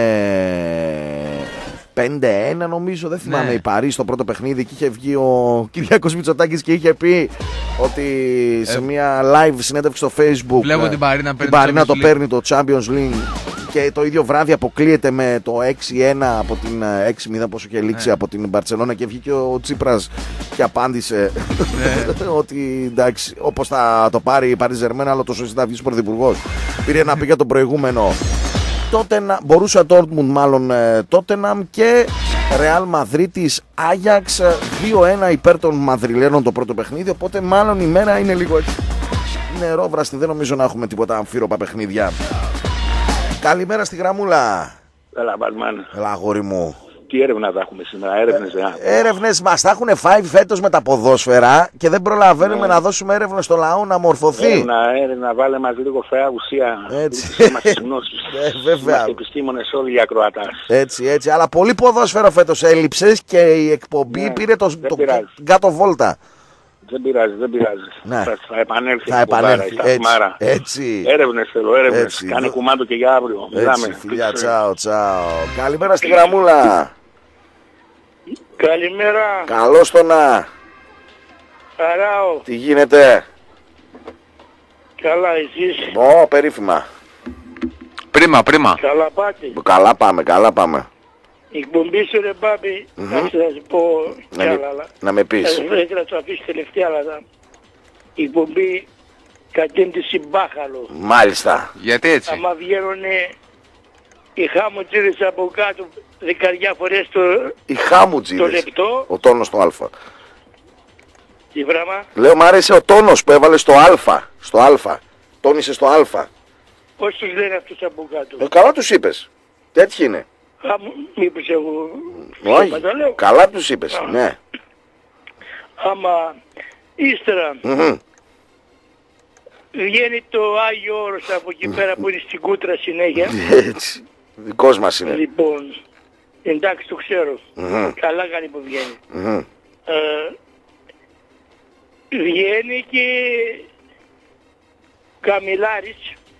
πέντε ένα νομίζω, δεν θυμάμαι, ναι. Η Παρί στο πρώτο παιχνίδι και είχε βγει ο Κυριάκος Μητσοτάκης και είχε πει ότι σε ε, μια live συνέντευξη στο Facebook
βλέπω την Παρί να,
την Παρί να το παίρνει το Champions League και το ίδιο βράδυ αποκλείεται με το έξι ένα από την έξι μηδέν πόσο είχε λήξει, ναι. Από την Μπαρτσελώνα και βγήκε ο Τσίπρας και απάντησε, ναι. Ότι εντάξει, όπως θα το πάρει η Paris Saint-Germain, άλλο το σωστή θα βγει ο πρωθυπουργός. Πήρε να πει για το προηγούμενο. Τότε Μπορούσα Dortmund μάλλον Tottenham και Real Μαδρίτης Άγιαξ δύο ένα υπέρ των Μαδριλένων το πρώτο παιχνίδι, οπότε μάλλον η μέρα είναι λίγο έτσι νερόβραστη, δεν νομίζω να έχουμε τίποτα αμφίροπα παιχνίδια. Καλημέρα στη γραμμούλα.
Έλα Μπαλμάν.
Έλα αγόρι μου.
Τι έρευνα θα έχουμε σήμερα, έρευνες.
Ε, έρευνες μας τα έχουν φάει φέτος με τα ποδόσφαιρα και δεν προλαβαίνουμε ναι. να δώσουμε έρευνα στο λαό να μορφωθεί.
Έρευνα, έρευνα, βάλε μας λίγο φαιά ουσία.
Έτσι.
Είμαστε γνώσεις.
Ε, βέβαια.
Είμαστε επιστήμονες όλοι οι ακροατάς.
Έτσι, έτσι. Αλλά πολύ ποδόσφαιρο φέτος έλειψες και η εκπομπή ναι, πήρε το, το κάτω βόλτα.
Δεν πειράζει, δεν πειράζει.
Ναι.
Θα, θα επανέλθει.
Θα επανέλθει. Έτσι, έτσι.
Έρευνες θέλω, έρευνες. Κάνε κουμάντο και για αύριο.
Έτσι, φιλιά, τσάω, τσάω. Καλημέρα στη γραμμούλα.
Καλημέρα.
Καλώς το να.
Χαράω.
Τι γίνεται?
Καλά εσείς?
Ω, περίφημα.
Πρίμα, πρίμα.
Καλά πάτε?
Καλά πάμε, καλά πάμε.
Η εκπομπή σου ρε Μπάμπη, mm-hmm. θα σας πω κι άλλα, αλλά
να με πεις.
Θα ήθελα να το αφήσω τελευταία, αλλά η εκπομπή κατέντησε μπάχαλο.
Μάλιστα.
Γιατί έτσι?
Άμα βγαίνουνε Οι χάμουτζίδες από κάτω δεκαριά φορές το,
οι χάμουτζίδες,
το λεπτό.
Ο τόνος στο α.
Τι πράγμα.
Λέω μ' άρεσε ο τόνος που έβαλε στο α. Στο α. Τόνισε στο α.
Πώς τους λένε αυτούς από κάτω.
Ε, καλά τους είπες. Τέτοιοι είναι.
Α, μήπως εγώ...
Όχι, καλά τους είπες, α, ναι.
Άμα ύστερα
mm-hmm.
βγαίνει το Άγιο Όρος από εκεί πέρα που είναι στην Κούτρα συνέχεια.
Έτσι, δικός μας είναι.
Λοιπόν, εντάξει το ξέρω.
Mm-hmm.
Καλά κάνει που βγαίνει.
Mm-hmm.
Ε, βγαίνει και Καμιλάρης.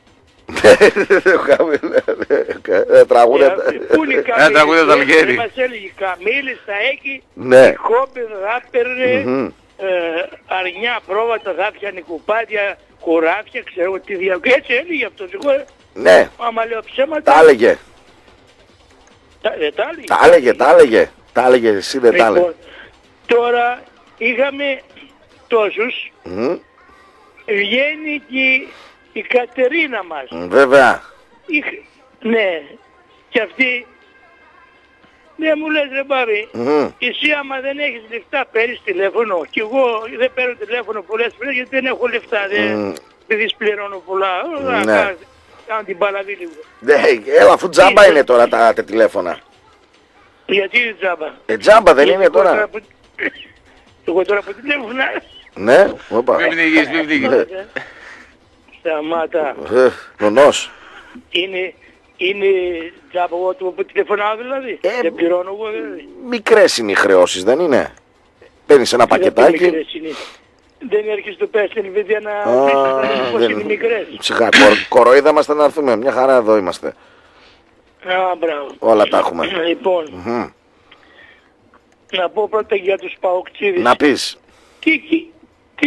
Τραγούδια
τα Αλγέρι. Μας έλεγε Καμίλης θα έχει, χόπιν θα έπαιρνε, αρνιά πρόβατα θα πιανε κουπάδια, χωράφια, ξέρω τι διαβγή. Έτσι έλεγε αυτός.
Ναι,
άμα λέω ψέματα.
τα έλεγε.
Δεν τα έλεγε.
Τα έλεγε, τα έλεγε. Τα έλεγε, εσύ δεν τα έλεγε.
Τώρα είχαμε τόσους, βγαίνει και η Κατερίνα μας.
Βέβαια.
Η... Ναι. Και αυτή... Ναι, μου λες ρε Μπάρη, mm-hmm. εσύ άμα δεν έχεις λεφτά παίρνεις τηλέφωνο. Και εγώ δεν παίρνω τηλέφωνο πολλές φορές γιατί δεν έχω λεφτά. Mm. Δεν επειδή πληρώνω πολλά. Ναι. Κάνω την παλαβή λίγο.
Ναι, έλα αφού τζάμπα είναι τώρα τα, τα τηλέφωνα.
Γιατί είναι τζάμπα.
Ε, τζάμπα δεν είναι τώρα.
τώρα που... εγώ τώρα που τηλέφωνα...
Ναι, όπα.
Μην πνιγείς, μην πνιγείς.
Σταμάτα.
Νονός.
Είναι, είναι τζάμπα εγώ που τηλεφωνάω δηλαδή. Ε, δεν πληρώνω εγώ δηλαδή.
Μικρές είναι οι χρεώσεις, δεν είναι. Παίρνεις ένα πακετάκι.
Μικρές είναι. Δεν έρχεσαι το πες στην Ελβετία να πεις πως είναι μικρές.
Ψυχά, κοροϊδά μας να έρθουμε. Μια χαρά εδώ είμαστε.
Α, μπράβο.
Όλα τα έχουμε.
Λοιπόν, mm-hmm. να πω πρώτα για τους παοκτσίδες.
Να πεις.
Τι, τι,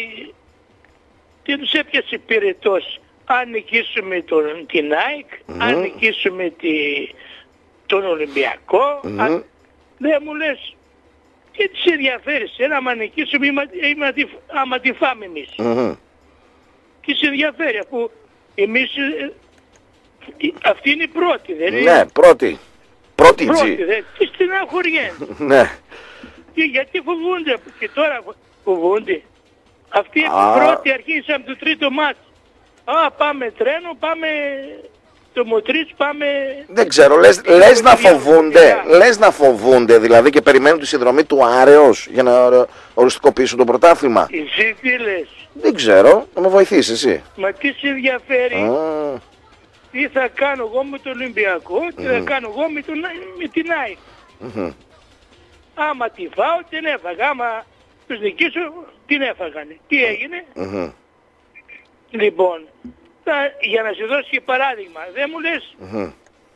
τι τους έπιασε πυρετός. Αν νικήσουμε τον, την ΑΕΚ, mm-hmm. αν νικήσουμε τη, τον Ολυμπιακό, mm-hmm. αν, δεν μου λες, τι τις ενδιαφέρει σένα άμα νικήσουμε ή άμα τη φάμε εμείς.
Mm-hmm.
Τι σε ενδιαφέρει αφού εμείς, αυτή είναι η πρώτη δεν είναι.
Ναι, πρώτη. Πρώτη,
πρώτη δεν, τι στεναχωριέται.
Ναι.
Και γιατί φοβούνται και τώρα φοβούνται. Αυτοί οι πρώτοι αρχίσαν το τρίτο μάτι. Α, πάμε τρένο, πάμε το Μοτρίτς, πάμε...
Δεν ξέρω, λες, λες να φοβούνται, λες να φοβούνται δηλαδή και περιμένουν τη συνδρομή του Άρεος για να οριστικοποιήσουν το πρωτάθλημα.
Εσύ τι λες.
Δεν ξέρω, να με βοηθήσεις εσύ.
Μα τι σε ενδιαφέρει, ah. τι θα κάνω εγώ με τον Ολυμπιακό, τι mm. θα κάνω εγώ με, τον, με την ΑΕΚ. Mm-hmm. Άμα τη φάω την έφαγα, άμα τους νικήσω την έφαγανε. Τι έγινε.
Mm-hmm.
Λοιπόν, θα, για να σου δώσω και παράδειγμα, δεν μου λες, mm-hmm.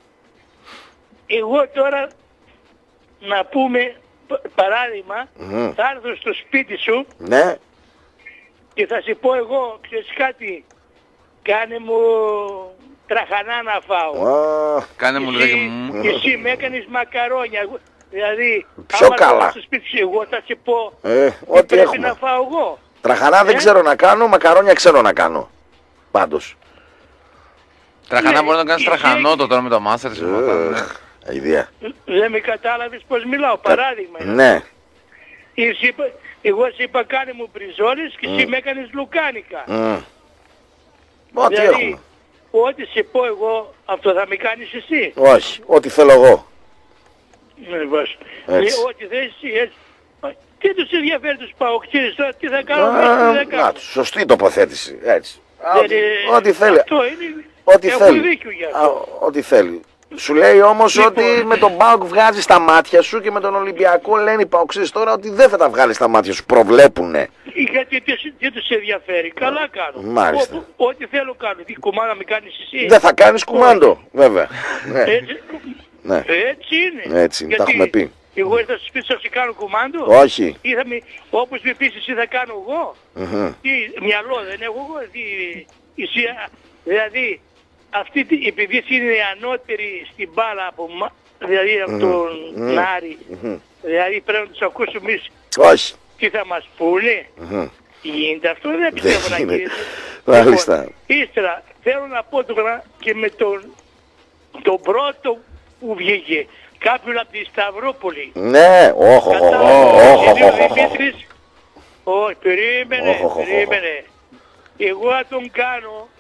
εγώ τώρα να πούμε παράδειγμα, mm-hmm. θα έρθω στο σπίτι σου
ναι.
και θα σου πω εγώ, ξέρεις κάτι, κάνε μου τραχανά να φάω.
Oh.
Κάνε μου
εσύ,
μου.
Και εσύ με έκανες μακαρόνια, δηλαδή,
πιο
άμα
καλά.
θα στο σπίτι σου εγώ θα σου πω,
ε,
τι πρέπει έχουμε. Να φάω εγώ.
Τραχανά
ε?
δεν ξέρω να κάνω, μακαρόνια ξέρω να κάνω. Πάντως.
Τραχανά μπορεί να κάνεις τραχανότο τώρα με το μάστερ.
Ιδέα.
Δεν με κατάλαβες πως μιλάω, παράδειγμα.
Ναι.
Είπα, εγώ σε είπα κάνε μου μπριζόλες και εσύ mm. με έκανες λουκάνικα.
Mm. Ό,τι
δηλαδή,
έχουμε.
Ό,τι σε πω εγώ, αυτό θα με κάνεις εσύ.
Όχι, ό,τι θέλω εγώ.
Ναι, βάζω. Ό,τι θες εσύ, έτσι. Τι τους ενδιαφέρει τους παοκτήρες τώρα, τι θα κάνω, τι θα κάνω.
Να, σωστή τοποθέτηση, έτσι.
Δεν,
ό,τι θέλει.
Αυτό είναι,
ό,τι θέλει.
Δίκιο για αυτό.
Ό,τι θέλει. Σου λέει όμως
λοιπόν,
ότι με τον ΠΑΟΚ βγάζει τα μάτια σου και με τον Ολυμπιακό λένε οι παοξίδες τώρα ότι δεν θα τα βγάλει στα μάτια σου. Προβλέπουνε.
Γιατί τι τους ενδιαφέρει. Καλά κάνω.
Μάλιστα.
Ό,τι θέλω κάνω. Τι κουμάντα με κάνεις εσύ.
Δεν θα κάνεις κουμάντο, βέβαια. ναι.
Έτσι,
ναι.
έτσι είναι.
Έτσι είναι, τα έχουμε πει.
Εγώ ήρθα στο σπίτι σας και κάνω κουμάντο.
Όχι.
Ήρθαμε, όπως με πεις εσύ θα κάνω εγώ.
Mm-hmm.
Τι, μυαλό δεν έχω εγώ. Τι, εσύ, δηλαδή, αυτή, επειδή είναι ανώτερη στην μπάλα από, δηλαδή από mm-hmm. τον mm-hmm. Νάρη, mm-hmm. δηλαδή πρέπει να τους ακούσουμε εμείς.
Όχι.
Τι θα μας πούνε. Mm-hmm. Γίνεται αυτό, δεν πιστεύω να γίνεται.
Μάλιστα.
Λοιπόν, ύστερα, θέλω να πω τώρα και με τον το πρώτο που βγήκε, κάποιον από τη Σταυρούπολη.
Ναι, όχο, όχο, όχο.
Δημήτρης, όχι, περίμενε, περίμενε. Εγώ θα τον κάνω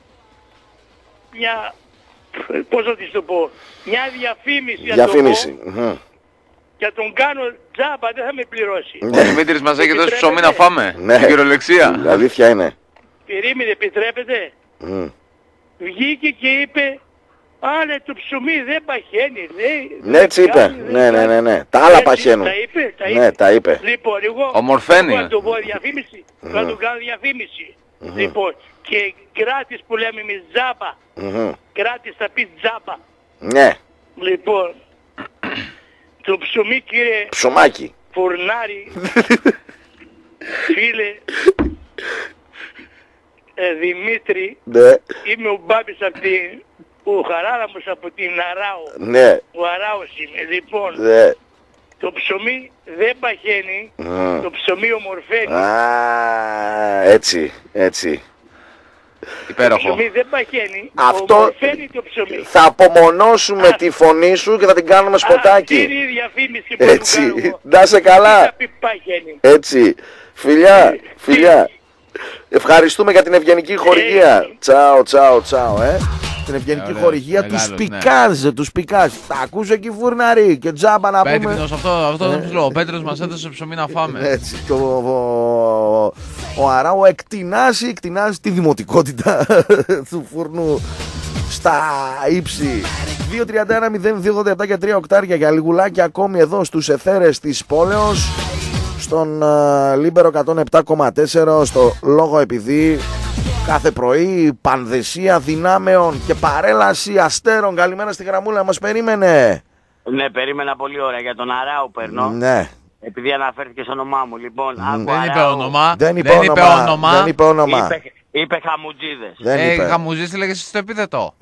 μια, πώς θα της το πω, μια διαφήμιση.
Διαφήμιση.
Και τον κάνω τζάμπα, δεν θα με πληρώσει.
Ο Δημήτρης μας έχει δώσει ψωμί να φάμε. Ναι. Κυριολεξία.
Αλήθεια είναι.
Περίμενε, επιτρέπετε.
Mm.
Βγήκε και είπε, άρα το ψωμί δεν παχαίνει, λέει.
Ναι, έτσι είπε. Ναι, ναι, ναι, ναι. Τα άλλα παχαίνουν.
Τα είπε, τα είπε.
Ναι, τα είπε.
Λοιπόν, εγώ
ομορφαίνει.
Θα το πω διαφήμιση, mm. θα το κάνω διαφήμιση. Mm-hmm. Λοιπόν, και κράτης που λέμε εμείς τζάμπα. Mm-hmm. Κράτης θα πει τζάμπα.
Ναι.
Λοιπόν, το ψωμί, κύριε
Ψωμάκι.
Φουρνάρι, φίλε ε, Δημήτρη,
ναι.
Είμαι ο Μπάμπης από την, ο Χαράλαμος από την Αράο.
Ναι.
Ο Αράος είμαι. Λοιπόν,
ναι.
Το ψωμί δεν παχαίνει, mm. το ψωμί ομορφαίνει.
Α, έτσι, έτσι.
Υπέροχο.
Το ψωμί δεν παχαίνει,
αυτό
ομορφαίνει το ψωμί.
Θα απομονώσουμε Α, τη φωνή σου και θα την κάνουμε σποτάκι.
Αυτή είναι η διαφήμιση που
έτσι.
Του κάνω.
Να σε καλά. Έτσι. Φιλιά, φιλιά. Ευχαριστούμε για την ευγενική χορηγία. Τσάω, τσάω, τσάω, ε. Την ευγενική Ωραία, χορηγία μεγάλος, του Σπικάζ, ναι. του Σπικάζ. Τα ακούσε εκεί Φουρναρή και τζάμπα να πούμε.
Πέτρινος, αυτό, αυτό ε, το ο Πέτρος μας έδωσε ψωμί να φάμε.
Έτσι, και ο, ο, ο Αράου εκτινάσει, εκτινάσει τη δημοτικότητα του φουρνού στα ύψη. δύο τριάντα ένα μηδέν δύο ογδόντα επτά και τρία οκτάρια για λιγουλάκι ακόμη εδώ στους εθέρες της πόλεως. Στον uh, Λίμπερο εκατόν επτά κόμμα τέσσερα, στο Λόγο επειδή κάθε πρωί πανδεσία δυνάμεων και παρέλαση αστέρων. Καλημέρα στη γραμμούλα, μας περίμενε.
Ναι, περίμενα πολύ ώρα για τον Αράου παίρνω.
Ναι.
Επειδή αναφέρθηκε στο όνομά μου, λοιπόν.
Mm. Δεν είπε όνομα.
Δεν είπε όνομα. Δεν είπε όνομα. Δεν είπε, όνομα.
είπε, είπε χαμουτζίδες.
Δεν ε, είπε. Χαμουτζίδες λέγεσαι στο επίθετο.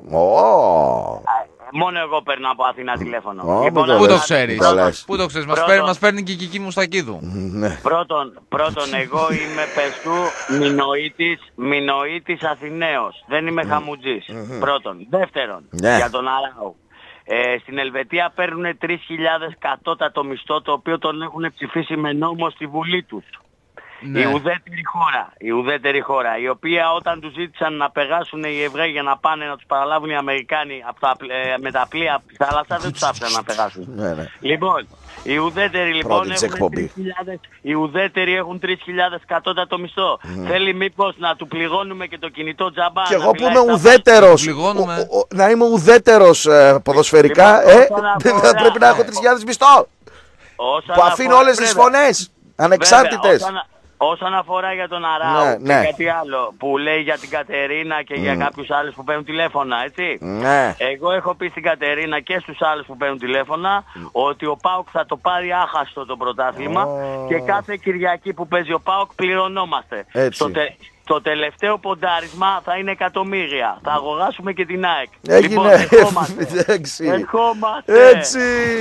Oh.
Μόνο εγώ παίρνω από Αθήνα τηλέφωνο.
Oh, λοιπόν, πού το ξέρεις. Πού το ξέρεις. Μας, παίρνει, μας παίρνει και η Κική Μουστακίδου.
πρώτον, πρώτον, εγώ είμαι πεστού Μινοήτης, Μινοήτης Αθηναίος. Δεν είμαι χαμουτζής. Πρώτον. Δεύτερον, για τον Αράου. Ε, στην Ελβετία παίρνουν τρεις χιλιάδες κατώτατο μισθό, το οποίο τον έχουν ψηφίσει με νόμο στη Βουλή τους. Ναι. Η ουδέτερη χώρα, η ουδέτερη χώρα, η οποία όταν τους ζήτησαν να πεγάσουν οι Εβραίοι για να πάνε να τους παραλάβουν οι Αμερικάνοι από τα, ε, με τα πλοία από τη θάλασσα, δεν τους άφησαν να πεγάσουν.
Ναι, ναι.
Λοιπόν, οι ουδέτεροι λοιπόν έχουν τρεις χιλιάδες, οι ουδέτεροι έχουν τρεις χιλιάδες κατώτατο μισθό. Mm. Θέλει μήπως να του πληγώνουμε και το κινητό τζαμπά.
Και εγώ που είμαι ουδέτερος, να είμαι ουδέτερος ε, ποδοσφαιρικά, λοιπόν, ε, δεν πρέπει να έχω τρεις χιλιάδες μισθό. Που αφήνω όλες τις φωνές, ανεξάρτητες.
Όσον αφορά για τον Αράου ναι, και ναι. κάτι άλλο που λέει για την Κατερίνα και mm. για κάποιους άλλους που παίρνουν τηλέφωνα, έτσι.
Ναι.
Εγώ έχω πει στην Κατερίνα και στους άλλους που παίρνουν τηλέφωνα mm. ότι ο ΠΑΟΚ θα το πάρει άχαστο το πρωτάθλημα oh. και κάθε Κυριακή που παίζει ο ΠΑΟΚ πληρωνόμαστε. Στο, τε, το τελευταίο ποντάρισμα θα είναι εκατομμύρια. Θα αγοράσουμε και την ΑΕΚ.
Έγινε.
Λοιπόν, ερχόμαστε.
ερχόμαστε. Έτσι.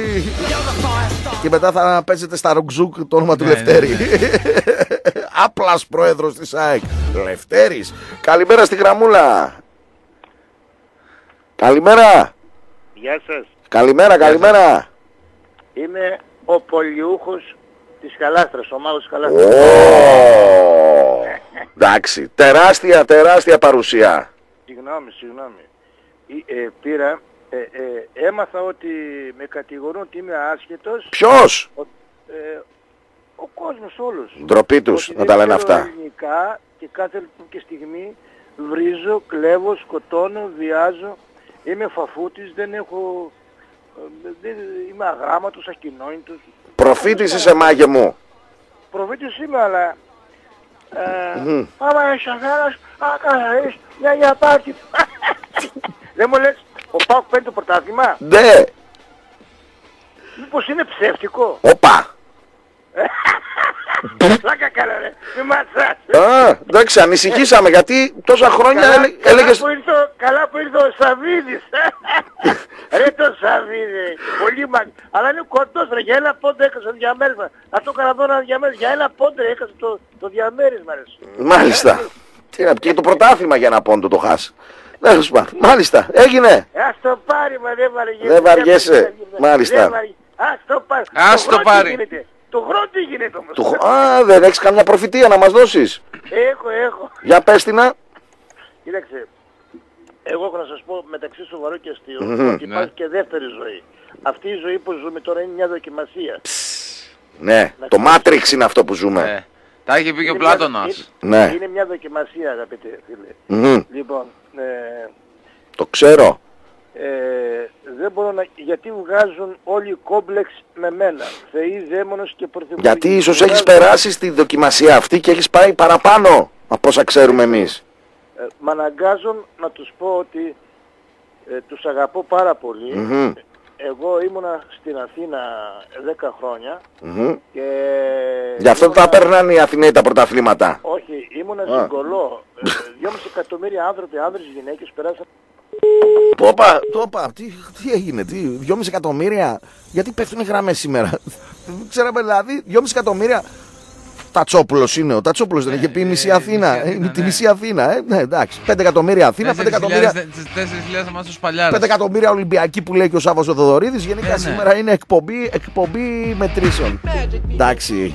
Και μετά θα παίζετε στα Ροκζούκ το όνομα του Λευτέρη. Άπλας πρόεδρος της ΑΕΚ. Λευτέρης. Καλημέρα στη γραμμούλα. Καλημέρα.
Γεια σας.
Καλημέρα, καλημέρα.
Είμαι ο πολιούχος της Καλάστρας, ο μάγος της Καλάστρας.
Εντάξει, τεράστια, τεράστια παρουσία.
Συγγνώμη, συγγνώμη. Ε, πήρα, ε, ε, έμαθα ότι με κατηγορούν ότι είμαι άσχετος.
Ποιος?
Ο, ε, ο κόσμος όλος.
Ντροπή τους να τα λένε αυτά.
Ελληνικά και κάθε και στιγμή βρίζω, κλέβω, σκοτώνω, βιάζω. Είμαι φαφούτης, δεν έχω... Δεν, είμαι αγράμματος, ακοινώνητος.
Προφήτης είσαι, μάγε μου.
Προφήτης είμαι, αλλά... Ε, άμα είσαι αγάρας, ακαθαρείς, μια για πάρτι. Δεν μου λες, ο ΠΑΟΚ παίρνει το πρωτάθλημα.
Ναι.
Μήπως είναι ψεύτικο.
Όπα.
Πλάκα καλά ρε, μη ματσάς.
Α, εντάξει, ανησυχήσαμε γιατί τόσα χρόνια
καλά,
έλεγες...
Καλά που, ήρθε, καλά που ήρθε ο Σαββίδης. Ρε το Σαββίδη, πολύ μακ... Αλλά είναι κοντός ρε, για ένα πόντο έκασε το διαμέρισμα. Αυτό έκανα εδώ ένα διαμέρισμα, για ένα πόντο έκασε το, το διαμέρισμα ρε.
Μάλιστα. Τι να, και το πρωτάθλημα για ένα πόντο το χάσει. Τέλος πάντων. Μάλιστα. Έγινε.
Ας το πάρει, μα δεν βαριέσαι.
Δεν βαριέσαι. Μάλιστα.
Ας το πάρει.
Ας το πάρει.
Το χρόνο τι γίνεται όμως.
Του... Α, δεν έχεις καμιά προφητεία να μας δώσεις.
Έχω, έχω.
Για πες την να.
Κοίταξε, εγώ έχω να σας πω μεταξύ σοβαρού και αστείου
Mm-hmm.
ότι υπάρχει και δεύτερη ζωή. Αυτή η ζωή που ζούμε τώρα είναι μια δοκιμασία.
Ναι, το Matrix είναι αυτό που ζούμε.
Ναι. Τα είχε πει και ο Πλάτωνας.
Ναι.
Είναι μια δοκιμασία, αγαπητέ φίλε.
Mm-hmm.
Λοιπόν, ε,
το ξέρω.
Ε, δεν μπορώ να... Γιατί βγάζουν όλοι κόμπλεξ με μένα. Θεοί, δαίμονες και πρωθυπουργοί.
Γιατί ίσως
βγάζουν...
έχεις περάσει στη δοκιμασία αυτή και έχεις πάει παραπάνω από όσα ξέρουμε εμείς.
Ε, μ' αναγκάζουν να τους πω ότι ε, τους αγαπώ πάρα πολύ.
Mm-hmm.
Εγώ ήμουνα στην Αθήνα δέκα χρόνια
Mm-hmm.
και...
Γι' αυτό
ήμουνα...
τα παίρναν οι Αθηναίοι τα πρωταθλήματα.
Όχι, ήμουνα συγκολό. ε, δυόμισι εκατομμύρια άνθρωποι, άνδρες, γυναίκες περάσαν.
Το είπα, το είπα. Τι, τι έγινε, τι, δυόμισι εκατομμύρια. Γιατί πέφτουν οι γραμμές σήμερα. Δεν ξέραμε δηλαδή, δυόμισι εκατομμύρια. Τατσόπουλος είναι, ο Τατσόπουλος δεν είχε πει μισή Αθήνα. Τη μισή Αθήνα, ε, ναι, εντάξει. πέντε εκατομμύρια Αθήνα, πέντε εκατομμύρια.
τέσσερις χιλιάδες εμάς τους Παλιάρες.
πέντε εκατομμύρια Ολυμπιακοί που λέει και ο Σάββος ο Θοδωρίδης. Γενικά σήμερα είναι εκπομπή, εκπομπή μετρήσεων. Εντάξει.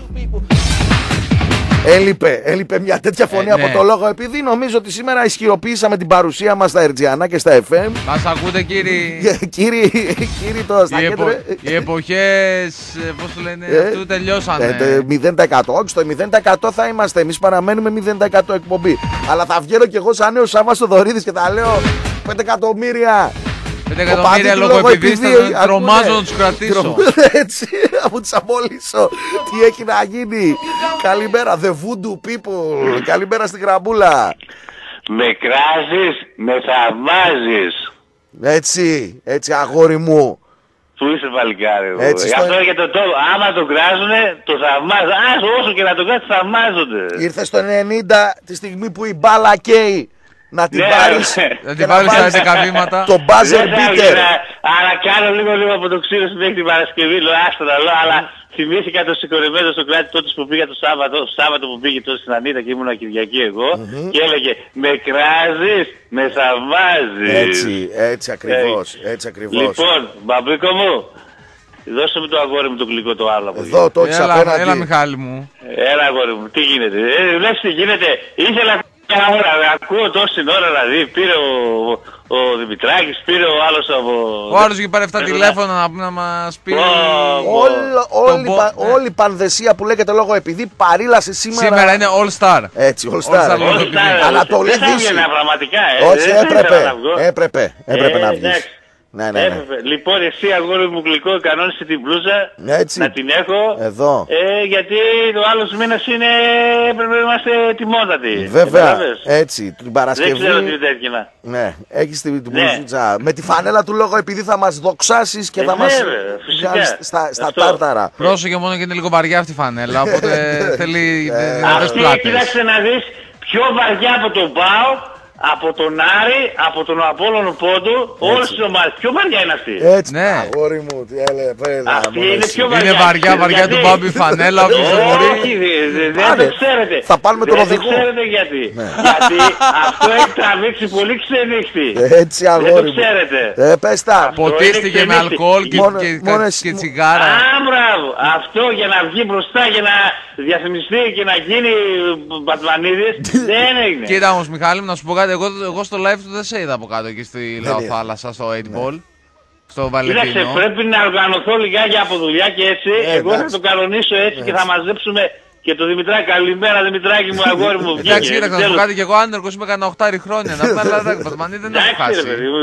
Έλειπε, έλειπε μια τέτοια φωνή
ε, ναι.
από το λόγο, επειδή νομίζω ότι σήμερα ισχυροποίησαμε την παρουσία μας στα Ερτζιανά και στα εφ εμ.
Μας ακούτε κύριοι.
Κύριοι, κύριοι το στα
οι,
κέντρα.
επο, οι εποχές, πώς το λένε, ε, αυτού τελειώσανε.
Ε, μηδέν τοις εκατό, όχι στο μηδέν τοις εκατό θα είμαστε, εμείς παραμένουμε μηδέν τοις εκατό εκπομπή. Αλλά θα βγαίνω κι εγώ σαν νέος Σάββας Θοδωρίδης και θα λέω πέντε εκατομμύρια.
πέντε εκατομμύρια λόγω επειδή θα τρομάζω να τους κρατήσω.
Έτσι, αφού τους απολύσω. Τι έχει να γίνει. Καλημέρα, the voodoo people. Καλημέρα στην γραμμούλα.
Με κράζεις, με θαυμάζεις.
Έτσι, έτσι αγόρι μου.
Του είσαι βαλικάρι.
Έτσι,
Γι' αυτό στο... και το τόπο. Άμα το κράζουνε, το θαυμάζουν. Ας όσο και να το κράζεις, θαυμάζονται.
Ήρθε στο ενενήντα τη στιγμή που η μπάλα καίει. Να την
ναι,
πάρεις,
να την πάρεις στα έντεκα βήματα.
Το buzzer beater.
Αλλά κάνω λίγο λίγο από το ξύλο μέχρι την Παρασκευή, λέω άστο να λέω, αλλά θυμήθηκα το συγχωρεμένο στο κράτη τότε που πήγα το Σάββατο, το Σάββατο που πήγε τότε στην Ανίτα και ήμουν Κυριακή εγώ mm-hmm. και έλεγε με κράζεις, με θαυμάζεις.
Έτσι, έτσι ακριβώς, έτσι ακριβώς.
Λοιπόν, μπαμπίκο μου, δώσε μου το αγόρι μου το γλυκό το άλλο από
εδώ. Το έχεις απέναντι.
Έλα Μιχάλη μου.
Έλα αγόρι μου, τι γίνεται, ε, βλέπεις τι γίνεται, ήθελα... Μια ώρα, ακούω τόση ώρα δηλαδή, πήρε ο, ο Δημητράκης, πήρε ο άλλος από...
Ο άλλος είχε πάρει αυτά τηλέφωνα να, να μας πει...
Όλη η πανδεσία που λέγεται λόγω επειδή παρήλασε σήμερα...
Σήμερα είναι All Star.
Έτσι, All Star. Ανατολή Δύση.
Δεν θα έβγαινε πραγματικά, ε.
Όχι, έπρεπε, έπρεπε, έπρεπε να βγεις. Ναι, ναι, ναι.
Λοιπόν, εσύ αγόρι μου γλυκό, κανόνισε την μπλούζα,
έτσι.
Να την έχω,
εδώ.
Ε, γιατί ο άλλος μήνας είναι, πρέπει να είμαστε τιμότατοι.
Βέβαια, έτσι, την Παρασκευή.
Δεν ξέρω τι τέτοια.
Ναι, έχεις την μπλούζα, ναι. Με τη φανέλα του λόγω επειδή θα μας δοξάσεις και ε, θα μας βγάλεις στα, στα τάρταρα.
Πρόσεχε μόνο και είναι λίγο βαριά αυτή η φανέλα, οπότε θέλει
δες πλάτες. Κοίταξε να δεις, πιο βαριά από τον ΠΑΟ. Από τον Άρη, από τον Απόλλωνο Πόντου, όλες τις ομάδες. Πιο βαριά είναι αυτή.
Έτσι, ναι. Αγόρι μου, τι έλεγε, πέλα.
Αυτή είναι πιο βαριά.
Είναι βαριά, βαριά του Μπάμπη φανέλα.
Όχι, δεν το ξέρετε.
Θα πάρουμε τον οδηγό.
Δεν το ξέρετε γιατί. Γιατί αυτό έχει τραβήξει πολύ ξενύχτη.
Έτσι, αγόρι μου.
Δεν το ξέρετε.
Ε, πες τα.
Ποτίστηκε με αλκοόλ και τσιγάρα.
Α, μπράβο. Αυτό για να βγει μπροστά, για να διαφημιστεί και να γίνει Μπατμανίδης, δεν έγινε.
Κοίτα όμως Μιχάλη, να σου πω κάτι, εγώ, εγώ στο live του δεν σε είδα από κάτω εκεί στη Λαοθάλασσα, στο eight ball, στο Βαλεντίνο.
Κοίταξε, πρέπει να οργανωθώ λιγάκι από δουλειά και έτσι, ε, εγώ θα το κανονίσω έτσι, έτσι και θα μαζέψουμε και το Δημητράκη. Καλημέρα Δημητράκη μου, αγόρι μου.
Εντάξει, κοίταξε, να σου πω κάτι, και εγώ άνεργος είμαι κανένα οχτάρι χρόνια, να πούμε, αλλά δεν έχω χάσει.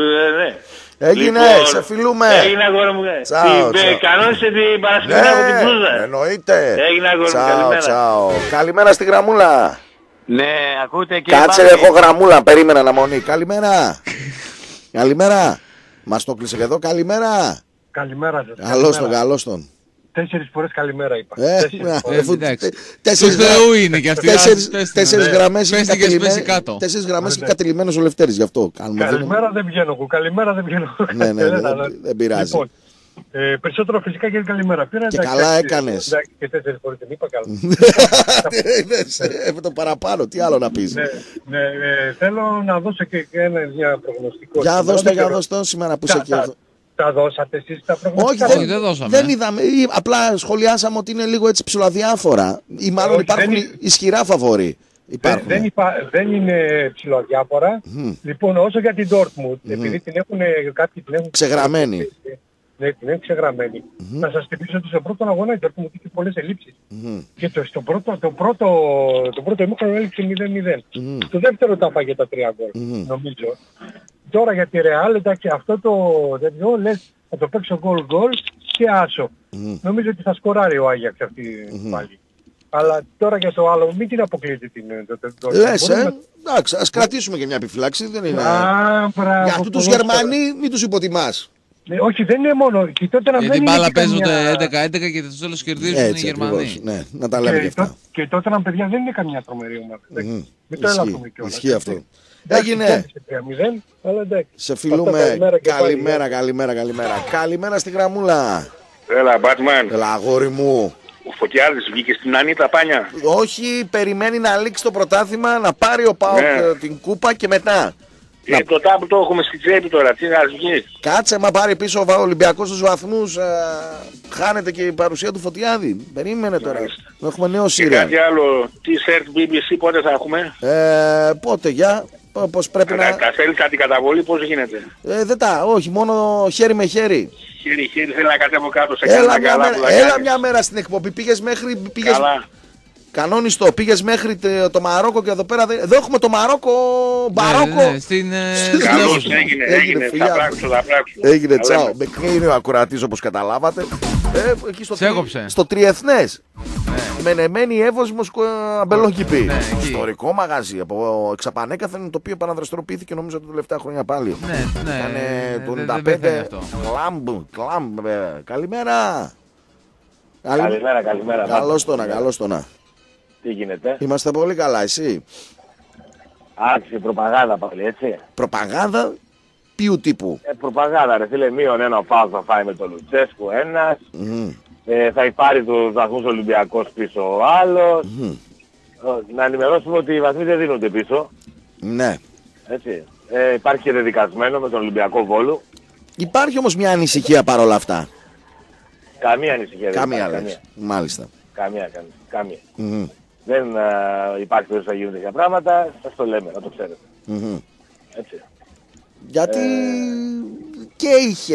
Έγινε, λοιπόν, σε φιλούμε.
Έγινε αγόρι μου. Κανόνισε την Παρασκευή από την μπλούζα.
Εννοείται.
Έγινε αγόρι μου, καλημέρα.
Τσάω. Καλημέρα στη γραμμούλα.
Ναι, ακούτε κύριε.
Κάτσε, έχω γραμμούλα, περίμενα αναμονή. Καλημέρα. Καλημέρα. Μας το κλείσε εδώ, καλημέρα.
Καλημέρα σας.
Καλώς τον, καλώς τον.
Τέσσερις φορές καλημέρα είπα.
Τέσσερις
Θεού είναι και αυτή.
Τέσσερις γραμμές είναι κατελημένος ο Λευτέρης, γι' αυτό.
Καλημέρα δεν βγαίνω εγώ, καλημέρα δεν βγαίνω.
Ναι, ναι, δεν πειράζει.
Ε, περισσότερο φυσικά και καλημέρα. Πήρα,
και
εντάξει,
καλά έκανες.
Και τέσσερις φορές την είπα καλά.
Έφερε το παραπάνω, τι άλλο να πεις.
Ναι, ναι, ε, θέλω να δώσω και ένα μια προγνωστικό.
Για δώσ' το, για δώσ' το σήμερα που είσαι εκεί.
Τα, τα δώσατε εσείς τα προγνωστικά?
Όχι, δεν, δεν δώσαμε. Δεν είδαμε, απλά σχολιάσαμε ότι είναι λίγο έτσι ψηλοαδιάφορα. Ή μάλλον όχι, υπάρχουν δεν... ισχυρά φαβορί.
Δεν, δεν, υπά, δεν είναι ψηλοαδιάφορα. Mm. Λοιπόν, όσο για την Dortmund, mm. επειδή την έχουν, κάποιοι την έχουν
ξεγραμμένη.
Ναι, την είναι ξεγραμμένη. Mm-hmm. Να σας θυμίσω ότι στον πρώτο αγώνα η Dortmund είχε πολλές ελλείψεις. Mm-hmm. Και το, στο πρώτο, το πρώτο, το πρώτο ημίχρονο έλειξε μηδέν μηδέν. Mm-hmm. Στο δεύτερο τα φάγε τα τρία γκολ, mm-hmm. νομίζω. Τώρα για τη Real, εντάξει, αυτό το τέτοιο λες θα το παίξω γκολ γκολ και άσο. Mm-hmm. Νομίζω ότι θα σκοράρει ο Άγιαξ αυτή mm-hmm. πάλι. Αλλά τώρα για το άλλο, μην την αποκλείετε την...
Λες, ε, εντάξει, ας κρατήσουμε και μια επιφυλάξη, δεν είναι... Α, για αυτούς τους Γερμανοί μην τους υποτιμάς.
Ναι, όχι, δεν είναι μόνο. Και τότε να
γιατί μπάλα παίζονται έντεκα έντεκα και στο τέλος κερδίζουν οι Γερμανοί.
Ναι, να τα λέμε και, και αυτά.
Και τότε να παιδιά δεν είναι καμιά τρομερή ομάδα. Mm-hmm. Μην το ελάθουμε κιόλας.
Ισχύει αυτό. Έγινε. Σε φιλούμε. Καλημέρα, καλημέρα, καλημέρα. Καλημέρα στη γραμμούλα.
Έλα, Batman.
Έλα, αγόρι μου.
Ο Φωτιάδης βγήκε στην Ανίτα Πάνια.
Όχι, περιμένει να λήξει το πρωτάθλημα, να πάρει ο ΠΑΟΚ ναι. την κούπα και μετά.
Ε, να... Το τάμπου το έχουμε στη τσέπη τώρα, τι να βγει.
Κάτσε, μα πάρει πίσω ο Ολυμπιακός στους βαθμούς, α, χάνεται και η παρουσία του Φωτιάδη. Περίμενε τώρα. Yeah. Έχουμε νέο σύριαλ.
Και κάτι άλλο, τι σερτ μπι μπι σι πότε θα έχουμε.
Ε, πότε, για, πώς πρέπει
Κατα,
να...
Τα θέλει κάτι καταβολή, πώς γίνεται.
Ε, δεν τα, όχι, μόνο χέρι με χέρι.
Χέρι, χέρι, θέλει να κατέβω κάτω σε
έλα,
κάνα
μια
καλά
μέρα, έλα μια μέρα στην εκπομπή, πήγες μέχρι... Πήγες...
Καλά.
Κανόνιστο, πήγες μέχρι το Μαρόκο και εδώ πέρα δεν... Εδώ έχουμε το Μαρόκο, Μπαρόκο.
Ναι, ναι, στην...
Καλώς, έγινε, έγινε, θα πράξω, θα πράξω.
Έγινε, τσάω. Με κρίνει ο ακροατής όπως καταλάβατε. Ε, εκεί στο, τρι... στο Τριεθνές. Ναι. Μενεμένη Εύωσμος Αμπελόκηπη. Ναι, ιστορικό μαγαζί από εξαπανέκαθεν, το οποίο επαναδραστηριοποιήθηκε νομίζω τα τελευταία χρόνια πάλι.
Ναι, ναι.
Ήτανε το ενενήντα πέντε. Κλαμπ, κλαμπ. Καλημέρα.
Καλημέρα, καλημέρα.
Καλώς το να, καλώς το να.
Τι γίνεται?
Είμαστε πολύ καλά, εσύ?
Άρχισε προπαγάνδα πάλι, έτσι.
Προπαγάνδα ποιου τύπου?
Ε, προπαγάνδα ρε φίλε, μείον ένα ο Πάος θα φάει με τον Λουτσέσκου ένας. Mm. Ε, θα υπάρχει τους βαθμούς Ολυμπιακός πίσω ο άλλος. Mm. Ε, να ενημερώσουμε ότι οι βαθμοί δεν δίνονται πίσω.
Ναι.
Έτσι. Ε, υπάρχει και δεδικασμένο με τον Ολυμπιακό Βόλου.
Υπάρχει όμως μια ανησυχία παρόλα αυτά.
Καμία ανησυχία.
Καμία λες. Μάλιστα.
Καμία, καμία. καμία.
Mm-hmm.
Δεν uh, υπάρχει περίπτωση να γίνουν τέτοια πράγματα, σας το λέμε, να το ξέρετε.
Mm-hmm.
Έτσι.
Γιατί ε... και είχε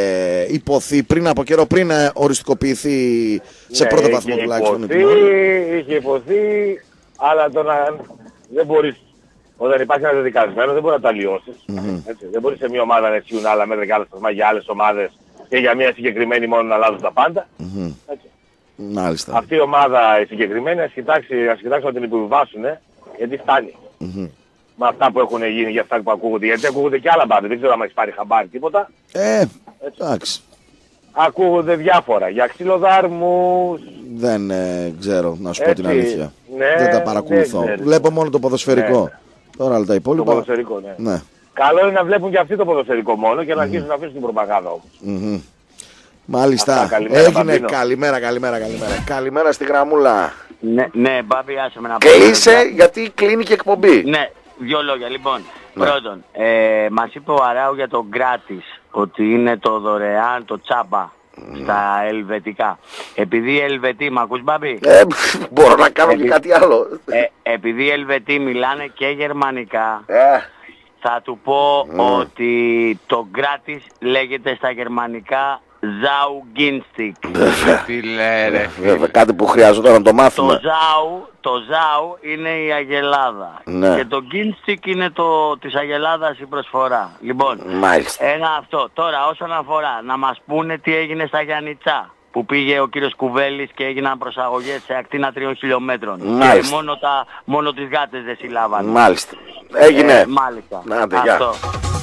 υποθεί πριν από καιρό, πριν οριστικοποιηθεί σε
ναι,
πρώτο βαθμό τουλάχιστον.
Υποθεί, είχε υποθεί, αλλά το να... δεν μπορείς, όταν υπάρχει ένα δεδικασμένο δεν μπορεί να το αλλοιώσεις. Mm-hmm. Έτσι. Δεν μπορείς σε μια ομάδα να ισχύουν άλλα μέτρα και άλλα σταθμά για άλλες ομάδες και για μια συγκεκριμένη μόνο να αλλάζουν τα πάντα.
Mm-hmm. Έτσι. Μάλιστα.
Αυτή η ομάδα η συγκεκριμένη ας κοιτάξει, ας κοιτάξει να την επιβιβάσουν, γιατί φτάνει. Mm-hmm. Με αυτά που έχουν γίνει για αυτά που ακούγονται. Γιατί ακούγονται και άλλα μπάντα. Δεν ξέρω αν έχεις πάρει χαμπάρι τίποτα.
Ε, εντάξει.
Ακούγονται διάφορα. Για ξυλοδάρμους.
Δεν ε, ξέρω να σου πω την αλήθεια.
Ναι,
δεν τα παρακολουθώ. Ναι, βλέπω μόνο το ποδοσφαιρικό. Ναι. Τώρα όλα τα υπόλοιπα.
Το ποδοσφαιρικό, ναι.
ναι.
Καλό είναι να βλέπουν και αυτοί το ποδοσφαιρικό μόνο και να αρχίσουν mm-hmm. να αφήσουν την προπαγάνδα όμως.
Mm-hmm. Μάλιστα. Αυτά, καλημέρα, έγινε. Μπαμπίνο. Καλημέρα, καλημέρα, καλημέρα. Καλημέρα στη γραμμούλα.
Ναι, ναι, Μπάμπη, άσε με να
πω. Και είσαι, γιατί κλείνει και εκπομπή.
Ναι, δύο λόγια. Λοιπόν, ναι. Πρώτον, ε, μας είπε ο Αράου για το gratis, ότι είναι το δωρεάν, το τσάμπα mm. στα ελβετικά. Επειδή οι Ελβετοί, μ' ακούς Μπάμπη?
Ε, μπορώ να κάνω Επει... και κάτι άλλο.
Ε, επειδή οι Ελβετοί μιλάνε και γερμανικά,
ε.
θα του πω mm. ότι το gratis λέγεται στα γερμανικά Ζάου Γκίνστικ.
Τι λέει ρε.
Κάτι που χρειάζονταν να το μάθουμε.
Το Ζάου, το Ζάου είναι η Αγελάδα.
Ναι.
Και το Γκίνστικ είναι το της Αγελάδας η προσφορά. Λοιπόν,
μάλιστα.
Ένα αυτό. Τώρα όσον αφορά να μας πούνε τι έγινε στα Γιαννιτσά, που πήγε ο κύριος Κουβέλης και έγιναν προσαγωγές σε ακτίνα τριών χιλιόμετρων.
Μάλιστα.
Και μόνο, τα, μόνο τις γάτες δεν συλλάβανε.
Μάλιστα. Έγινε.
Ε, μάλιστα.
Άντε,
αυτό.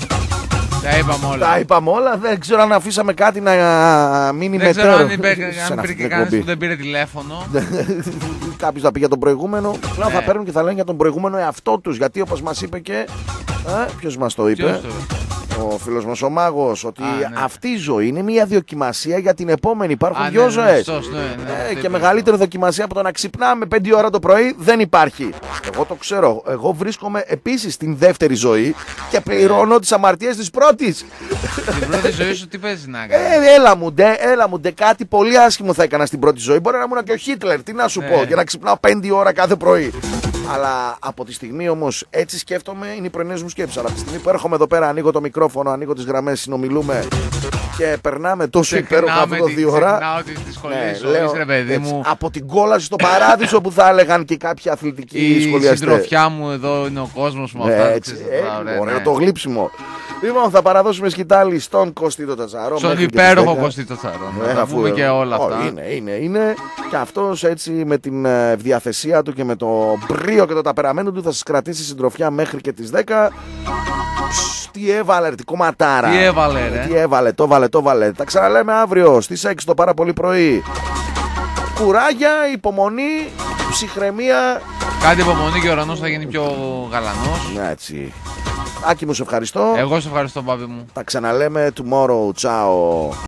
Τα είπαμε όλα.
Τα είπαμε όλα. Δεν ξέρω αν αφήσαμε κάτι να μείνει μετέρω.
Δεν ξέρω αν, είπε, αν πήρε και κανένας που δεν πήρε τηλέφωνο.
Κάποιος θα πει για τον προηγούμενο. Πλέον θα παίρνουν και θα λένε για τον προηγούμενο εαυτό τους. Γιατί όπως μας είπε και... Ε, ποιος μας το είπε?
Ποιος το...
ο φίλος μας ο Μάγος, ότι
Α, ναι.
αυτή η ζωή είναι μια δοκιμασία για την επόμενη. Υπάρχουν
Α,
δυο
ναι,
ζωές.
ναι, ναι, ναι,
ε,
ναι,
και μεγαλύτερη δοκιμασία από το να ξυπνάμε πέντε ώρα το πρωί δεν υπάρχει. Εγώ το ξέρω. Εγώ βρίσκομαι επίσης στην δεύτερη ζωή και πληρώνω τις αμαρτίες της πρώτης.
Στην πρώτη ζωή σου τι παίζει να κάνεις?
Ε, έλα μου ντε, έλα μου ντε, κάτι πολύ άσχημο θα έκανα στην πρώτη ζωή. Μπορεί να ήμουν και ο Χίτλερ, τι να σου
Ναι.
πω, για να ξυπνάω πέντε ώρα κάθε πρωί. Αλλά από τη στιγμή όμως έτσι σκέφτομαι, είναι οι πρωινές μου σκέψεις. Αλλά από τη στιγμή που έρχομαι εδώ πέρα, ανοίγω το μικρόφωνο, ανοίγω τις γραμμές, συνομιλούμε και περνάμε τόσο υπέροχα αυτό το δύο ώρα.
Ξεκινάω τις δυσκολίες ζωής, ρε παιδί μου.
Από την κόλαση στο παράδεισο που θα έλεγαν και κάποιοι αθλητικοί σχολιαστές.
Η συντροφιά μου εδώ είναι ο κόσμος μου.
Ναι,
Αυτά,
έτσι,
ξέρεις,
ε,
αυτά, ωραία,
ωραίο
ναι.
το γλύψιμο. Λοιπόν, θα παραδώσουμε σκητάλη στον Κωστή το Τατσαρό.
Στον
μέχρι και
υπέροχο
τις δέκα.
Κωστή το Τσαρό.
Ε,
Να τα
αφού,
πούμε
ε,
και όλα
ό,
αυτά.
Είναι, είναι, είναι. Και αυτός έτσι με την ε, διαθεσία του και με το μπρίο και το ταπεραμέντο του θα σας κρατήσει συντροφιά μέχρι και τις δέκα. Ψ, τι έβαλε, ρε, τι κομματάρα.
Τι έβαλε, ρε.
Τι έβαλε, το βάλε, το βάλε. Τα ξαναλέμε αύριο στις έξι το πάρα πολύ πρωί. Κουράγια, υπομονή, ψυχραιμία.
Κάτι υπομονή και ο ουρανός θα γίνει πιο γαλανός.
Ναι, έτσι. Άκη μου, σε ευχαριστώ.
Εγώ σε ευχαριστώ, μπάμπη μου.
Τα ξαναλέμε tomorrow. Ciao.